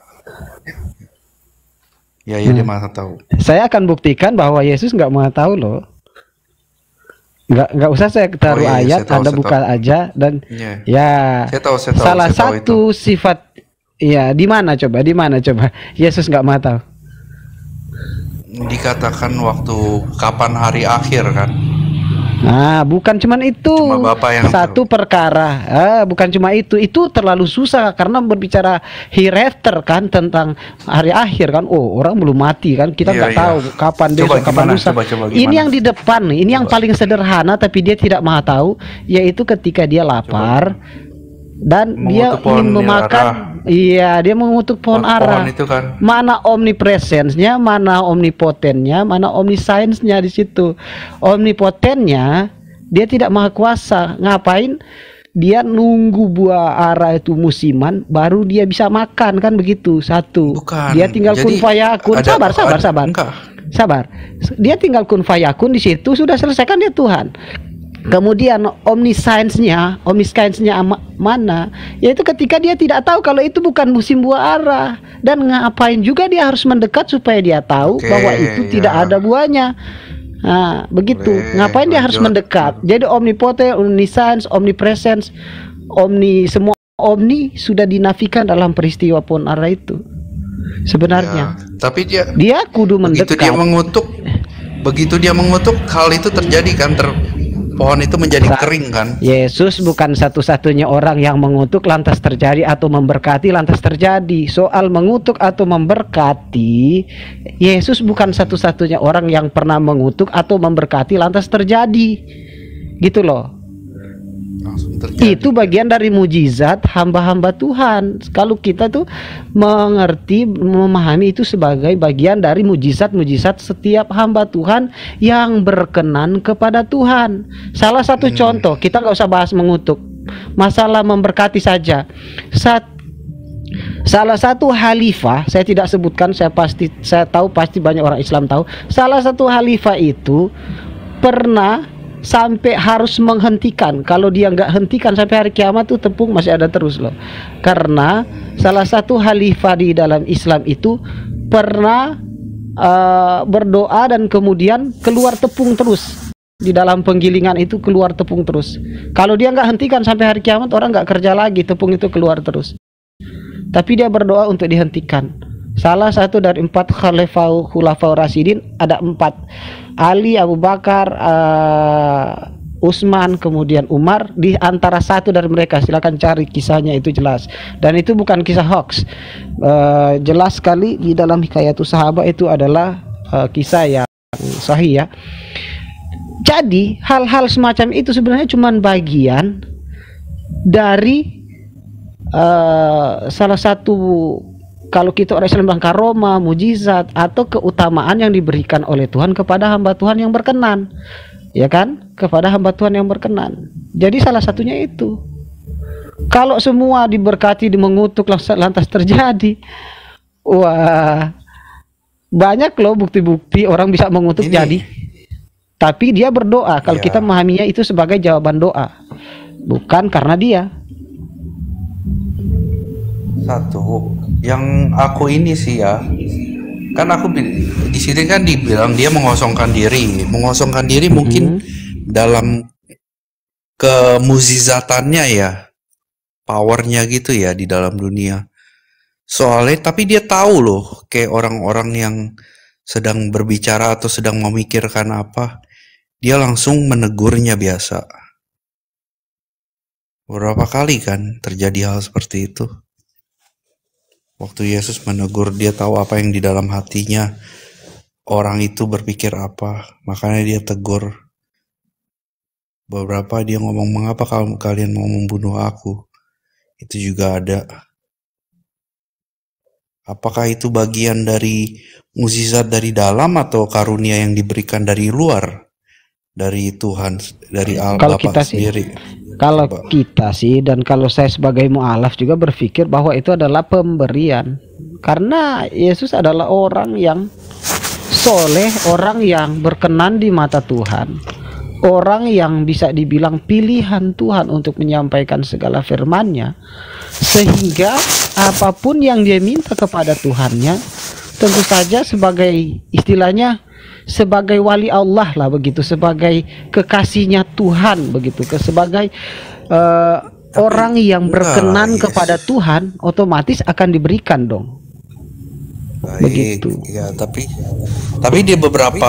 Ya, ya dia Hmm. maha tahu. Saya akan buktikan bahwa Yesus nggak maha tahu loh. Nggak nggak usah saya taruh Oh, iya, iya, ayat, saya tahu, Anda saya buka tahu. aja dan Iya. ya. Saya tahu, saya tahu, Salah saya tahu satu sifat, ya di mana coba, di mana coba Yesus nggak maha tahu. Dikatakan waktu kapan hari akhir kan? Nah, bukan cuman itu. Cuma Bapak yang Satu perkara. Ah, bukan cuma itu. Itu terlalu susah karena berbicara hereafter kan, tentang hari akhir kan. Oh, orang belum mati kan. Kita Iya, nggak iya. tahu kapan Coba besok, kapan gimana? lusa. Coba, coba Ini gimana? yang di depan nih. Ini yang paling sederhana tapi dia tidak maha tahu, yaitu ketika dia lapar dan dia Mengutuk pohon ingin memakan. ara. Iya, dia mengutuk pohon Pohon ara. itu kan. Mana omnipresence-nya, mana omnipotennya, mana omniscience-nya di situ. Omnipotennya dia tidak maha kuasa. Ngapain? Dia nunggu buah ara itu musiman baru dia bisa makan kan, begitu. Satu. Bukan. Dia tinggal kun Jadi, fayakun. ada- Sabar, sabar, ada- sabar. enggak. Sabar. Dia tinggal kun fayakun di situ, sudah selesai kan, dia Tuhan. Kemudian omniscience-nya, omniscience-nya ama- mana? Yaitu ketika dia tidak tahu kalau itu bukan musim buah ara, dan ngapain juga dia harus mendekat supaya dia tahu Oke, bahwa itu ya. tidak ada buahnya. Nah, begitu. Boleh, Ngapain dia harus lanjut. mendekat? Jadi omnipotent, omniscience, omnipresence, omni, semua omni sudah dinafikan dalam peristiwa pohon ara itu. Sebenarnya Tapi dia dia kudu begitu mendekat. dia mengutuk, begitu dia mengutuk hal itu terjadi kan, ter, pohon itu menjadi kering kan? Yesus bukan satu-satunya orang yang mengutuk lantas terjadi atau memberkati lantas terjadi. Soal mengutuk atau memberkati, Yesus bukan satu-satunya orang yang pernah mengutuk atau memberkati lantas terjadi. Gitu loh. Itu bagian dari mujizat hamba-hamba Tuhan. Kalau kita tuh mengerti, memahami itu sebagai bagian dari mujizat-mujizat setiap hamba Tuhan yang berkenan kepada Tuhan. Salah satu hmm. contoh, kita nggak usah bahas mengutuk, masalah memberkati saja. Saat salah satu khalifah, saya tidak sebutkan, saya pasti saya tahu pasti banyak orang Islam tahu. Salah satu khalifah itu pernah sampai harus menghentikan. Kalau dia nggak hentikan sampai hari kiamat tuh tepung masih ada terus loh. Karena salah satu khalifah di dalam Islam itu pernah uh, berdoa dan kemudian keluar tepung terus. Di dalam penggilingan itu keluar tepung terus. Kalau dia nggak hentikan sampai hari kiamat, orang nggak kerja lagi, tepung itu keluar terus. Tapi dia berdoa untuk dihentikan. Salah satu dari empat khalifah khulafaur rasyidin, ada empat, Ali, Abu Bakar, uh, Utsman, kemudian Umar. Di antara satu dari mereka, silakan cari kisahnya, itu jelas. Dan itu bukan kisah hoax, uh, jelas sekali di dalam Hikayatus Sahabat itu adalah uh, kisah yang sahih ya. Jadi hal-hal semacam itu sebenarnya cuma bagian dari uh, salah satu, kalau kita orang Islam bilang karomah, mujizat atau keutamaan yang diberikan oleh Tuhan kepada hamba Tuhan yang berkenan, ya kan? Kepada hamba Tuhan yang berkenan. Jadi salah satunya itu. Kalau semua diberkati, mengutuk lantas terjadi, wah, banyak loh bukti-bukti orang bisa mengutuk Ini. jadi. Tapi dia berdoa. Kalau ya. kita memahaminya itu sebagai jawaban doa, bukan karena dia. Satu yang aku ini sih ya, kan aku di sini kan dibilang dia mengosongkan diri, mengosongkan diri hmm. mungkin dalam kemuzizatannya ya, powernya gitu ya di dalam dunia. Soalnya tapi dia tahu loh, kayak orang-orang yang sedang berbicara atau sedang memikirkan apa, dia langsung menegurnya biasa. Berapa kali kan terjadi hal seperti itu. Waktu Yesus menegur, dia tahu apa yang di dalam hatinya orang itu berpikir apa, makanya dia tegur. Beberapa dia ngomong, mengapa kamu kalian mau membunuh aku? Itu juga ada. Apakah itu bagian dari mukjizat dari dalam atau karunia yang diberikan dari luar, dari Tuhan, dari Allah kalau Bapa kita sendiri? Sih, kalau Coba. kita sih, dan kalau saya sebagai mu'alaf juga berpikir bahwa itu adalah pemberian. Karena Yesus adalah orang yang soleh, orang yang berkenan di mata Tuhan, orang yang bisa dibilang pilihan Tuhan untuk menyampaikan segala firman-Nya, sehingga apapun yang dia minta kepada Tuhannya, tentu saja sebagai istilahnya sebagai wali Allah lah begitu, sebagai kekasihnya Tuhan begitu, ke sebagai uh, orang yang berkenan nah, kepada yes. Tuhan, otomatis akan diberikan dong. Baik, begitu. Ya, tapi tapi dia beberapa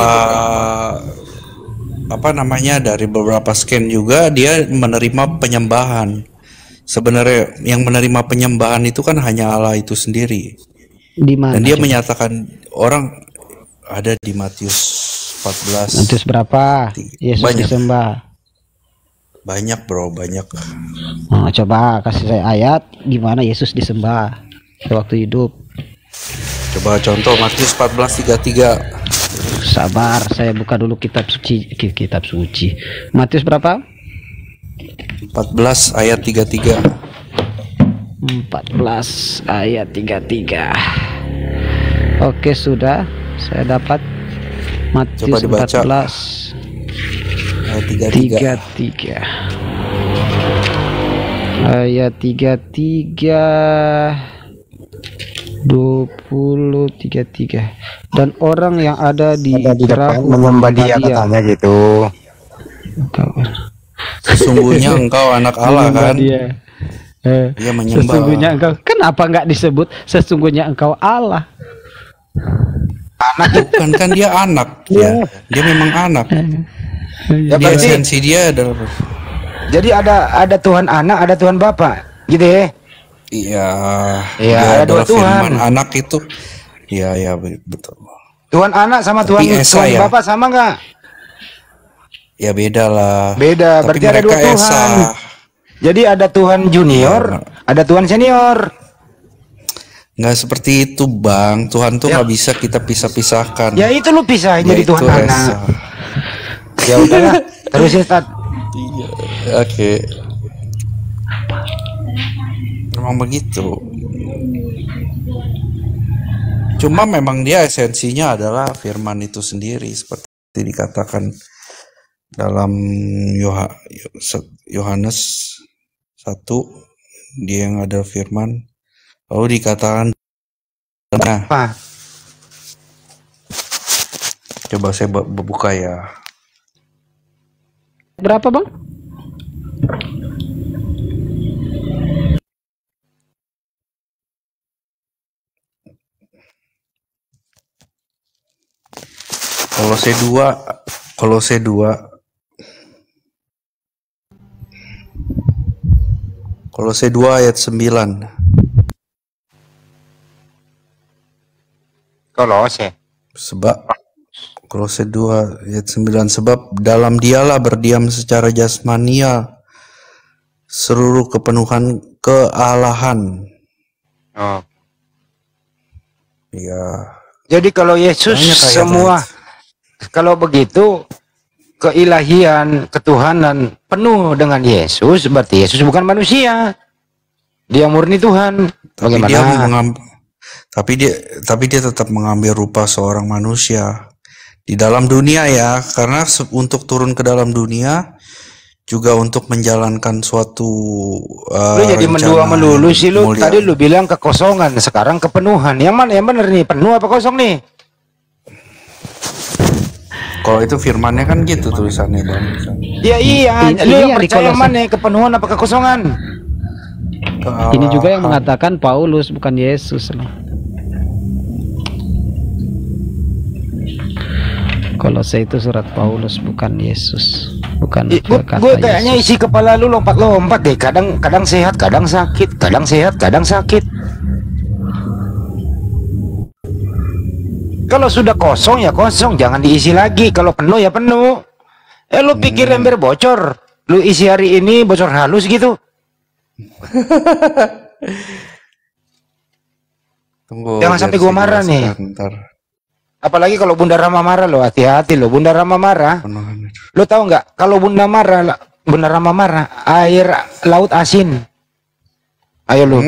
apa namanya dari beberapa scan juga dia menerima penyembahan. Sebenarnya yang menerima penyembahan itu kan hanya Allah itu sendiri. Di mana? Dan dia coba? menyatakan orang ada di Matius empat belas. Matius berapa? Yesus banyak. disembah. Banyak bro, banyak. Oh, coba kasih saya ayat gimana Yesus disembah waktu hidup. Coba contoh Matius empat belas tiga puluh tiga. Sabar, saya buka dulu kitab suci. Kitab suci. Matius berapa? empat belas ayat tiga puluh tiga. empat belas ayat tiga puluh tiga. Oke, sudah. Saya dapat Matius empat belas ayat tiga puluh tiga. Ayat tiga puluh tiga dua puluh tiga puluh tiga. Dan orang yang ada di, ada di depan menyembah dia katanya gitu. Sesungguhnya engkau anak Allah kan? Dia. Eh, dia menyembah. Sesungguhnya engkau, kenapa nggak disebut sesungguhnya engkau Allah? Anak bukan kan dia anak ya. Dia memang anak. Ya Di berarti esensi dia adalah jadi ada ada Tuhan anak, ada Tuhan Bapa, gitu ya? iya, Iya, dia ada dua adalah Tuhan. firman anak itu. Iya, iya betul. Tuhan anak sama Tapi Tuhan Esa Tuhan ya. Bapa sama nggak? Ya beda lah. Beda, Tapi berarti ada mereka dua Tuhan. Esa. Jadi ada Tuhan junior, ada Tuhan senior. Nggak seperti itu bang. Tuhan tuh nggak bisa kita pisah-pisahkan. Ya itu lu pisahin jadi Yaitu Tuhan Esa. anak. Ya udahlah, terus ya Tad. Iya, oke. Memang begitu. Cuma memang dia esensinya adalah firman itu sendiri seperti dikatakan dalam Yoha- Yohanes satu, dia yang ada firman. Lalu dikatakan nah, Apa? coba saya bu- buka ya. Berapa bang? Kolose dua, Kolose dua, Kolose dua ayat sembilan. Kolose. Sebab Kolose dua ayat sembilan, sebab dalam dialah berdiam secara jasmania seluruh kepenuhan kealahan. Oh. Ya. Jadi kalau Yesus Banyak ayat semua, kalau begitu keilahian, ketuhanan penuh dengan Yesus, berarti Yesus bukan manusia. Dia murni Tuhan. Tapi Bagaimana? dia mengambil, tapi dia tapi dia tetap mengambil rupa seorang manusia di dalam dunia ya, karena se- untuk turun ke dalam dunia juga untuk menjalankan suatu uh, Lu jadi mendua rencana melulu yang sih lu. mulia. Tadi lu bilang kekosongan, sekarang kepenuhan. Yang mana yang benar nih? Penuh apa kosong nih? Kalau itu firmannya kan gitu tulisannya bang. Ya iya, Ini- lu ini yang yang di percaya Kolose. mana? Kepenuhan apa kekosongan? Ini juga yang mengatakan Paulus bukan Yesus loh. Kolose itu surat Paulus bukan Yesus, bukan kata Gue kayaknya Yesus. isi kepala lu lompat-lompat deh. Kadang kadang sehat, kadang sakit, kadang sehat, kadang sakit. Kalau sudah kosong ya kosong, jangan diisi lagi. Kalau penuh ya penuh. Eh lu pikir ember bocor, lu isi hari ini bocor halus gitu. Tunggu, Jangan biar sampai gua saya marah nih. jelaskan, ntar. Apalagi kalau Bunda Rama marah lo, hati-hati lo. Bunda Rama marah. Lo tahu nggak? Kalau Bunda marah, Bunda Rama marah, air laut asin. Ayo lu.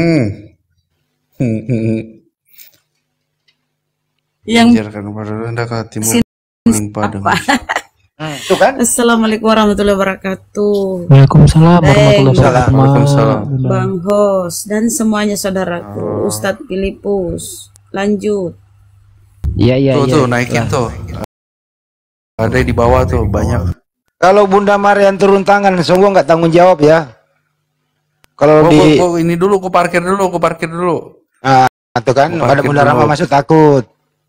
Yang Ajarkan kepada Anda ke timur melimpah dengan Tuh kan? Assalamualaikum warahmatullahi wabarakatuh. Waalaikumsalam Baik, warahmatullahi wabarakatuh. Waalaikumsalam. Bang Hos dan semuanya saudaraku, Ustadz Filipus. Lanjut. Iya iya tuh iya. tuh naikin tuh. Ada di bawah tuh banyak. Kalau Bunda Marian turun tangan, sungguh nggak tanggung jawab ya. Kalau Oh, di, oh, oh, ini dulu, aku parkir dulu, aku parkir dulu. ah, tuh kan, Gua ada parkir Bunda Rama dulu. masuk takut.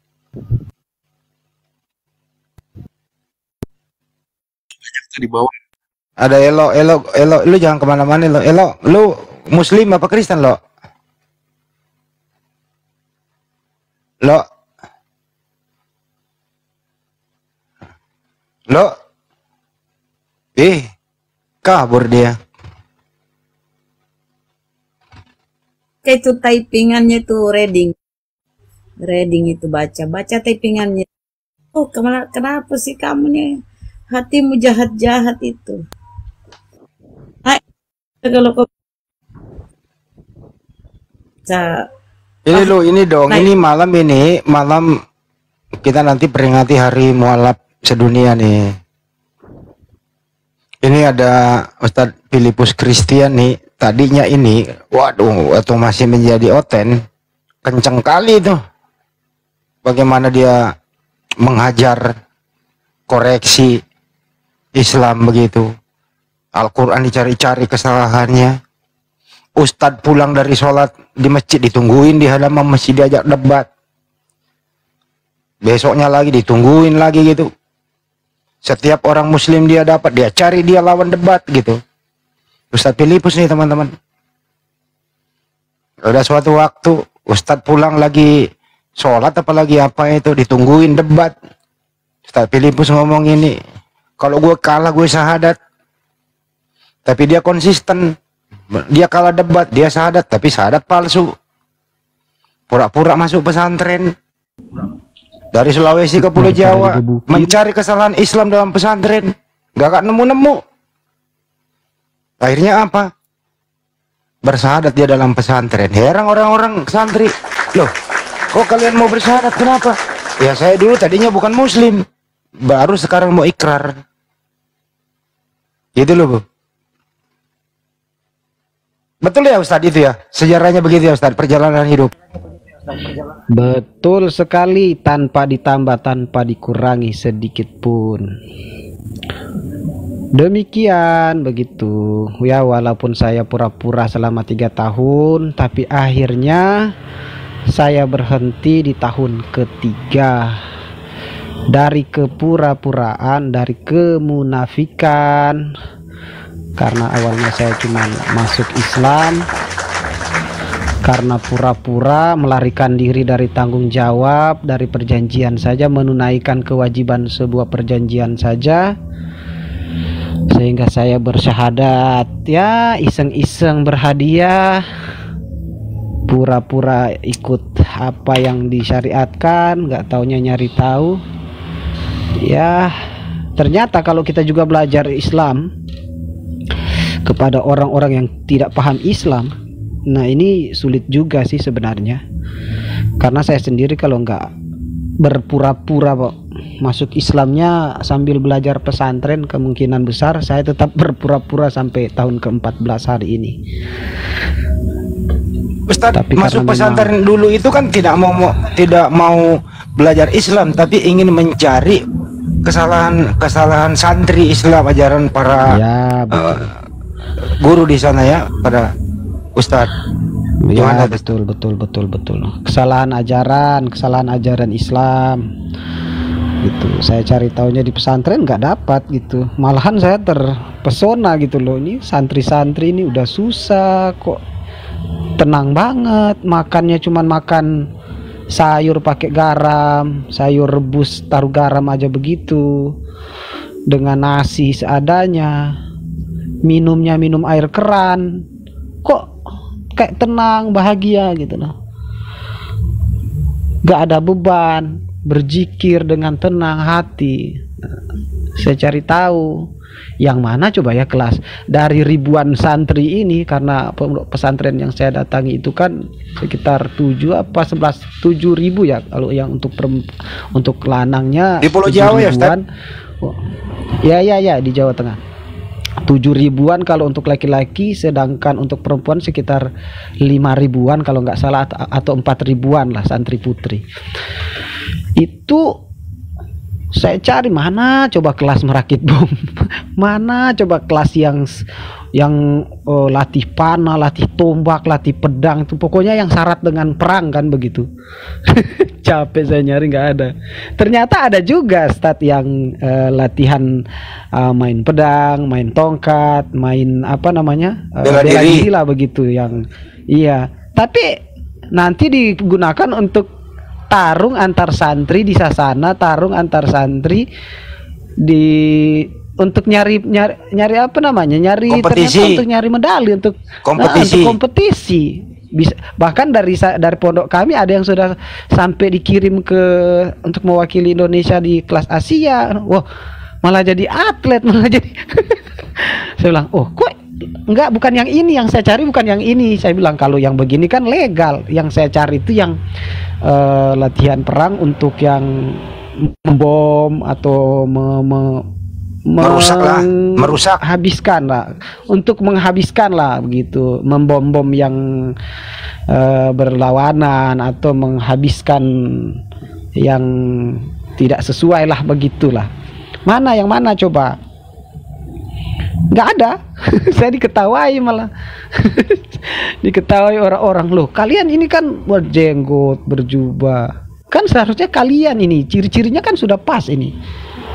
Di bawah. Ada Elo, Elo, Elo, lu jangan kemana-mana lo. Elo, lu Muslim apa Kristen lo? Lo, lo, eh, kabur dia. Kayak itu typingannya tuh reading. Reading itu baca, baca typingannya. Oh, kemana, kenapa sih kamu nih? Hatimu jahat-jahat itu. Hai, kalau kau Sa- Ini lu, ini dong, Baik. ini malam ini, malam kita nanti peringati hari mualaf sedunia nih. Ini ada Ustadz Filipus Christian nih, tadinya ini, waduh, waktu masih menjadi oten, kenceng kali tuh. Bagaimana dia menghajar koreksi Islam begitu. Al-Quran dicari-cari kesalahannya. Ustadz pulang dari sholat di masjid ditungguin di halaman masjid, diajak debat. Besoknya lagi ditungguin lagi gitu. Setiap orang muslim dia dapat, dia cari, dia lawan debat gitu. Ustadz Filipus nih teman-teman. Udah suatu waktu Ustadz pulang lagi sholat apalagi apa itu, ditungguin debat. Ustadz Filipus ngomong ini, kalau gue kalah gue syahadat. Tapi dia konsisten. Dia kalah debat, dia syahadat, tapi syahadat palsu. Pura-pura masuk pesantren. Dari Sulawesi ke Pulau Jawa, mencari kesalahan Islam dalam pesantren, gak gak nemu-nemu. Akhirnya apa? Bersyahadat dia dalam pesantren. Heran orang-orang santri, loh, kok kalian mau bersyahadat? Kenapa? Ya saya dulu tadinya bukan muslim, baru sekarang mau ikrar. Gitu loh, Bu. Betul ya Ustadz itu ya? Sejarahnya begitu ya Ustadz, perjalanan hidup. Betul sekali, tanpa ditambah, tanpa dikurangi sedikit pun. Demikian begitu ya, walaupun saya pura-pura selama tiga tahun, tapi akhirnya saya berhenti di tahun ketiga. Dari kepura-puraan, dari kemunafikan, karena awalnya saya cuma masuk Islam karena pura-pura melarikan diri dari tanggung jawab, dari perjanjian saja, menunaikan kewajiban sebuah perjanjian saja, sehingga saya bersyahadat ya, iseng-iseng berhadiah, pura-pura ikut apa yang disyariatkan, nggak taunya nyari tahu ya. Ternyata kalau kita juga belajar Islam kepada orang-orang yang tidak paham Islam, nah ini sulit juga sih sebenarnya. Karena saya sendiri kalau nggak berpura-pura masuk Islamnya sambil belajar pesantren, kemungkinan besar saya tetap berpura-pura sampai tahun ke empat belas hari ini. Ustadz, tapi masuk pesantren memang... dulu itu kan tidak mau, mau tidak mau belajar Islam, tapi ingin mencari kesalahan kesalahan santri Islam, ajaran para ya, uh, guru di sana ya, pada Ustadz. Ya, betul betul betul betul. Kesalahan ajaran, kesalahan ajaran Islam. Gitu. Saya cari tahunya di pesantren nggak dapat gitu. Malahan saya terpesona gitu loh. Ini santri-santri ini udah susah kok tenang banget, makannya cuman makan sayur pakai garam, sayur rebus taruh garam aja begitu, dengan nasi seadanya, minumnya minum air keran, kok kayak tenang, bahagia gitu loh. Gak ada beban, berzikir dengan tenang hati. Saya cari tahu yang mana coba ya kelas dari ribuan santri ini, karena pesantren yang saya datangi itu kan sekitar tujuh apa sebelas tujuh ribu ya kalau yang untuk per, untuk lanangnya di Pulau Jawa ya Ustaz? Oh, ya ya ya di Jawa Tengah tujuh ribuan kalau untuk laki-laki, sedangkan untuk perempuan sekitar lima ribuan kalau nggak salah, atau empat ribuan lah santri putri. Itu saya cari mana coba kelas merakit bom, mana coba kelas yang yang oh, latih panah, latih tombak, latih pedang, itu pokoknya yang syarat dengan perang kan begitu. Capek saya nyari, nggak ada. Ternyata ada juga stat yang uh, latihan uh, main pedang, main tongkat, main apa namanya uh, bela diri lah begitu yang iya. Tapi nanti digunakan untuk tarung antar santri di sasana, tarung antar santri di untuk nyari nyari nyari apa namanya nyari kompetisi, untuk nyari medali, untuk kompetisi, nah, untuk kompetisi. Bisa, bahkan dari dari pondok kami ada yang sudah sampai dikirim ke untuk mewakili Indonesia di kelas Asia. Wah, malah jadi atlet, malah jadi. Saya bilang, oh kok enggak, bukan yang ini yang saya cari, bukan yang ini. Saya bilang kalau yang begini kan legal. Yang saya cari itu yang uh, latihan perang untuk yang membom atau me, me, merusak lah, merusak, habiskan lah, untuk menghabiskan lah begitu, membom-bom yang uh, berlawanan atau menghabiskan yang tidak sesuai lah begitulah. Mana yang mana coba? Nggak ada. Saya diketawai malah. Diketawai orang-orang, loh kalian ini kan berjenggot, berjubah, kan seharusnya kalian ini ciri-cirinya kan sudah pas ini.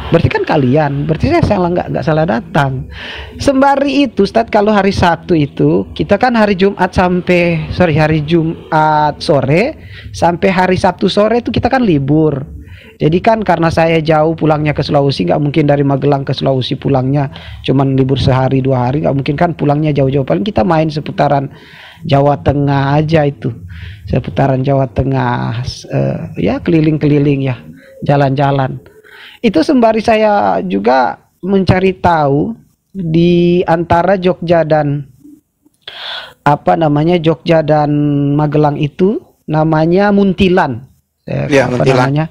Berarti kan kalian, berarti saya salah nggak nggak salah datang. Sembari itu, Ustadz, kalau hari Sabtu itu kita kan hari Jumat sampai sorry hari Jumat sore sampai hari Sabtu sore itu kita kan libur. Jadi kan karena saya jauh pulangnya ke Sulawesi, nggak mungkin dari Magelang ke Sulawesi pulangnya cuman libur sehari dua hari, nggak mungkin kan pulangnya jauh-jauh. Paling kita main seputaran Jawa Tengah aja itu, seputaran Jawa Tengah, uh, ya keliling-keliling ya, jalan-jalan. Itu sembari saya juga mencari tahu di antara Jogja dan apa namanya Jogja dan Magelang itu namanya Muntilan. Ya, apa Muntilan. namanya?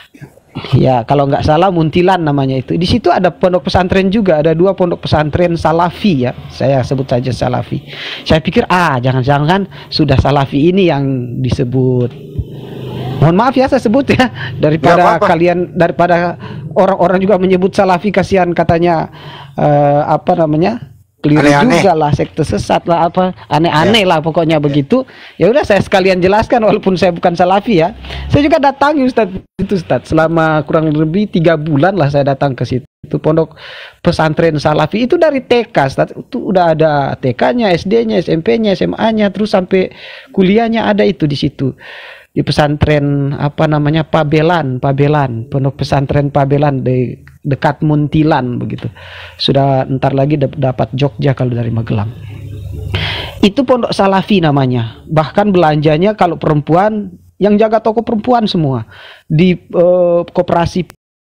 Ya, kalau nggak salah Muntilan namanya itu. Di situ ada pondok pesantren juga, ada dua pondok pesantren Salafi ya. Saya sebut saja Salafi. Saya pikir ah jangan-jangan sudah Salafi ini yang disebut. Mohon maaf ya saya sebut ya, daripada apa-apa. Kalian daripada orang-orang juga menyebut Salafi, kasihan katanya uh, apa namanya keliru aneh-aneh. Juga lah, sekte sesat lah, apa aneh-aneh ya. Lah pokoknya begitu. Ya udah saya sekalian jelaskan walaupun saya bukan Salafi ya. Saya juga datangi Ustadz itu Ustadz selama kurang lebih tiga bulan lah saya datang ke situ. Itu pondok pesantren Salafi itu dari T K Ustadz, itu udah ada T K-nya, S D-nya, S M P-nya, S M A-nya, terus sampai kuliahnya ada itu di situ. Di pesantren apa namanya Pabelan, Pabelan, pondok pesantren Pabelan di dekat Muntilan begitu. Sudah ntar lagi dapat Jogja kalau dari Magelang. Itu pondok Salafi namanya. Bahkan belanjanya kalau perempuan yang jaga toko perempuan semua di uh, koperasi.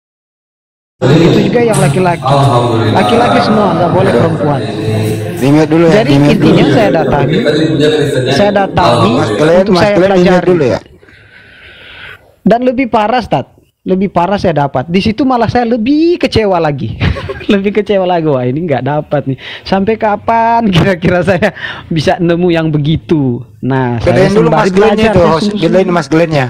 Itu juga yang laki-laki. Laki-laki semua, nggak boleh perempuan. Dulu ya, jadi intinya dulu. saya datangi, saya datangi oh, untuk saya pelajari dulu ya. Dan lebih parah, Stat. Lebih parah saya dapat. Di situ malah saya lebih kecewa lagi. Lebih kecewa lagi. Wah, ini nggak dapat nih. Sampai kapan kira-kira saya bisa nemu yang begitu? Nah, gedein saya dulu Mas Glennya itu. Gedein Mas Glennya.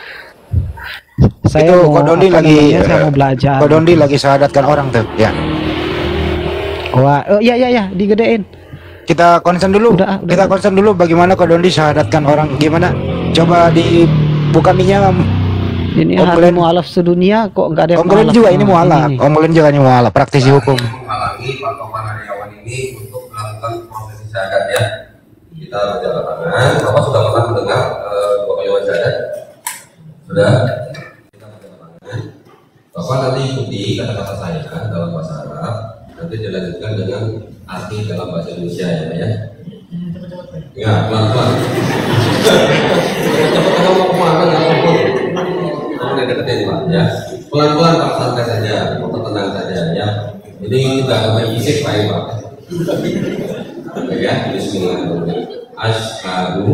Saya itu mau, Kodondi lagi namanya, saya mau belajar. Kodondi lagi syahadatkan orang tuh, ya. Wah, oh, iya iya ya, digedein. Kita konsen dulu. Udah, udah. Kita konsen dulu bagaimana Kodondi syahadatkan orang gimana? Coba dibuka minyak. Ini hari mualaf sedunia kok enggak ada yang Om Glen juga ini mualaf. Om Glen juga ini mualaf, praktisi hukum. Lagi Pak Topan Aryawan ini untuk melakukan proses syahadat ya. Kita berjalan tangan. Bapak sudah pernah mendengar uh, dua kali syahadat? Sudah? Kita berjalan tangan. Bapak nanti ikuti kata-kata saya dalam bahasa Arab. Nanti dilanjutkan dengan arti dalam bahasa Indonesia ya, ya. Ya, pelan-pelan. Cepat-cepat kamu mau kemana nggak mau? Kamu deketin Pak, ya. Pelan-pelan Pak, santai saja, mau tenang saja ya. Ini kita akan main fisik Pak Pak. Oke ya, bismillahirrahmanirrahim. Asyhadu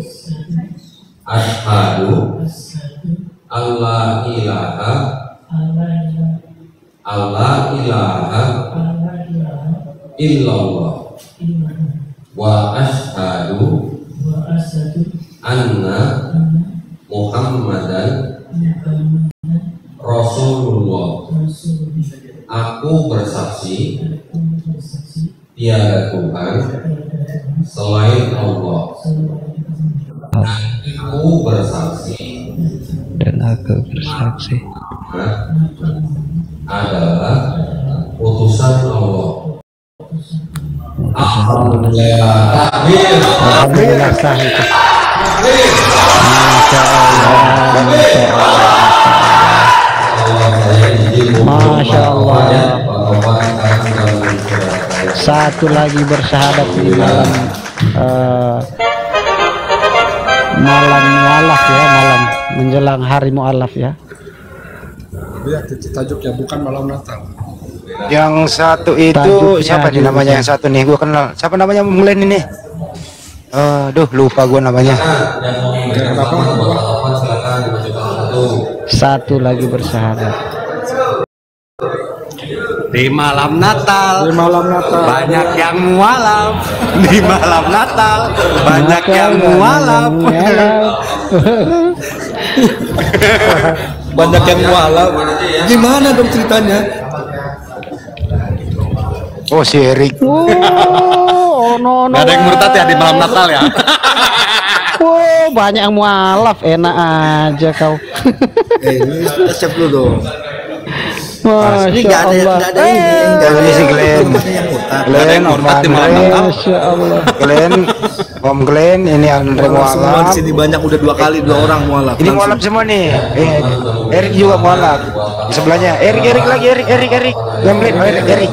Asyhadu Allah ilaha Allah ilaha illallah wa asyhadu anna Muhammadan Rasulullah. Aku bersaksi tiada Tuhan selain Allah. Aku bersaksi dan aku bersaksi adalah utusan Allah. Alhamdulillah. Alhamdulillah sah itu. Masya Allah. Masya Allah. Satu lagi bersyahadat di malam uh, malam mualaf ya, malam menjelang hari mualaf ya. Ya, tajuknya bukan malam Natal. Yang satu itu tajuknya siapa nih namanya? Yang satu nih, gua kenal. Siapa namanya Menglen ini? Aduh, uh, lupa gua namanya. Satu lagi bersyahadat. Di malam Natal, di malam Natal banyak yang mualaf. Di malam Natal banyak yang mualaf. Banyak yang mualaf. Gimana dong ceritanya? Oh, si Erik. Oh, no, no. Gak ada yang murtad ya di malam Natal ya. Oh, banyak yang mualaf, enak aja kau. Eh, ini siap dulu dong. Masya Nggak ada, Allah. nggak ada ini, nggak ada Ini si Glenn. yang murtad. Glenn, Om Andre, Masya Allah. Glenn, Om Glenn, ini Andre Semua mualaf. di sini banyak udah dua kali dua orang mualaf. Ini mualaf semua nih. Eh, Erik juga mualaf. Di sebelahnya, Erik, Erik lagi, Erik, Erik, Erik. Yang Glenn, oh, Erik, Erik.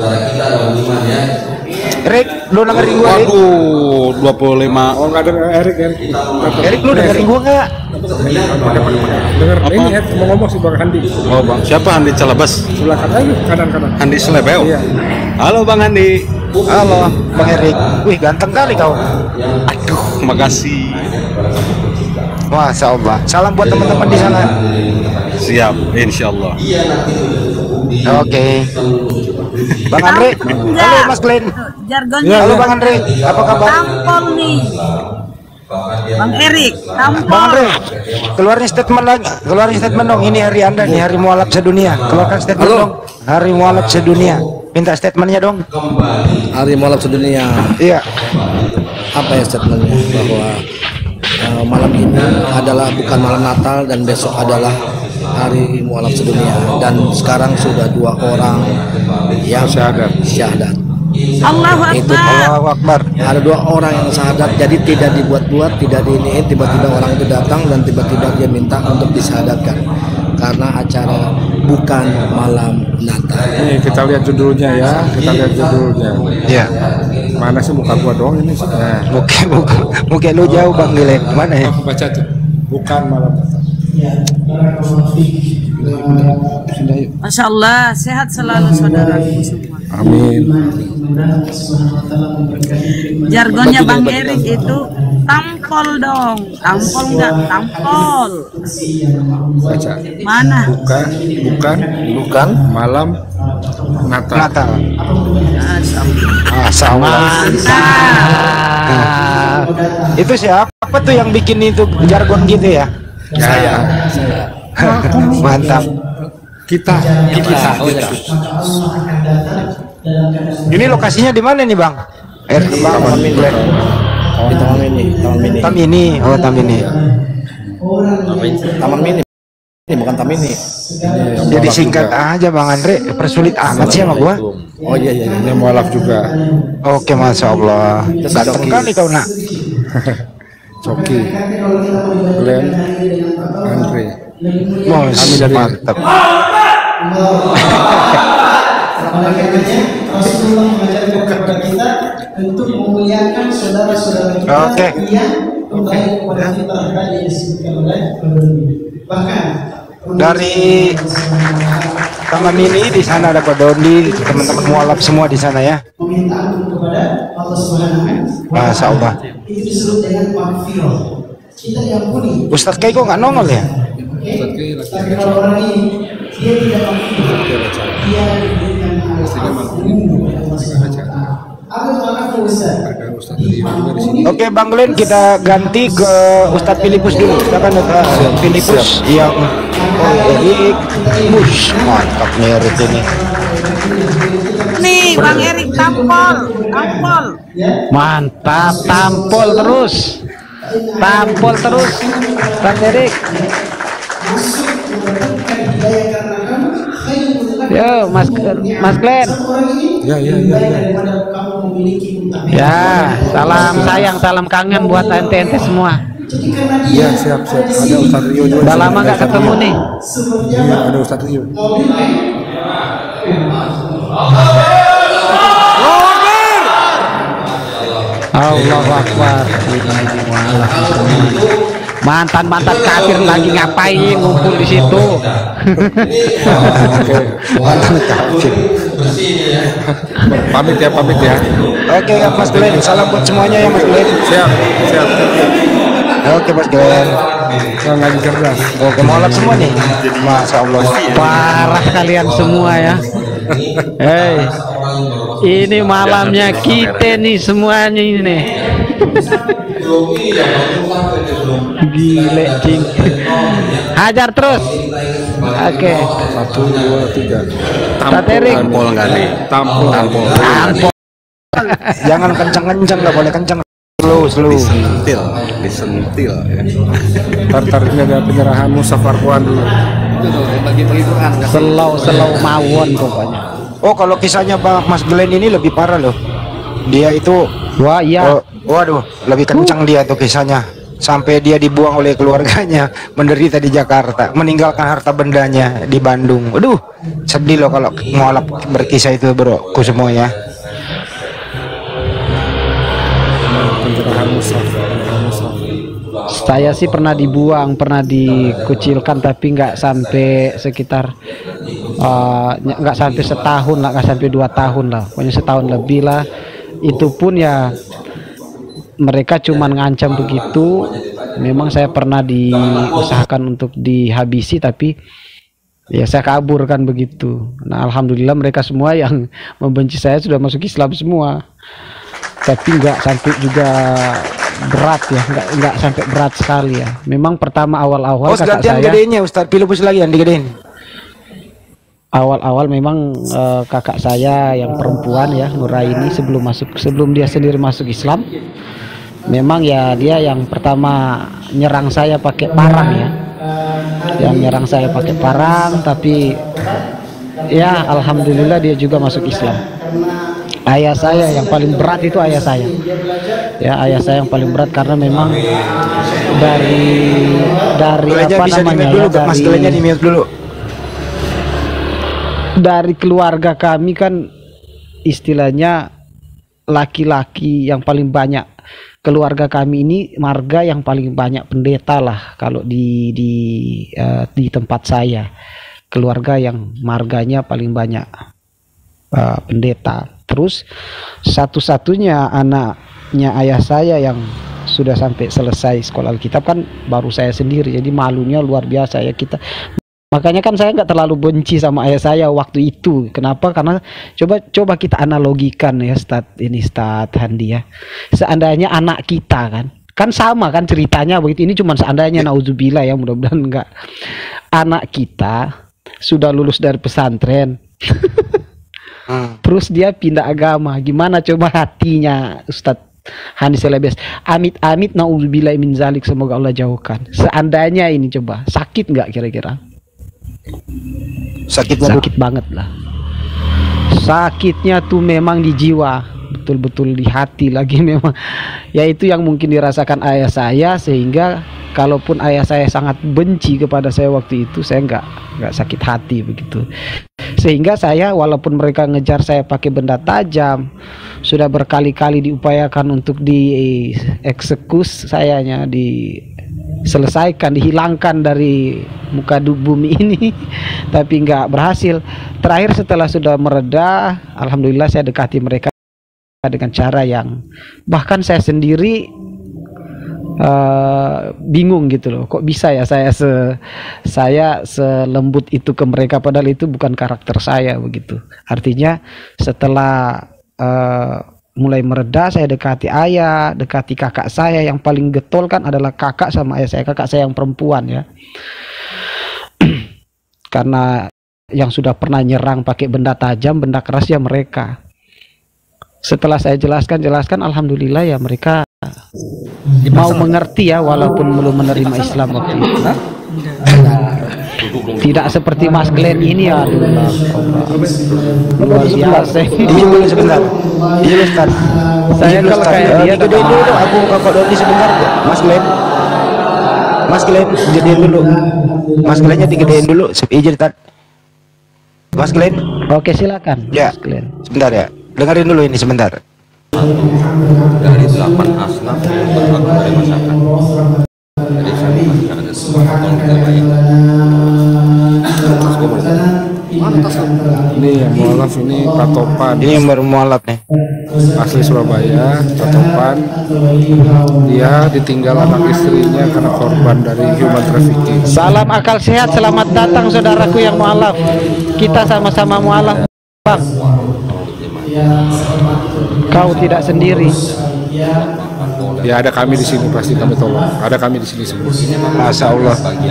Erik, lu dengerin gua, Erik? Waduh, dua puluh lima. Oh, enggak denger Erik, Erik. Erik, lu dengerin gua enggak? Dengar ini ya, mau ngomong si Bang Handi. Oh, Bang. Siapa Handi Celebes? Sebelah kanan, kanan-kanan. Handi Selebeo. Iya. Halo Bang Handi. Halo, Bang Erik. Wih, ganteng kali kau. Aduh, makasih. Masya Allah. Salam buat teman-teman di sana. Siap, insya Allah. Oke. Bang Andre, halo Mas Glenn. Jargonnya. Halo Bang Andre, apa kabar? Tampol nih. Bang Erik, tampol. Bang Andre, keluarin statement lagi, keluarin statement dong. Ini hari Anda nih, hari mualaf sedunia. Keluarkan statement dong. Hari mualaf sedunia. Minta statementnya dong. Hari mualaf sedunia. Iya. Apa ya statementnya? Bahwa uh, malam ini adalah bukan malam Natal dan besok adalah hari mualaf sedunia, dan sekarang sudah dua orang yang syahadat. Syahadat. Allahu Itu Akbar. Allahu Akbar. Ada dua orang yang syahadat, jadi tidak dibuat-buat, tidak diiniin. Tiba-tiba orang itu datang dan tiba-tiba dia minta untuk disyahadatkan karena acara bukan malam Natal. Nih kita lihat judulnya ya, kita lihat judulnya. Iya. Mana sih muka gua doang ini sih? Nah. Muka, muka, muka lu jauh Bang Glenn. Mana ya? Aku baca tuh. Bukan malam Natal. Masya Allah, sehat selalu saudaraku semua. Amin. Jargonnya Bang Erik itu tampol dong, tampol enggak tampol. Baca. Mana? Bukan, bukan, bukan malam Natal. Natal. Masya Allah. Nah, itu siapa tuh yang bikin itu jargon gitu ya? Saya. Mantap. Kita, kita, kita. Ini lokasinya di mana nih Bang? Er, Bang, Taman Mini. Di Taman Mini, Taman Mini. Taman Mini, oh Taman Mini. Taman Mini. Ini bukan Taman Mini. Jadi singkat aja Bang Andre, persulit amat sih sama gua. Oh iya iya, ini mualaf juga. Oke, Masya Allah. Ganteng kali kau nak. Coki, Glenn, Andre. Bos, kami dari mantap. Rasulullah mengajarkan kepada kita untuk memuliakan saudara-saudara kita Oke. yang baik kepada kita yang disebutkan oleh bahkan dari Taman Mini di sana ada Pak Dondi, teman-teman mualaf semua di sana ya. meminta ampun kepada Allah Subhanahu. Masya Allah. Itu disebut dengan maghfirah. Kita diampuni. Ustadz Kay kok nggak nongol ya? Tapi kalau orang ini dia tidak maghfirah, dia diberikan Oke Bang Glenn, kita ganti ke Ustadz Filipus dulu. Kita kan uh, Filipus yang oh Erik, Bush, mantap nih Erik ini. Nih Bang Erik tampol, tampol. Mantap, tampol terus. Tampol terus Bang Erik. Yo Mas Mas Glenn. Ya ya ya. Ya, salam sayang, salam kangen buat ente-ente semua. Iya siap siap. Ada Ustadz Rio juga. Udah lama nggak ketemu nih. Iya ada Ustadz Rio. Allahu Akbar. Mantan-mantan kafir lagi ngapain ngumpul di situ? Mantan kafir. Pamit ya, pamit ya. Oke Mas Glenn, salam buat semuanya ya Mas Glenn. Siap, siap. Oke Mas Glenn. Ngaji cerdas. Oke, mualaf semua nih. Masya Allah. Parah kalian semua ya. Hei, ini malamnya kita nih semuanya ini nih. Gile cing. Hajar terus. Oke. Satu, dua, tiga. Tampol nggak nih? Tampol. Tampol. Tampol. Jangan kencang-kencang, nggak boleh kencang. Slow, slow. Disentil, disentil. Ya. Tar-tar ini ada penyerahan Musa Farquan dulu. Selau-selau mawon pokoknya. Oh, kalau kisahnya Bang Mas Glenn ini lebih parah loh. Dia itu, wah iya. Oh, waduh, lebih kencang uh. dia tuh kisahnya. Sampai dia dibuang oleh keluarganya, menderita di Jakarta, meninggalkan harta bendanya di Bandung. Aduh, sedih loh kalau mualaf berkisah itu, bro, ku semuanya. Saya sih pernah dibuang, pernah dikucilkan, tapi nggak sampai sekitar nggak uh, sampai setahun lah, nggak sampai dua tahun lah, pokoknya setahun lebih lah. Itu pun ya mereka cuman ngancam begitu. Memang saya pernah diusahakan untuk dihabisi, tapi ya saya kabur kan begitu. Nah, alhamdulillah mereka semua yang membenci saya sudah masuk Islam semua. Tapi nggak sampai juga berat ya, nggak nggak sampai berat sekali ya. Memang pertama awal-awal oh, kakak saya gedenya Ustaz, pilih bus lagi yang digedein. Awal-awal memang uh, kakak saya yang perempuan ya, Nuraini, sebelum masuk sebelum dia sendiri masuk Islam, memang ya dia yang pertama nyerang saya pakai parang ya. Yang nyerang saya pakai parang, tapi ya alhamdulillah dia juga masuk Islam. Ayah saya yang paling berat itu ayah saya. Ya, ayah saya yang paling berat karena memang dari dari Gelenya apa bisa namanya dulu, ya, dari Mas Gelenya di mute dulu. Dari keluarga kami kan istilahnya laki-laki yang paling banyak. Keluarga kami ini marga yang paling banyak pendeta lah kalau di di uh, di tempat saya. Keluarga yang marganya paling banyak uh, pendeta. Terus satu-satunya anaknya ayah saya yang sudah sampai selesai sekolah Alkitab kan baru saya sendiri. Jadi malunya luar biasa ya kita. Makanya kan saya nggak terlalu benci sama ayah saya waktu itu. Kenapa? Karena coba coba kita analogikan ya, Stad ini Stad Handi ya. Seandainya anak kita kan, kan sama kan ceritanya begitu. Ini cuma seandainya, nauzubillah ya, mudah-mudahan enggak. Anak kita sudah lulus dari pesantren. Hmm. Terus dia pindah agama, gimana coba hatinya Ustadz Handi Selebes? Amit-amit naudzubillah min zalik, semoga Allah jauhkan. Seandainya ini coba sakit nggak kira-kira? Sakitnya sakit banget lah. Sakitnya tuh memang di jiwa, betul-betul di hati lagi memang. Ya itu yang mungkin dirasakan ayah saya, sehingga kalaupun ayah saya sangat benci kepada saya waktu itu, saya nggak nggak sakit hati begitu. Sehingga saya walaupun mereka ngejar saya pakai benda tajam, sudah berkali-kali diupayakan untuk dieksekusi sayanya, diselesaikan, dihilangkan dari muka bumi ini, tapi nggak berhasil. Terakhir setelah sudah mereda, alhamdulillah saya dekati mereka dengan cara yang bahkan saya sendiri Uh, bingung gitu loh, kok bisa ya saya se saya selembut itu ke mereka, padahal itu bukan karakter saya begitu. Artinya setelah uh, mulai mereda, saya dekati ayah, dekati kakak saya. Yang paling getol kan adalah kakak sama ayah saya, kakak saya yang perempuan ya. Karena yang sudah pernah nyerang pakai benda tajam, benda keras ya mereka. Setelah saya jelaskan jelaskan alhamdulillah ya mereka mau mengerti ya, walaupun belum menerima Islam waktu itu. Tidak seperti Mas Glenn ini ya, aduh, luar biasa. Ini dulu sebentar. Iya Ustaz. Saya kalau kayak dia gedein dulu, aku kakak Doni sebentar, Mas Glenn. Mas Glenn, gedein dulu. Mas Glennnya digedein dulu, izin Ustaz. Mas Glenn. Oke silakan. Ya. Mas Glenn. Sebentar ya. Dengerin dulu ini sebentar. Dari delapan asnaf yang berhak dari masyarakat. Jadi saya mengatakan ada sesuatu yang tidak baik. Ini yang mualaf, ini Pak Topan. Ini yang baru mualaf nih. Asli Surabaya, Pak Topan. Dia ditinggal anak istrinya karena korban dari human trafficking. Salam akal sehat, selamat datang saudaraku yang mualaf. Kita sama-sama mualaf, Bang. Kau tidak sendiri. Ya ada kami di sini, pasti kami tolong. Ada kami di sini semua. Masya Allah.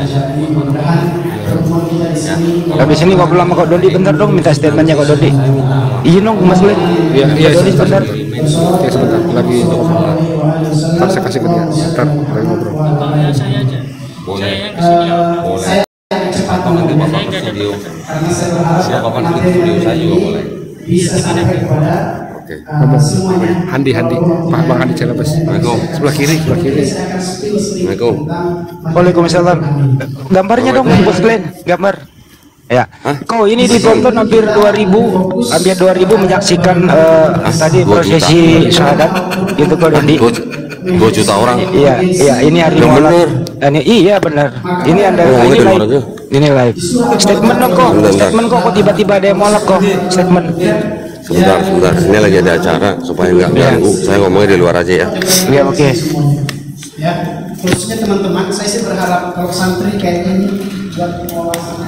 Habis ini ngobrol sama Kak Dodi bentar dong, minta statementnya Kak Dodi. Izin dong Mas Glenn. Iya, iya Dodi sebentar. Ya sebentar, lagi ngobrol. Ntar saya kasih ke dia. Ntar lagi ngobrol. Saya aja. Boleh. Saya kesini. Boleh. studio. Siapa kapan di studio saya juga boleh. Bisa sampai kepada Oke. Ngomong Handi Handi Pak Bang Handi Celebes. Assalamualaikum. Sebelah kiri, sebelah kiri. Assalamualaikum. Waalaikumsalam. Gambarnya dong, Bos Glenn. Gambar. Ya. Kok ini ditonton hampir dua ribu, hampir dua ribu menyaksikan uh, tadi prosesi syahadat gitu kok Dendi. dua juta orang. Iya, iya ini hari yang benar. Ini iya benar. Ini Anda oh, ini live. Aja. Ini live. Statement dong kok. Bentar, Statement kok kok tiba-tiba ada yang molek kok. Statement. Sebentar, sebentar. Ini lagi ada acara supaya nggak ganggu. Ya. Saya ngomongnya di luar aja ya. Iya, oke. Okay. Ya, khususnya teman-teman, saya sih berharap kalau santri kayak ini buat pengawasan.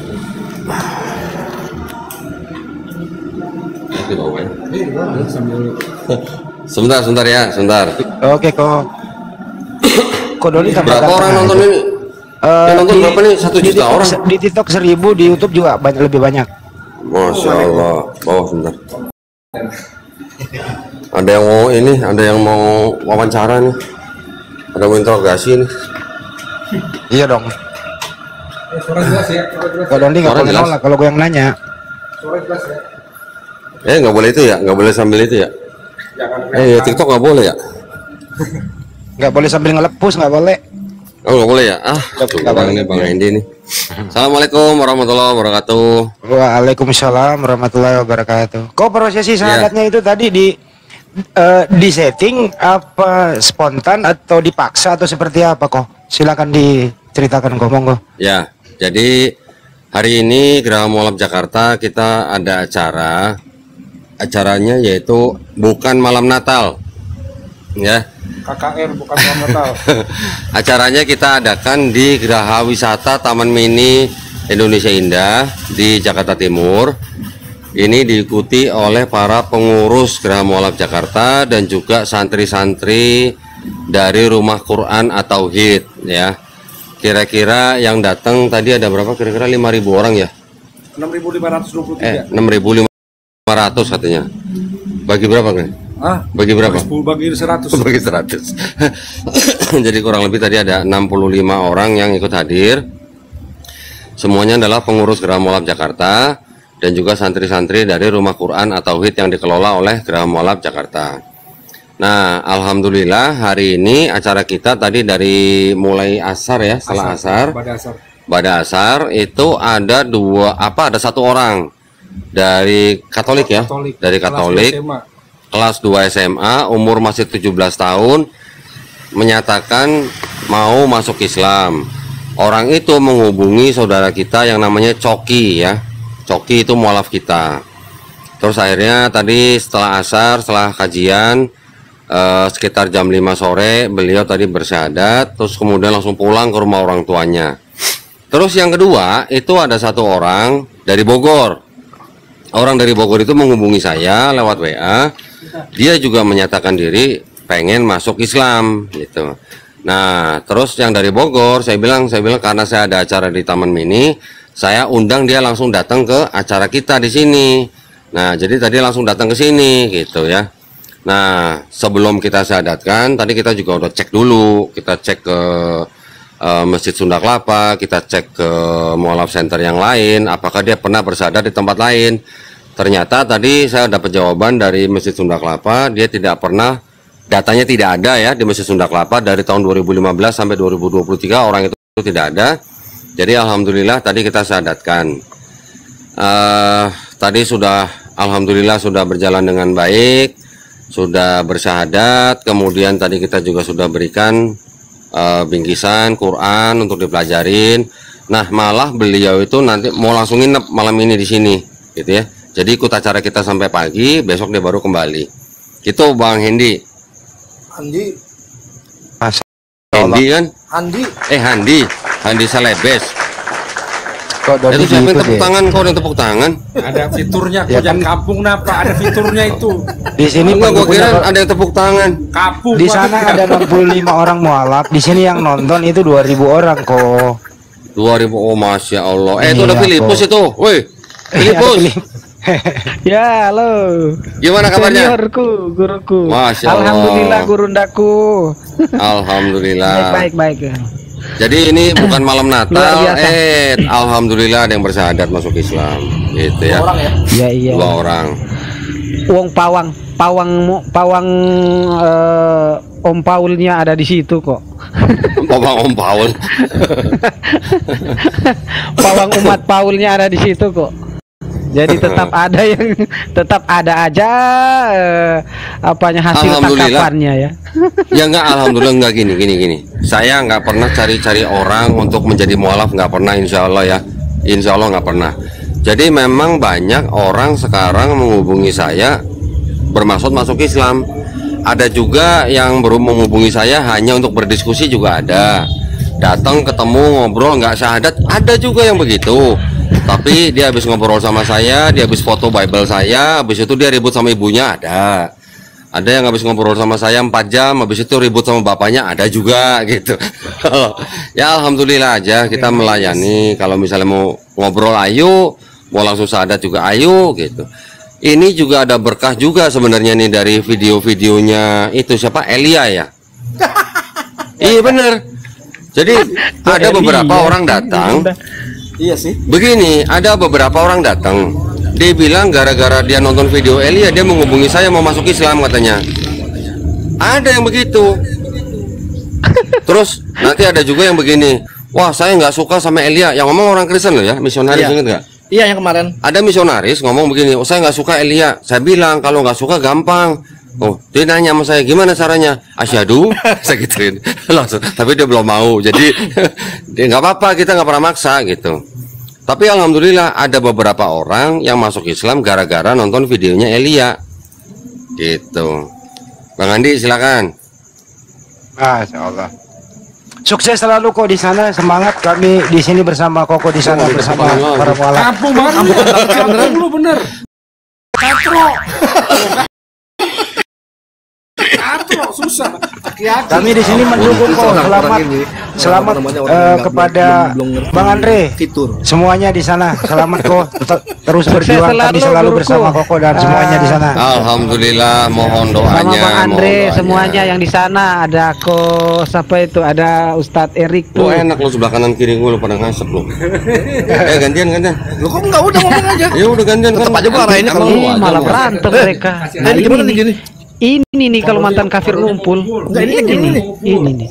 Sebentar, sebentar ya, sebentar. Oke kok. Kok Doni berapa orang nonton ini? Uh, yang nonton berapa nih? Satu juta TikTok, orang. Di TikTok seribu, di YouTube juga banyak lebih banyak. Masya Allah. Bawah sebentar. Ada yang mau ini, ada yang mau wawancara nih. Ada mau interogasi nih. Iya dong. Suara jelas ya. Kalau Dondi nggak boleh nolak kalau gue yang nanya. Suara jelas ya. Eh nggak boleh itu ya, nggak boleh sambil itu ya. Jangan. Eh ya, TikTok nggak boleh ya. Nggak boleh sambil ngelepus, nggak boleh. Oh nggak boleh ya. Ah, coba bang ini bang Hendy nih. Assalamualaikum warahmatullahi wabarakatuh. Waalaikumsalam warahmatullahi wabarakatuh. Kok prosesi syahadatnya ya. Itu tadi di uh, di setting apa spontan atau dipaksa atau seperti apa kok? Silakan diceritakan kok, monggo. Ya, jadi hari ini Geraha Mualaf Jakarta kita ada acara. Acaranya yaitu bukan malam Natal. Ya. K K R bukan malam Natal. Acaranya kita adakan di Geraha Wisata Taman Mini Indonesia Indah di Jakarta Timur. Ini diikuti oleh para pengurus Geraha Mualaf Jakarta dan juga santri-santri dari Rumah Quran atau Tauhid ya. Kira-kira yang datang tadi ada berapa? Kira-kira lima ribu orang ya? enam ribu lima ratus dua puluh tiga. Eh, enam ribu lima ratus katanya. Bagi berapa kan? Ah, bagi berapa? Bagi seratus. Bagi seratus. Jadi kurang lebih tadi ada enam puluh lima orang yang ikut hadir. Semuanya adalah pengurus Geraha Mualaf Jakarta dan juga santri-santri dari Rumah Quran atau Tauhid yang dikelola oleh Geraha Mualaf Jakarta. Nah, alhamdulillah hari ini acara kita tadi dari mulai asar ya, setelah asar, pada asar. Pada asar itu ada dua apa ada satu orang dari Katolik ya, Katolik. dari Katolik. Kelas dua S M A, umur masih tujuh belas tahun, menyatakan mau masuk Islam. Orang itu menghubungi saudara kita yang namanya Coki ya. Coki itu mualaf kita. Terus akhirnya tadi setelah asar, setelah kajian eh, sekitar jam lima sore, beliau tadi bersyahadat, terus kemudian langsung pulang ke rumah orang tuanya. Terus yang kedua, itu ada satu orang dari Bogor. Orang dari Bogor itu menghubungi saya lewat W A. Dia juga menyatakan diri pengen masuk Islam gitu. Nah, terus yang dari Bogor saya bilang saya bilang karena saya ada acara di Taman Mini, saya undang dia langsung datang ke acara kita di sini. Nah, jadi tadi langsung datang ke sini gitu ya. Nah, sebelum kita syahadatkan, tadi kita juga udah cek dulu, kita cek ke uh, Masjid Sunda Kelapa, kita cek ke Mualaf Center yang lain, apakah dia pernah bersyahadat di tempat lain. Ternyata tadi saya dapat jawaban dari Masjid Sunda Kelapa, dia tidak pernah, datanya tidak ada ya di Masjid Sunda Kelapa dari tahun dua ribu lima belas sampai dua ribu dua puluh tiga orang itu tidak ada. Jadi alhamdulillah tadi kita syahadatkan. Uh, tadi sudah alhamdulillah sudah berjalan dengan baik, sudah bersyahadat, kemudian tadi kita juga sudah berikan uh, bingkisan Quran untuk dipelajarin. Nah, malah beliau itu nanti mau langsung nginep malam ini di sini, gitu ya. Jadi ikut acara kita sampai pagi, besok dia baru kembali. Itu Bang Hendy. Handi. Hendy kan? Handi. Eh Handi, Handi Celebes. Kok itu siapa yang tepuk tangan? Kau yang tepuk tangan? Ada fiturnya, kok Ya, jangan kan? kampung napa? Ada fiturnya itu. Di sini Enggak, gua kira punya- ada yang tepuk tangan. Kapung. di sana ada enam puluh lima orang mualaf, di sini yang nonton itu dua ribu orang kok. dua ribu, oh Masya Allah. Eh itu Iya, ada Filipus kok. itu. Woi, Filipus. Ya, halo. Gimana kabarnya? Seniorku, guruku. Masya Allah. Alhamdulillah gurundaku. Alhamdulillah. Baik, baik, baik. Jadi ini bukan malam Luar Natal, biasa. eh alhamdulillah ada yang bersyahadat masuk Islam, gitu ya. Dua orang ya? Iya iya. Dua orang. Wong pawang, pawang, mu- pawang eh, Om Paulnya ada di situ kok. Pawang Om Paul. Pawang umat Paulnya ada di situ kok. Jadi tetap ada yang tetap ada aja eh, apanya hasil Alhamdulillah. tangkapannya ya. Ya enggak, alhamdulillah enggak gini gini gini. Saya nggak pernah cari-cari orang untuk menjadi mualaf, nggak pernah, insya Allah ya. Insya Allah nggak pernah. Jadi memang banyak orang sekarang menghubungi saya bermaksud masuk Islam. Ada juga yang baru menghubungi saya hanya untuk berdiskusi juga ada. Datang ketemu ngobrol nggak syahadat, ada juga yang begitu. Tapi dia habis ngobrol sama saya, dia habis foto Bible saya, habis itu dia ribut sama ibunya, ada. Ada yang habis ngobrol sama saya empat jam, habis itu ribut sama bapaknya, ada juga gitu. Ya alhamdulillah aja kita melayani. Kalau misalnya mau ngobrol ayo, mau langsung syahadat juga ayo gitu. Ini juga ada berkah juga sebenarnya nih dari video-videonya itu siapa, Elia ya. Iya bener. Jadi ada beberapa orang datang. Iya sih. Begini, ada beberapa orang datang. Dia bilang gara-gara dia nonton video Elia, dia menghubungi saya mau masuk Islam katanya. Ada yang begitu. Terus nanti ada juga yang begini. Wah, saya nggak suka sama Elia. Yang ngomong orang Kristen loh ya, misionaris, Iya. ingat nggak? Iya yang kemarin. Ada misionaris ngomong begini, oh, saya nggak suka Elia. Saya bilang kalau nggak suka gampang. Oh, dia nanya sama saya gimana caranya? Asyhadu, saya gituin langsung. Tapi dia belum mau, jadi dia nggak apa-apa, kita nggak pernah maksa gitu. Tapi alhamdulillah ada beberapa orang yang masuk Islam gara-gara nonton videonya Elia, gitu. Bang Andi silakan. Masya Allah. Sukses selalu kok di sana, semangat kami di sini bersama Koko di sana bersama para mualaf. Kampung banget. Lu bener. Katro. Katro susah. Hati-hati. Kami di sini mendukung kok. Selamat, selamat eh, kepada Bang Andre. Semuanya di sana. Selamat kok. Ter- Terus berjuang. Kami selalu bersama Koko dan semuanya di sana. Alhamdulillah, mohon Sama doanya. Bang Andre mohon doanya. semuanya yang di sana ada ko siapa itu ada Ustadz Erik Lu tuh. enak lu sebelah kanan kiri gue lu pada ngasep lu. Eh gantian gantian. Lu kok enggak udah ngomong aja? Ya udah gantian kan. Tetap aja gua arahinnya kalau Ih, lu aja. malah berantem mereka. Nah, Ini gimana ini, nih gini? ini nih kalau mantan kafir ngumpul. Enggak, ini ini gini nih, ini nih.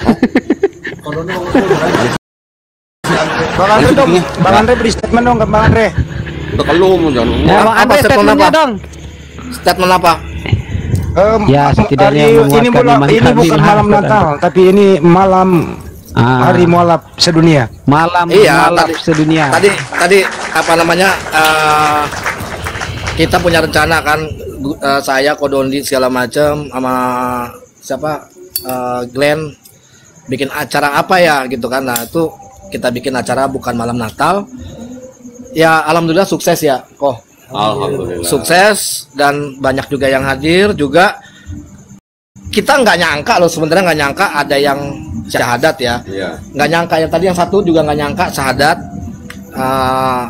Bang Andre dong. Bang Andre beri statement dong ke Bang Andre. Udah kelum jangan. Ya, Bang Apa Andre statement statementnya apa? dong. Statement apa? Em, Ya, setidaknya hari- ini, menguatkan bulan, iman ini kami bukan lah, malam Ustaz. Natal, tapi ini malam Ah. hari mualaf sedunia. Malam Iya, malam tadi, sedunia. Tadi tadi apa namanya? eh, kita punya rencana kan gu- eh, saya Kodondi segala macam sama siapa? eh, Glenn bikin acara apa ya gitu kan. Nah, itu kita bikin acara bukan malam Natal. Ya alhamdulillah sukses ya, kok. Alhamdulillah. Sukses dan banyak juga yang hadir juga. Kita nggak nyangka loh, sebenarnya nggak nyangka ada yang syahadat ya. Iya. Nggak nyangka yang tadi yang satu juga nggak nyangka syahadat. Eh,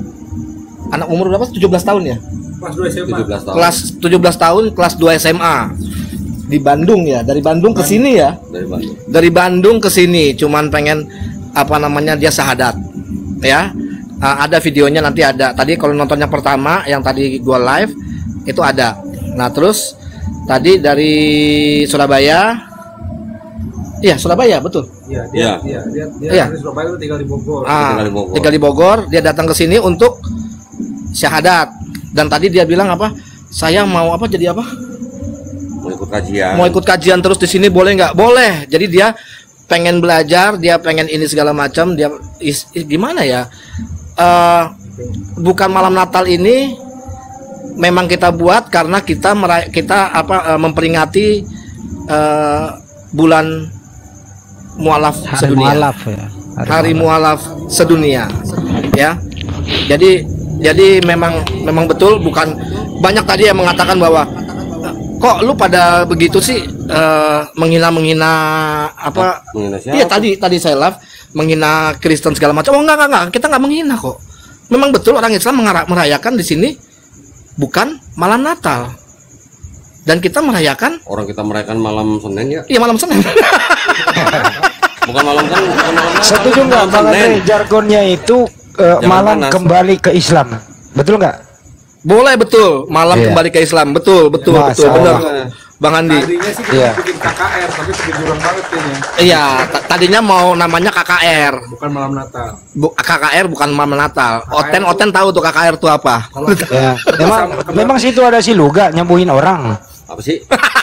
anak umur berapa? tujuh belas tahun ya? Pas dua S M A. tujuh belas tahun. Kelas tujuh belas tahun, kelas dua S M A. Di Bandung ya, dari Bandung ke sini ya. Dari Bandung. Dari Bandung ke sini cuman pengen apa namanya dia syahadat. Ya. Uh, ada videonya nanti ada. Tadi kalau nonton yang pertama yang tadi gua live itu ada. Nah, terus tadi dari Surabaya. Iya, Surabaya, betul. Iya, dia, Iya. dia, dia, dia Iya. dari Surabaya itu tinggal di Bogor. Ah, tinggal di Bogor. tinggal di Bogor, dia datang ke sini untuk syahadat. Dan tadi dia bilang apa? Saya mau apa jadi apa? Mau ikut kajian. Mau ikut kajian terus di sini boleh nggak? Boleh. Jadi dia pengen belajar, dia pengen ini segala macam. Dia is, is- gimana ya? Eh, bukan malam Natal ini memang kita buat karena kita meray- kita apa eh, memperingati eh, bulan mualaf Hari sedunia. mualaf ya. Hari mualaf sedunia, ya. Jadi jadi memang memang betul bukan banyak tadi yang mengatakan bahwa kok lu pada begitu sih eh, menghina menghina apa? Menghina siapa? Iya tadi tadi saya live menghina Kristen segala macam. Oh enggak enggak enggak, kita nggak menghina kok. Memang betul orang Islam mengara- merayakan di sini bukan malam Natal. Dan kita merayakan Orang kita merayakan malam Senin ya. iya malam Senin. Bukan malam kan? Bukan malam Natal. Setuju nggak Bang Andre jargonnya itu uh, malam panas. Kembali ke Islam, betul nggak? Boleh betul, malam yeah. kembali ke Islam, betul betul Masa betul benar. Bang Andi. Tadinya sih kita yeah. bikin K K R, tapi kejujuran banget kayaknya. Iya, tadinya mau namanya K K R. Bukan malam Natal. Bu K K R bukan malam Natal. Oten Oten tahu tuh K K R itu apa? Ya. Memang memang situ ada si Luga nyembuhin orang. Apa sih?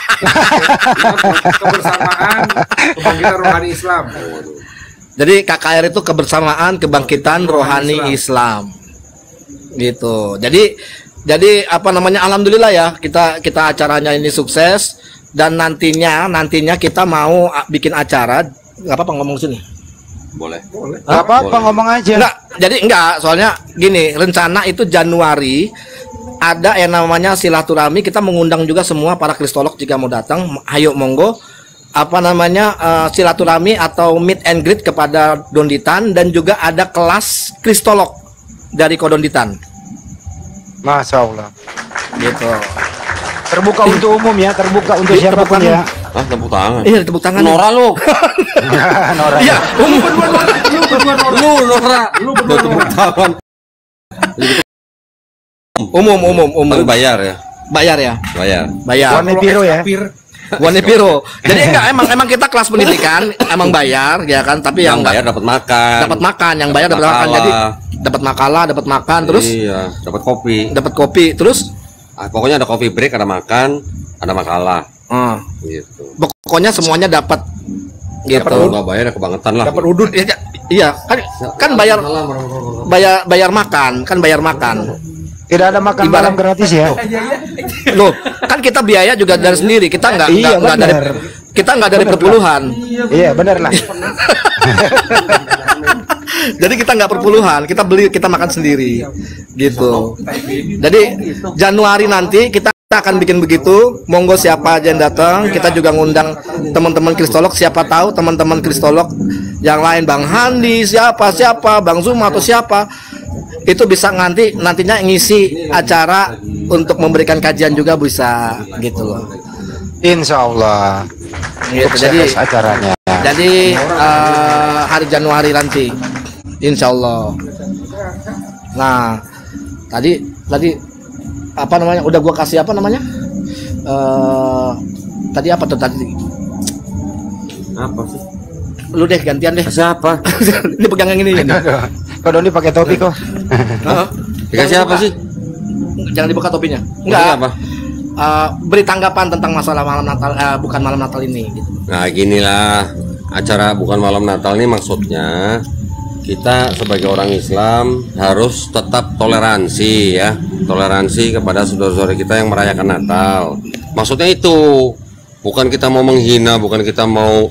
Kebersamaan kebangkitan rohani Islam. Jadi K K R itu kebersamaan kebangkitan rohani Islam. Gitu. Jadi jadi apa namanya, alhamdulillah ya, kita kita acaranya ini sukses, dan nantinya nantinya kita mau bikin acara. Nggak apa-apa ngomong sini. Boleh. Boleh. Nggak apa-apa ngomong aja. Enggak, jadi enggak, soalnya gini, rencana itu Januari ada yang namanya silaturahmi. Kita mengundang juga semua para kristolog jika mau datang, ayo monggo. Apa namanya, uh, silaturahmi atau meet and greet kepada Donditan, dan juga ada kelas kristolog dari Kodonditan. Masya Allah. Gitu. Terbuka untuk umum ya, terbuka untuk siapapun ya. Ah, tepuk tangan. Iya, tepuk tangan. Nora lu. Nora. Iya, umum. Lu berdua Nora. Lu Nora. Lu berdua tepuk tangan. Umum, umum, umum. Tapi bayar ya. Bayar ya. Bayar. Bayar. Warna biru ya. Warna biru. Jadi enggak, emang emang kita kelas pendidikan emang bayar ya kan, tapi yang, yang bayar dapat makan. Dapat makan, yang bayar dapat makan. Jadi dapat makalah, dapat makan, terus iya, dapat kopi. Dapat kopi, terus ah, pokoknya ada coffee break, ada makan, ada makalah. Hmm. Gitu. Pokoknya semuanya dapat gitu. Dapat nggak bayar ya kebangetan lah. Dapat udut. Iya, iya, kan kan bayar bayar bayar makan, kan bayar makan. Tidak ada makan malam gratis ya. Loh, kan kita biaya juga dari sendiri. Kita nggak iya, nggak dari kita nggak dari perpuluhan. Iya, benar lah. Jadi kita nggak perpuluhan, kita beli, kita makan sendiri, gitu. Jadi Januari nanti kita akan bikin begitu. Monggo siapa aja yang datang. Kita juga ngundang teman-teman kristolog. Siapa tahu teman-teman kristolog yang lain, Bang Handi, siapa siapa, Bang Zuma atau siapa, itu bisa nanti nantinya ngisi acara untuk memberikan kajian juga bisa, gitu loh. Insya Allah. Gitu, jadi acaranya. Jadi uh, hari Januari nanti, Insya Allah. Nah, tadi tadi apa namanya? Udah gua kasih apa namanya? Uh, tadi apa tuh tadi? Apa sih? Lu deh, gantian deh. Siapa? Ini pegang yang ini. Kok Doni pakai topi kok? Dikasih apa sih? Jangan dibuka topinya. Enggak apa? Uh, beri tanggapan tentang masalah malam Natal, uh, bukan malam Natal ini. Gitu. Nah, ginilah acara bukan malam Natal ini maksudnya kita sebagai orang Islam harus tetap toleransi ya, toleransi kepada saudara-saudara kita yang merayakan Natal. Maksudnya itu bukan kita mau menghina, bukan kita mau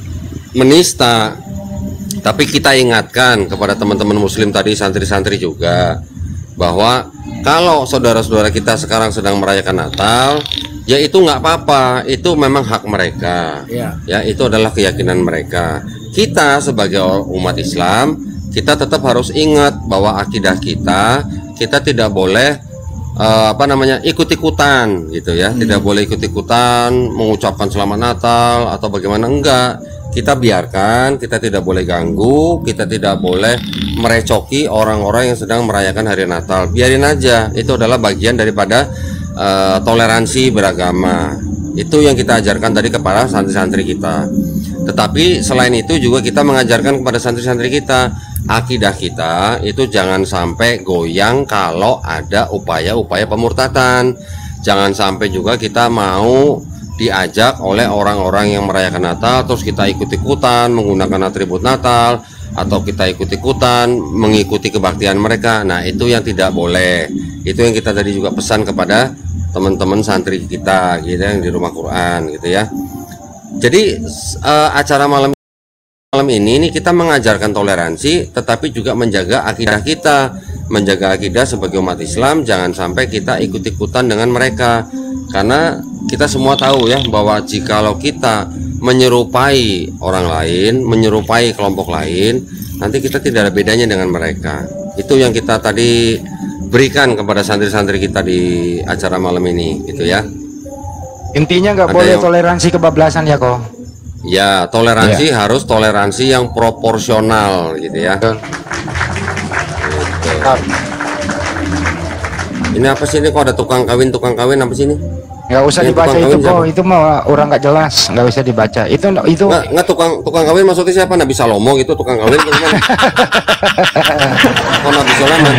menista, tapi kita ingatkan kepada teman-teman Muslim tadi, santri-santri juga, bahwa kalau saudara-saudara kita sekarang sedang merayakan Natal, ya itu nggak apa-apa, itu memang hak mereka, ya. ya itu adalah keyakinan mereka. Kita sebagai umat Islam, kita tetap harus ingat bahwa akidah kita, kita tidak boleh uh, apa namanya ikut-ikutan, gitu ya, hmm. tidak boleh ikut-ikutan mengucapkan Selamat Natal atau bagaimana, enggak. Kita biarkan, kita tidak boleh ganggu, kita tidak boleh merecoki orang-orang yang sedang merayakan hari Natal. Biarin aja, itu adalah bagian daripada uh, toleransi beragama. Itu yang kita ajarkan tadi kepada santri-santri kita. Tetapi selain itu juga kita mengajarkan kepada santri-santri kita, akidah kita itu jangan sampai goyang kalau ada upaya-upaya pemurtatan. Jangan sampai juga kita mau diajak oleh orang-orang yang merayakan Natal terus kita ikut-ikutan menggunakan atribut Natal, atau kita ikut-ikutan mengikuti kebaktian mereka. Nah, itu yang tidak boleh. Itu yang kita tadi juga pesan kepada teman-teman santri kita gitu yang di rumah Quran gitu ya. Jadi uh, acara malam malam ini, ini kita mengajarkan toleransi tetapi juga menjaga akidah kita, menjaga akidah sebagai umat Islam. Jangan sampai kita ikut-ikutan dengan mereka, karena kita semua tahu ya bahwa jikalau kita menyerupai orang lain, menyerupai kelompok lain, nanti kita tidak ada bedanya dengan mereka. Itu yang kita tadi berikan kepada santri-santri kita di acara malam ini, gitu ya. Intinya nggak boleh yang... toleransi kebablasan ya kok. Ya, toleransi ya. Harus toleransi yang proporsional gitu ya. Gitu. Ini apa sih ini, kok ada tukang kawin tukang kawin apa sih ini? Nggak usah ini dibaca itu kok, itu mah orang nggak jelas, nggak bisa dibaca. Itu itu nggak, nggak tukang tukang kawin maksudnya siapa? Nabi Salomo gitu tukang kawin gimana? Oh, Nabi Sulaiman.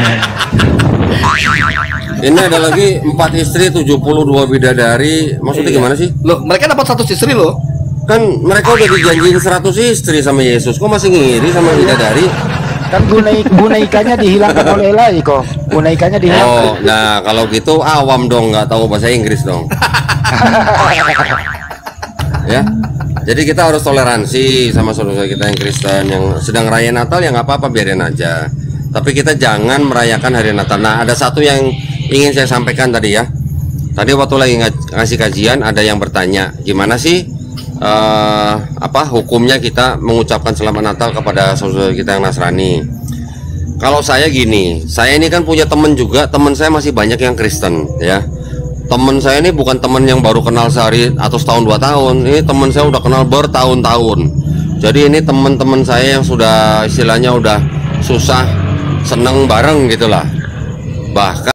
Ini ada lagi empat istri tujuh puluh dua bidadari. Maksudnya gimana sih? Loh, mereka dapat satu istri loh. Kan mereka udah dijanjiin seratus istri sama Yesus, kok masih ngiri sama bidadari? Kan guna, guna ikannya dihilangkan oleh Eli kok. Guna ikannya dihilangkan. Oh, nah kalau gitu awam dong, nggak tahu bahasa Inggris dong. Ya, jadi kita harus toleransi sama saudara kita yang Kristen yang sedang raya Natal, ya nggak apa-apa, biarin aja. Tapi kita jangan merayakan hari Natal. Nah, ada satu yang ingin saya sampaikan tadi ya. Tadi waktu lagi ng ngasih kajian ada yang bertanya, gimana sih uh, apa hukumnya kita mengucapkan selamat Natal kepada saudara kita yang Nasrani? Kalau saya gini, saya ini kan punya teman juga, teman saya masih banyak yang Kristen ya. Teman saya ini bukan teman yang baru kenal sehari atau setahun dua tahun. Ini teman saya udah kenal bertahun-tahun. Jadi ini teman-teman saya yang sudah istilahnya udah susah seneng bareng gitulah. Bahkan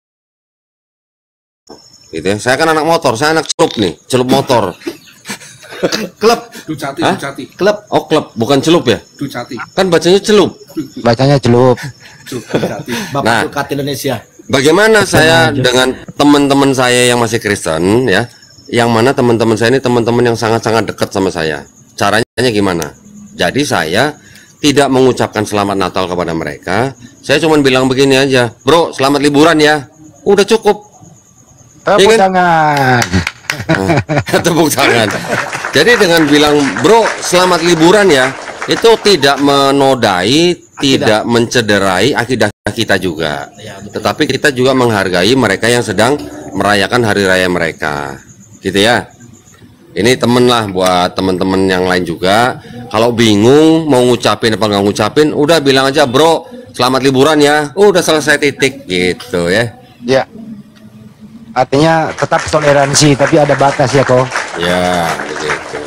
gitu ya. Saya kan anak motor, saya anak celup nih, celup motor. Klub Ducati, Ducati. Klub. Oh, klub, bukan celup ya? Ducati. Kan bacanya celup. Bacanya celup. Bapak Nah, Ducati Indonesia. bagaimana saya dengan teman-teman saya yang masih Kristen ya, yang mana teman-teman saya ini teman-teman yang sangat-sangat dekat sama saya. Caranya gimana? Jadi saya tidak mengucapkan selamat Natal kepada mereka. Saya cuma bilang begini aja, bro, selamat liburan ya. Udah cukup. Tepuk tangan. Tepuk tangan. Jadi dengan bilang, bro, selamat liburan ya, itu tidak menodai, tidak mencederai akidah kita juga. Tetapi kita juga menghargai mereka yang sedang merayakan hari raya mereka, gitu ya. Ini temen lah buat teman-teman yang lain juga. Kalau bingung mau ngucapin apa nggak ngucapin, udah bilang aja, bro, selamat liburan ya. Udah selesai, titik gitu ya. Ya. Artinya tetap toleransi, tapi ada batas ya kok. Ya, begitu.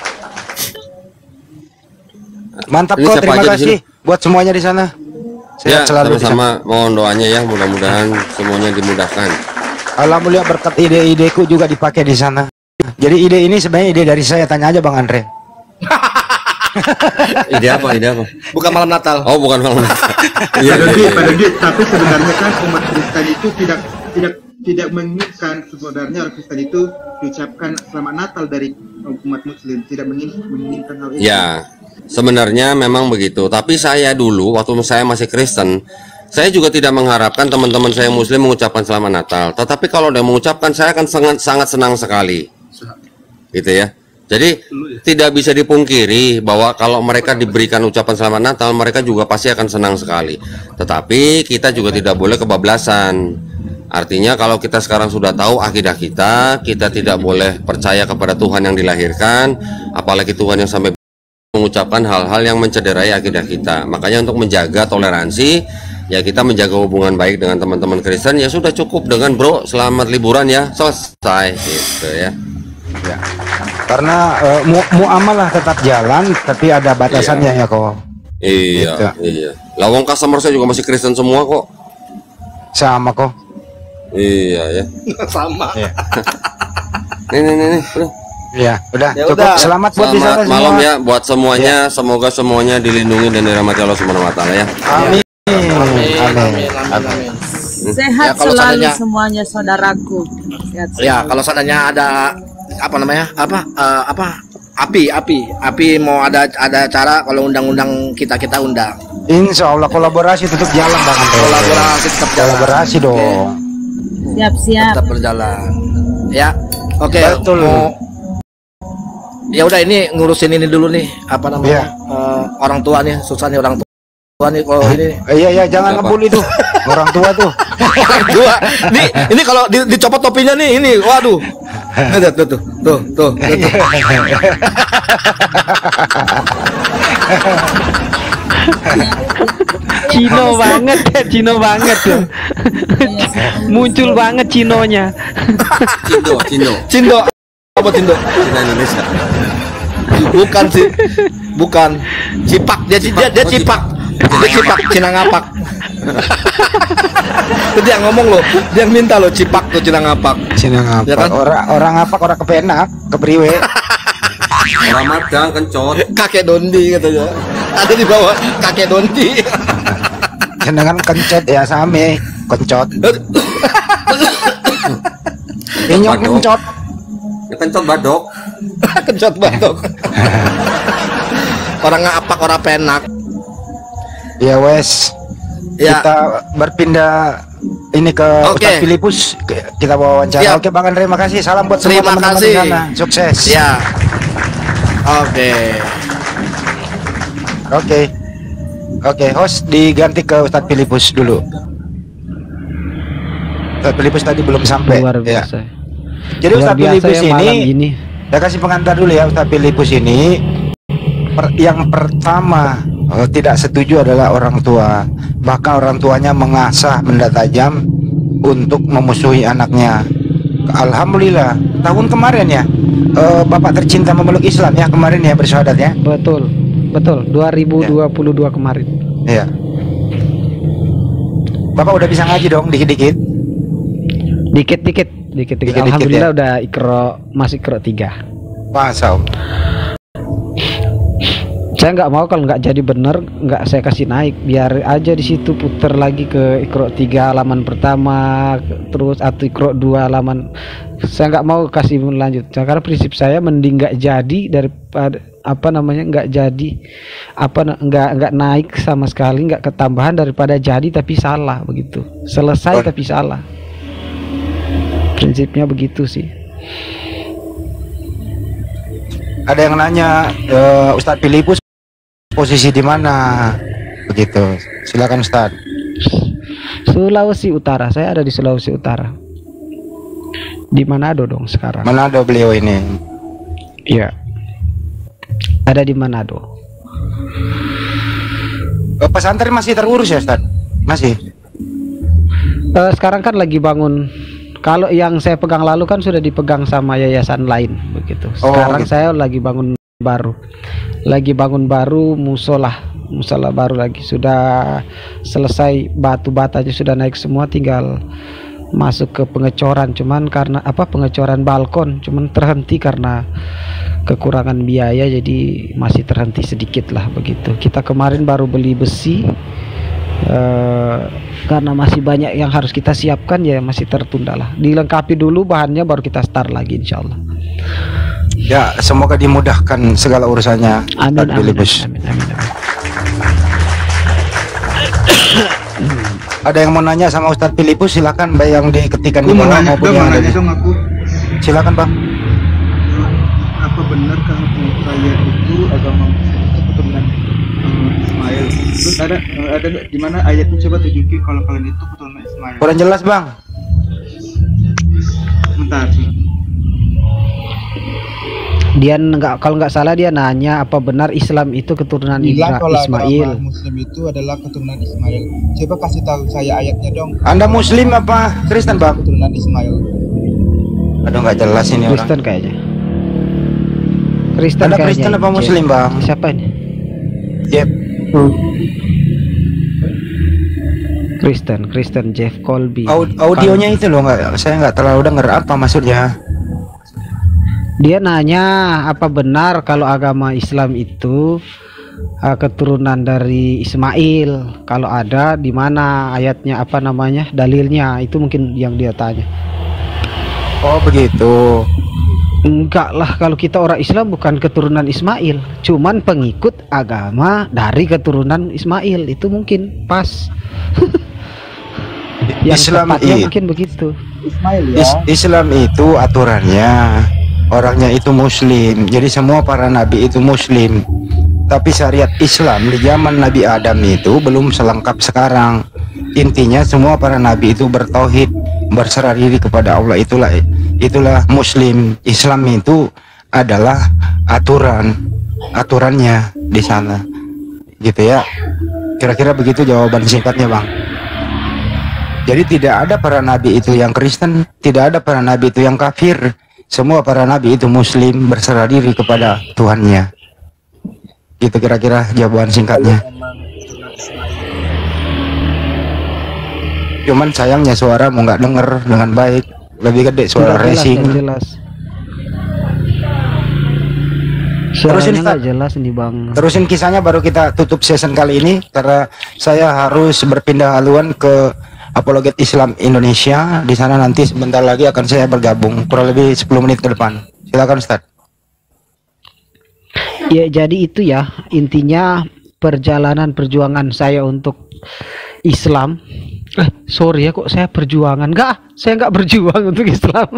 Mantap Ini kok, siapa terima aja di kasih buat semuanya di sana. Ya, Sehat selalu di sana. sama-sama. Mohon doanya ya, mudah-mudahan semuanya dimudahkan. Alhamdulillah berkat ide-ideku juga dipakai di sana. Jadi ide ini sebenarnya ide dari saya, tanya aja Bang Andre. Ide apa? Ide apa? Bukan malam Natal. Oh, bukan malam Natal. Iya, Dodi, Pak Dodi, tapi sebenarnya kan umat Kristen itu tidak tidak tidak menginginkan sebenarnya orang Kristen itu diucapkan selamat Natal dari umat Muslim, tidak menginginkan hal itu. Ya, sebenarnya memang begitu. Tapi saya dulu waktu saya masih Kristen, saya juga tidak mengharapkan teman-teman saya Muslim mengucapkan selamat Natal. Tetapi kalau dia mengucapkan, saya akan sangat sangat senang sekali, gitu ya. Jadi tidak bisa dipungkiri bahwa kalau mereka diberikan ucapan selamat Natal, mereka juga pasti akan senang sekali. Tetapi kita juga tidak boleh kebablasan. Artinya kalau kita sekarang sudah tahu akidah kita, kita tidak boleh percaya kepada Tuhan yang dilahirkan, apalagi Tuhan yang sampai mengucapkan hal-hal yang mencederai akidah kita. Makanya untuk menjaga toleransi, ya kita menjaga hubungan baik dengan teman-teman Kristen, ya sudah cukup dengan bro, selamat liburan ya, selesai gitu ya. Ya. Karena uh, mu muamalah tetap jalan, tapi ada batasannya iya. ya kok. Iya, gitu. iya. Lawang customer saya juga masih Kristen semua kok. Sama kok. Iya ya. Sama. Iya. nih nih nih nih. Udah. Ya, udah. Ya cukup. udah. Selamat buat di sana semua. Malam ya buat semuanya. Ya. Semoga semuanya dilindungi dan dirahmati Allah Subhanahu wa taala ya. Amin. Amin. Amin. Amin. Amin. Amin. Sehat Ya, kalau selalu seandainya- semuanya saudaraku. Sehat Ya, selalu. kalau seandainya ada apa namanya? Apa uh, apa? Api, api, api mau ada ada cara kalau undang-undang kita kita undang. Insya Allah kolaborasi tetap jalan Bang Andre. Kolaborasi tetap jalan. Kolaborasi dong. Siap-siap. Tetap berjalan. Ya. Oke. Betul. Mau- Ya udah ini ngurusin ini dulu nih apa namanya? Iya. Eh, orang tua nih, susah nih orang tua nih kalau ini. Iya iya jangan ngebully tuh orang tua tuh. Orang tua. Nih, ini kalau di, dicopot topinya nih, ini waduh. Tuh tuh tuh tuh tuh. tuh. Cino banget ya, Cino banget tuh. Muncul banget Cinonya. Cindo, Cindo. Cindo apa Cindo? Cina Indonesia. Bukan sih. Bukan. Cipak dia dia, dia cipak. Dia cipak Cinangapak. Itu dia ngomong loh. Dia minta loh cipak tuh Cinangapak. Cinangapak. Ya kan? Orang orang apa orang kepenak, kepriwe. Orang madang kencot. Kakek Dondi katanya. Ada di bawah kakek Dondi. Sedangkan kencot ya same, kencot. Inyok kencot. Ya kencot badok. Kencot badok. Orang ngapak orang penak. Ya wes. Ya. Kita berpindah ini ke Oke. Ustadz Filipus. Kita wawancara. Siap. Oke Bang Andre, makasih. Salam buat semua Terima teman-teman kasih. di sana. Sukses. Ya. Oke. Oke. Oke, host diganti ke Ustadz Filipus dulu. Ustadz Filipus tadi belum sampai. Luar Ya. biasa. Jadi Luar Ustadz biasa Filipus ya malam ini, ini. saya kasih pengantar dulu ya. Ustadz Filipus ini per- yang pertama eh, tidak setuju adalah orang tua. Bahkan orang tuanya mengasah benda tajam untuk memusuhi anaknya. Alhamdulillah tahun kemarin ya, eh, Bapak tercinta memeluk Islam ya kemarin ya bersyahadat ya. Betul, betul. dua ribu dua puluh dua kemarin. Iya. Bapak udah bisa ngaji dong dikit-dikit. Dikit-dikit, dikit-dikit. Dikit-dikit, Alhamdulillah ya. udah ikro masih ikro tiga. Masa Om? Saya nggak mau kalau nggak jadi bener nggak saya kasih naik, biar aja di situ puter lagi ke ikro tiga halaman pertama terus atau ikro dua halaman. Saya nggak mau kasih lanjut karena prinsip saya mending nggak jadi daripada apa namanya nggak jadi apa na- nggak nggak naik sama sekali, nggak ketambahan daripada jadi tapi salah begitu, selesai tapi salah. Prinsipnya begitu sih. Ada yang nanya eh, Ustadz Filipus posisi di mana begitu, silakan Ustadz. Sulawesi Utara, saya ada di Sulawesi Utara. Di Manado dong sekarang. Manado beliau ini. Iya. Ada di Manado. Eh, pesantren masih terurus ya Ustadz? Masih. Eh, sekarang kan lagi bangun. Kalau yang saya pegang lalu kan sudah dipegang sama yayasan lain begitu. Oh, Sekarang gitu. saya lagi bangun baru. Lagi bangun baru musola, musola baru lagi. Sudah selesai batu batanya sudah naik semua, tinggal masuk ke pengecoran. Cuman karena apa pengecoran balkon, cuman terhenti karena kekurangan biaya, jadi masih terhenti sedikit lah begitu. Kita kemarin baru beli besi. Uh, karena masih banyak yang harus kita siapkan ya masih tertunda lah, dilengkapi dulu bahannya baru kita start lagi insya Allah. Ya semoga dimudahkan segala urusannya. Amin, Ustadz amin, Filipus. amin, amin, amin. Ada yang mau nanya sama Ustadz Filipus, silakan Mbak yang diketikkan Aku di mau bawah nanya maupun dong, yang mau ada nanya di. dong aku. Silakan Bang. Apa benar kalau kalian itu agama Muslim itu keturunan eh, Ismail? Terus ada ada di mana ayatnya, coba tunjukin kalau kalian itu keturunan Ismail. Kurang jelas Bang. Bentar. Dia nggak, kalau nggak salah dia nanya apa benar Islam itu keturunan Bilang Ibra, kalau Ismail. agama Muslim itu adalah keturunan Ismail. Coba kasih tahu saya ayatnya dong. Anda Muslim apa Kristen Bang? Keturunan Ismail. Aduh nggak jelas ini orang. Kristen kayaknya. Kristen Anda kayaknya. Kristen apa Jeff. Muslim Bang? Siapa ini? Yep. Kristen, Kristen Jeff Colby. Aud- audionya itu loh nggak, saya nggak terlalu dengar apa maksudnya. Dia nanya apa benar kalau agama Islam itu uh, keturunan dari Ismail. Kalau ada di mana ayatnya, apa namanya, dalilnya, itu mungkin yang dia tanya. Oh begitu. Enggak lah, kalau kita orang Islam bukan keturunan Ismail, cuman pengikut agama dari keturunan Ismail, itu mungkin pas. Yang Islam tepatnya i- mungkin begitu. Ismail ya. Is- Islam itu aturannya orangnya itu Muslim, jadi semua para nabi itu Muslim. Tapi syariat Islam di zaman Nabi Adam itu belum selengkap sekarang. Intinya semua para nabi itu bertauhid, berserah diri kepada Allah. Itulah itulah Muslim. Islam itu adalah aturan, aturannya di sana, gitu ya. Kira-kira begitu jawaban singkatnya Bang. Jadi tidak ada para nabi itu yang Kristen, tidak ada para nabi itu yang kafir. semua para nabi itu muslim, berserah diri kepada Tuhannya. Gitu kira-kira jawaban singkatnya. Cuman sayangnya suara mau nggak denger dengan baik, lebih gede suara Nggak jelas, racing. nggak jelas. Terusin Suaranya nggak Ustaz. jelas nih bang. Terusin kisahnya baru kita tutup season kali ini karena saya harus berpindah haluan ke Apologet Islam Indonesia. Di sana nanti sebentar lagi akan saya bergabung kurang lebih sepuluh menit ke depan. Silakan Ustaz. Ya jadi itu ya intinya perjalanan perjuangan saya untuk Islam. Eh sorry ya kok saya perjuangan? Enggak, saya nggak berjuang untuk Islam.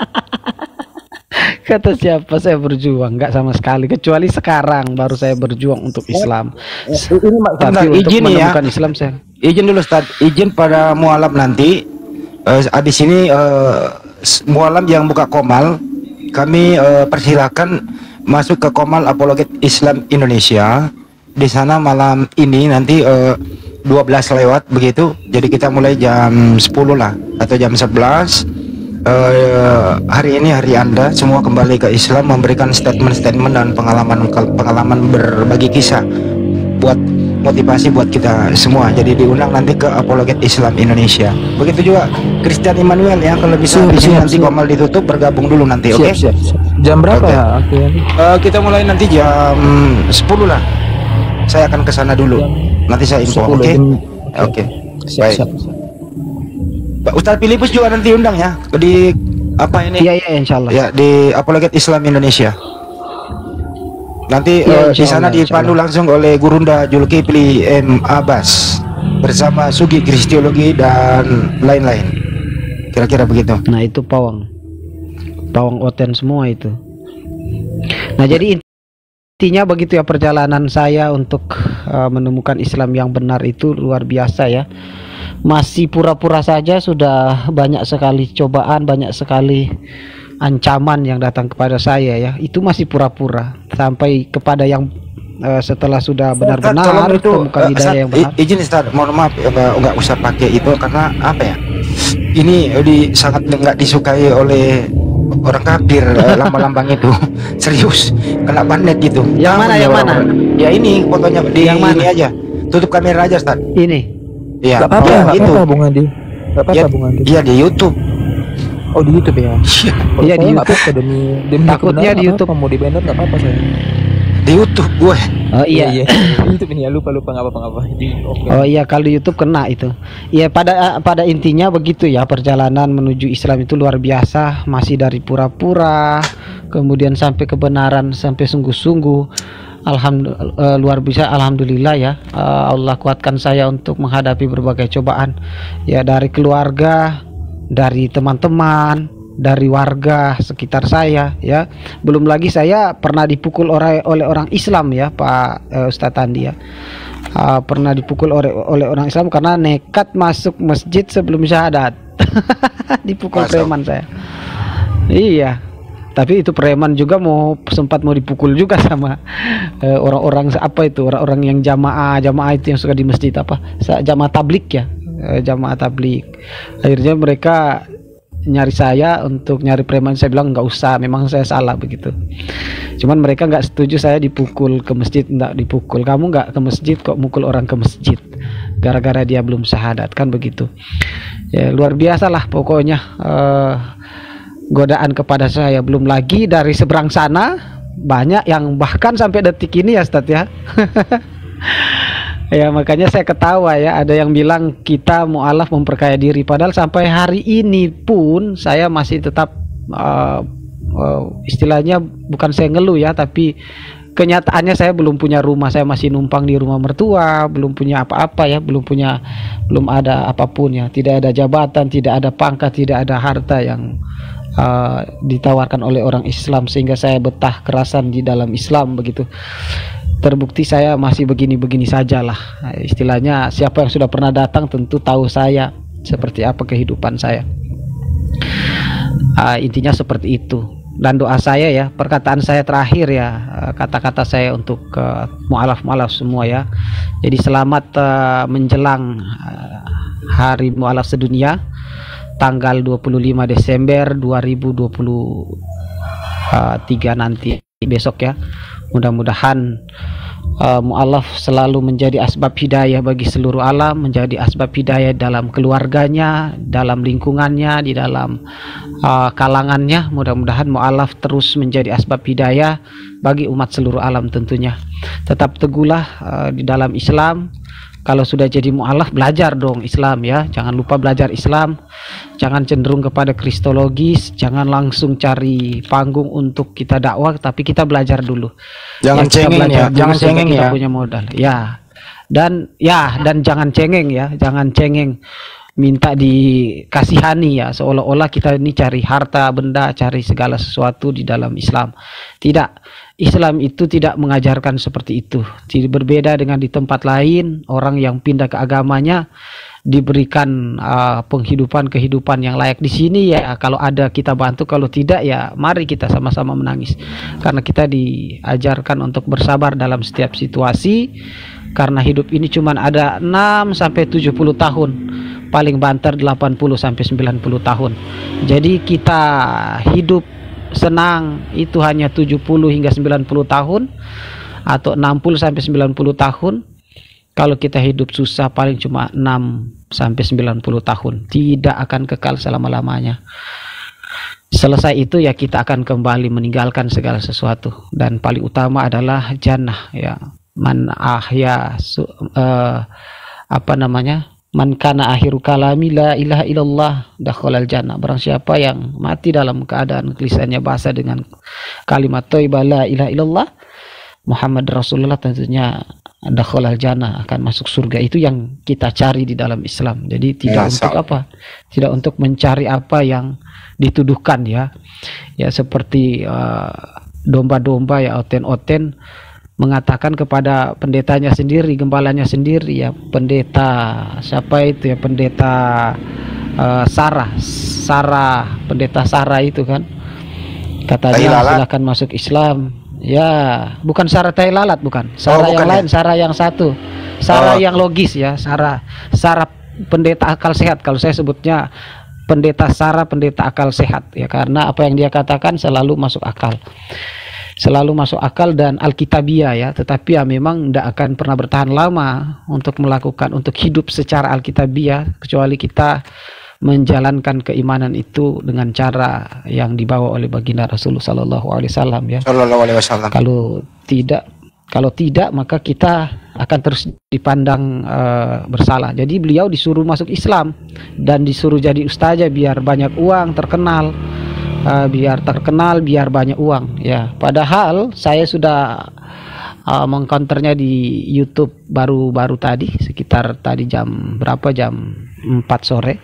Kata siapa saya berjuang? Enggak sama sekali, kecuali sekarang baru saya berjuang untuk Islam. Ini Tapi untuk izin ya. menemukan Islam saya. Izin dulu Ustaz, izin pada mualaf nanti. Uh, abis ini uh, mualaf yang buka komal, kami uh, persilahkan masuk ke komal Apologet Islam Indonesia. Di sana malam ini nanti uh, dua belas lewat begitu. Jadi kita mulai jam sepuluh lah atau jam sebelas. Uh, hari ini hari Anda semua kembali ke Islam, memberikan statement-statement dan pengalaman pengalaman berbagi kisah buat motivasi buat kita semua. Jadi diundang nanti ke Apologet Islam Indonesia. Begitu juga Christian Emmanuel ya, kalau bisa di sini nanti komal ditutup bergabung dulu nanti, oke? Okay? Siap, siap. Jam berapa Okay. ya? Oke. Uh, kita mulai nanti jam sepuluh lah. Saya akan ke sana dulu. Nanti saya info, oke? sepuluh, Okay? jam- Oke. Okay. Siap, Baik. siap, siap. Pak Ustadz Filipus juga nanti undang ya di apa ini? Iya iya insyaallah. Ya di Apologet Islam Indonesia. Nanti Ya, eh, di sana insyaallah, dipandu langsung oleh Gurunda Julkipli M Abbas bersama Sugi Kristiologi dan lain-lain. Kira-kira begitu. Nah itu pawang, pawang oten semua itu. Nah jadi intinya begitu ya perjalanan saya untuk uh, menemukan Islam yang benar itu luar biasa ya. Masih pura-pura saja sudah banyak sekali cobaan, banyak sekali ancaman yang datang kepada saya ya. Itu masih pura-pura sampai kepada yang uh, setelah sudah benar-benar Tolong itu temukan eh, hidayah Ustaz, yang benar. i- izin Ustaz, mohon maaf ya, nggak nggak usah pakai itu karena apa ya? Ini eh, di sangat nggak disukai oleh orang kafir eh, lambang-lambang itu. Serius, kena banet gitu. Yang mana, yang mana? Ya ini fotonya di Yang mana? ini aja. Tutup kamera aja Ustaz. Ini. Iya. Gak apa-apa, ya, gak itu. apa-apa Bung Andi. Gak apa-apa Ya, Bung Andi. iya di YouTube. Oh di YouTube ya? Kalau Iya, di saya nggak YouTube. apa-apa, demi demi Takutnya kebenaran di nggak YouTube. apa-apa, mau di banner nggak apa-apa saya. Di YouTube gue. Oh iya. Iya, di YouTube ini ya, lupa lupa nggak apa-apa nggak apa. Di oke. Oh iya kalau di YouTube kena itu. Iya pada pada intinya begitu ya, perjalanan menuju Islam itu luar biasa, masih dari pura-pura kemudian sampai kebenaran, sampai sungguh-sungguh. Alhamdulillah, luar biasa, alhamdulillah ya. Uh, Allah kuatkan saya untuk menghadapi berbagai cobaan ya, dari keluarga, dari teman-teman, dari warga sekitar saya ya. Belum lagi saya pernah dipukul oleh oleh orang Islam ya Pak uh, Ustadz Andi ya. Uh, pernah dipukul oleh oleh orang Islam karena nekat masuk masjid sebelum syahadat. Dipukul Masuk. preman saya. Iya. Tapi itu preman juga mau sempat mau dipukul juga sama eh, orang-orang apa itu orang-orang yang jamaah jamaah itu yang suka di masjid apa Sa- jamaah tablik ya, eh, jamaah tablik. Akhirnya mereka nyari saya untuk nyari preman, saya bilang nggak usah, memang saya salah begitu. Cuman mereka nggak setuju saya dipukul ke masjid, nggak dipukul. Kamu nggak ke masjid kok mukul orang ke masjid gara-gara dia belum syahadat kan begitu. Ya luar biasa lah pokoknya. eh, godaan kepada saya, belum lagi dari seberang sana banyak yang bahkan sampai detik ini ya Ustaz ya. Ya makanya saya ketawa ya, ada yang bilang kita mualaf memperkaya diri, padahal sampai hari ini pun saya masih tetap uh, uh, istilahnya bukan saya ngeluh ya, tapi kenyataannya saya belum punya rumah, saya masih numpang di rumah mertua, belum punya apa-apa ya, belum punya belum ada apapun ya, tidak ada jabatan, tidak ada pangkat, tidak ada harta yang Uh, ditawarkan oleh orang Islam sehingga saya betah kerasan di dalam Islam begitu. Terbukti saya masih begini-begini sajalah. Nah, istilahnya siapa yang sudah pernah datang tentu tahu saya seperti apa kehidupan saya. Uh, intinya seperti itu. Dan doa saya ya, perkataan saya terakhir ya, uh, kata-kata saya untuk uh, mualaf-mualaf semua ya. Jadi selamat uh, menjelang uh, hari mualaf sedunia. tanggal dua puluh lima Desember dua ribu dua puluh tiga nanti besok ya. Mudah-mudahan uh, mu'alaf selalu menjadi asbab hidayah bagi seluruh alam, menjadi asbab hidayah dalam keluarganya, dalam lingkungannya, di dalam uh, kalangannya. Mudah-mudahan mu'alaf terus menjadi asbab hidayah bagi umat seluruh alam tentunya. Tetap teguhlah uh, di dalam Islam. Kalau sudah jadi mu'alaf, belajar dong Islam ya. Jangan lupa belajar Islam. Jangan cenderung kepada kristologis. Jangan langsung cari panggung untuk kita dakwah, tapi kita belajar dulu. Jangan ya, cengeng ya. Jangan cengeng kita ya. punya modal. Ya. Dan ya dan jangan cengeng ya. Jangan cengeng minta dikasihani ya, seolah-olah kita ini cari harta benda, cari segala sesuatu di dalam Islam. Tidak. Islam itu tidak mengajarkan seperti itu. Tidak berbeda dengan di tempat lain, orang yang pindah ke agamanya diberikan uh, penghidupan kehidupan yang layak. Di sini ya kalau ada kita bantu, kalau tidak ya mari kita sama-sama menangis. Karena kita diajarkan untuk bersabar dalam setiap situasi. Karena hidup ini cuma ada enam sampai tujuh puluh tahun. Paling banter delapan puluh sampai sembilan puluh tahun. Jadi kita hidup senang itu hanya tujuh puluh hingga sembilan puluh tahun atau enam puluh sampai sembilan puluh tahun. Kalau kita hidup susah paling cuma enam sampai sembilan puluh tahun, tidak akan kekal selama-lamanya. Selesai itu ya kita akan kembali meninggalkan segala sesuatu, dan paling utama adalah jannah ya. Man ahya uh, apa namanya? Man kana akhiru kalami la ilaha illallah dakhalal jannah. Barang siapa yang mati dalam keadaan lisannya basah dengan kalimat thayyibah la ilaha illallah Muhammad Rasulullah, tentunya dakhalal jannah, akan masuk surga. Itu yang kita cari di dalam Islam. Jadi tidak ya, untuk apa? Tidak untuk mencari apa yang dituduhkan ya. Ya seperti domba-domba uh, ya, oten-oten mengatakan kepada pendetanya sendiri, gembalanya sendiri ya, pendeta siapa itu ya, pendeta uh, Sarah, Sarah, pendeta Sarah itu kan, katanya silakan masuk Islam. Ya, bukan Sarah tai lalat, bukan. Sarah oh, bukan yang ya? lain, Sarah yang satu, Sarah oh. yang logis ya, Sarah, Sarah pendeta akal sehat. Kalau saya sebutnya pendeta Sarah, pendeta akal sehat ya, karena apa yang dia katakan selalu masuk akal. Selalu masuk akal dan alkitabiah ya, tetapi ya memang tidak akan pernah bertahan lama untuk melakukan, untuk hidup secara alkitabiah, kecuali kita menjalankan keimanan itu dengan cara yang dibawa oleh baginda Rasulullah Sallallahu Alaihi Wasallam ya. Sallallahu Alaihi Wasallam. Kalau tidak, kalau tidak maka kita akan terus dipandang uh, bersalah. Jadi beliau disuruh masuk Islam dan disuruh jadi ustazah biar banyak uang, terkenal. Uh, biar terkenal, biar banyak uang ya. Padahal saya sudah uh, mengcounternya di YouTube baru-baru tadi, sekitar tadi jam berapa, jam empat sore,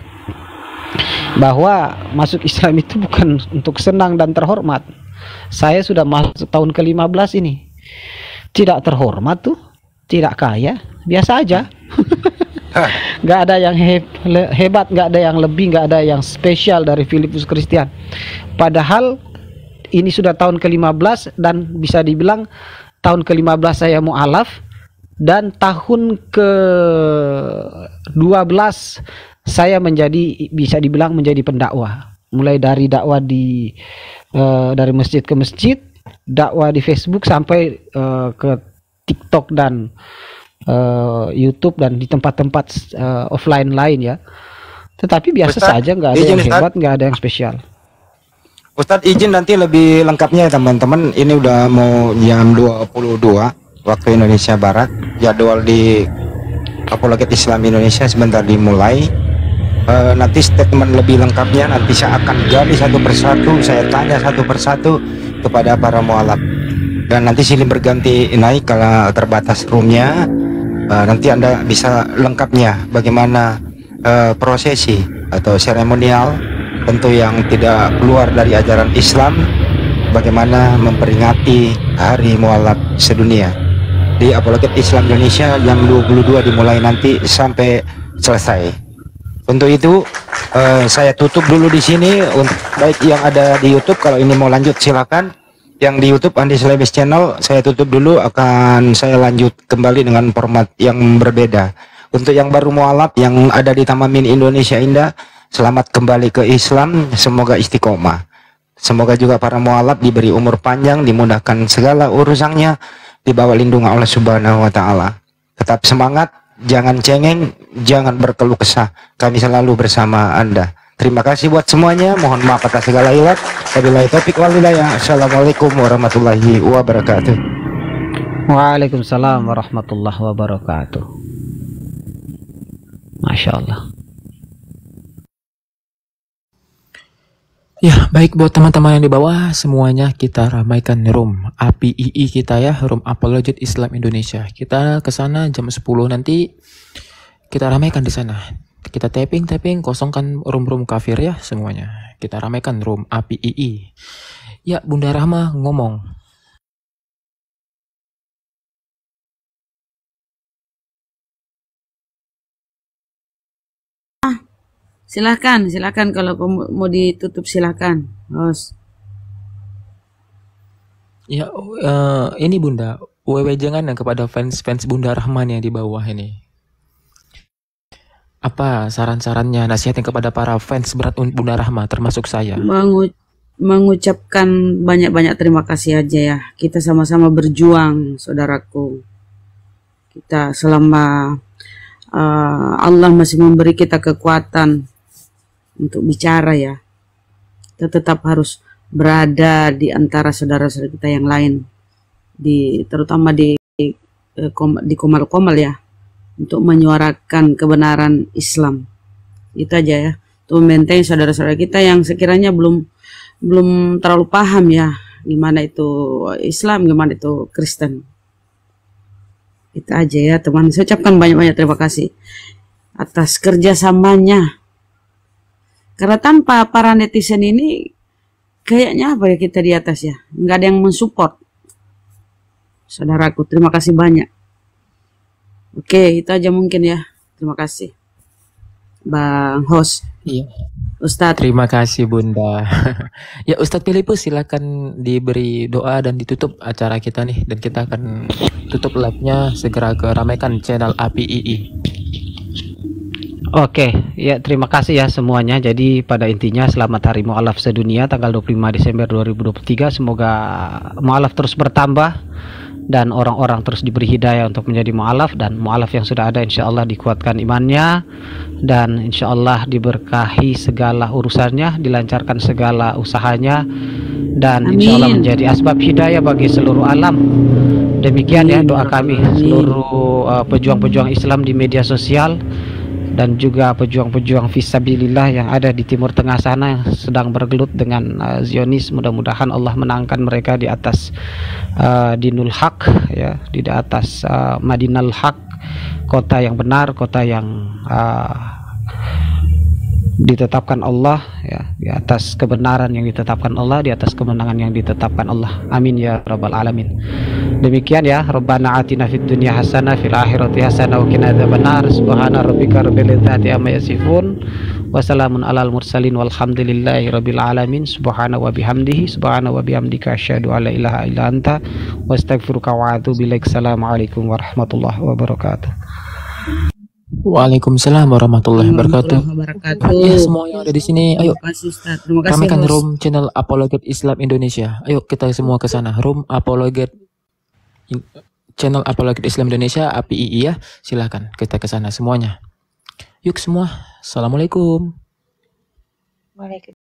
bahwa masuk Islam itu bukan untuk senang dan terhormat. Saya sudah masuk tahun ke lima belas ini, tidak terhormat tuh, tidak kaya, biasa aja. Nggak ada yang he hebat, nggak ada yang lebih, nggak ada yang spesial dari Filipus Christian. Padahal ini sudah tahun ke lima belas dan bisa dibilang tahun ke lima belas saya mu'alaf, dan tahun ke dua belas saya menjadi, bisa dibilang menjadi pendakwah. Mulai dari dakwah di uh, dari masjid ke masjid, dakwah di Facebook sampai uh, ke TikTok dan Uh, YouTube dan di tempat-tempat uh, offline lain ya. Tetapi biasa Ustaz, saja, nggak ada yang hebat, nggak ada yang spesial. Ustadz izin nanti lebih lengkapnya ya teman-teman. Ini udah mau jam dua puluh dua waktu Indonesia Barat. Jadwal di Apologet Islam Indonesia sebentar dimulai. Uh, nanti statement lebih lengkapnya nanti saya akan gali satu persatu, saya tanya satu persatu kepada para mualaf. Dan nanti silih berganti naik kalau terbatas roomnya. Uh, nanti Anda bisa lengkapnya bagaimana uh, prosesi atau seremonial, tentu yang tidak keluar dari ajaran Islam, bagaimana memperingati Hari Mualaf Sedunia di Apologet Islam Indonesia jam dua puluh dua dimulai nanti sampai selesai. Untuk itu uh, saya tutup dulu di sini untuk baik yang ada di YouTube. Kalau ini mau lanjut silakan. Yang di YouTube Andi Slebes Channel saya tutup dulu, akan saya lanjut kembali dengan format yang berbeda. Untuk yang baru mualaf yang ada di Taman Mini Indonesia Indah, selamat kembali ke Islam, semoga istiqomah. Semoga juga para mualaf diberi umur panjang, dimudahkan segala urusannya, di bawah lindungan Allah Subhanahu wa taala. Tetap semangat, jangan cengeng, jangan berkeluh kesah. Kami selalu bersama Anda. Terima kasih buat semuanya. Mohon maaf atas segala hilaf. Wabillahi taufiq wal hidayah. Assalamualaikum warahmatullahi wabarakatuh. Waalaikumsalam warahmatullahi wabarakatuh. Masya Allah. Ya, baik buat teman-teman yang di bawah, semuanya kita ramaikan room A P I I kita ya, room Apologet Islam Indonesia. Kita ke sana jam sepuluh nanti, kita ramaikan di sana. Kita tapping-tapping, kosongkan room-room kafir ya semuanya. Kita ramaikan room A P I I. Ya, Bunda Rahma ngomong. Silakan, silakan kalau mau ditutup silakan, Bos. Ya, uh, ini Bunda, wewejangan yang kepada fans-fans Bunda Rahman yang di bawah ini. Apa saran-sarannya, nasihatnya kepada para fans berat Bunda Rahma, termasuk saya? Mengu mengucapkan banyak-banyak terima kasih aja ya. Kita sama-sama berjuang, saudaraku. Kita selama uh, Allah masih memberi kita kekuatan untuk bicara ya, kita tetap harus berada di antara saudara-saudara kita yang lain, di terutama di di komal-komal ya, untuk menyuarakan kebenaran Islam. Itu aja ya, untuk membenteng saudara-saudara kita yang sekiranya belum belum terlalu paham ya gimana itu Islam, gimana itu Kristen. Itu aja ya teman, saya ucapkan banyak-banyak terima kasih atas kerjasamanya. Karena tanpa para netizen ini, kayaknya apa ya kita di atas ya, nggak ada yang mensupport. Saudaraku, terima kasih banyak. Oke, itu aja mungkin ya. Terima kasih, Bang Host. Iya. Ustadz. Terima kasih Bunda. Ya Ustadz Filipus, silakan diberi doa dan ditutup acara kita nih, dan kita akan tutup live-nya segera ke ramaikan channel A P I I. Oke, ya terima kasih ya semuanya. Jadi pada intinya selamat Hari Mu'alaf Sedunia tanggal dua puluh lima Desember dua ribu dua puluh tiga. Semoga mu'alaf terus bertambah dan orang-orang terus diberi hidayah untuk menjadi mu'alaf, dan mu'alaf yang sudah ada insya Allah dikuatkan imannya, dan insya Allah diberkahi segala urusannya, dilancarkan segala usahanya, dan insya Allah menjadi asbab hidayah bagi seluruh alam. Demikian ya doa kami seluruh uh, pejuang-pejuang Islam di media sosial, dan juga pejuang-pejuang fisabilillah yang ada di Timur Tengah sana yang sedang bergelut dengan uh, Zionis. Mudah-mudahan Allah menangkan mereka di atas uh, Dinul Haq ya, di atas uh, Madinal Haq, kota yang benar, kota yang uh, ditetapkan Allah ya, di atas kebenaran yang ditetapkan Allah, di atas kemenangan yang ditetapkan Allah. Amin ya rabbal alamin. Demikian ya, Rabbana atina fid dunya hasanah fil akhirati hasanah wa qina adzabannar. Subhana rabbika rabbil izzati amma yasifun wa salamun alal mursalin walhamdulillahi rabbil alamin. Subhana wa bihamdihi subhana wa bihamdika asyhadu an la ilaha illa anta wa astaghfiruka wa atubu ilaik. Assalamualaikum warahmatullahi wabarakatuh. Waalaikumsalam warahmatullahi wabarakatuh. Ya semua yang ada di sini, ayo ramaikan room channel Apologet Islam Indonesia. Ayo kita semua ke sana, room Apologet channel Apologet Islam Indonesia A P I I ya. Silakan kita ke sana semuanya. Yuk semua. Assalamualaikum. Waalaikumsalam.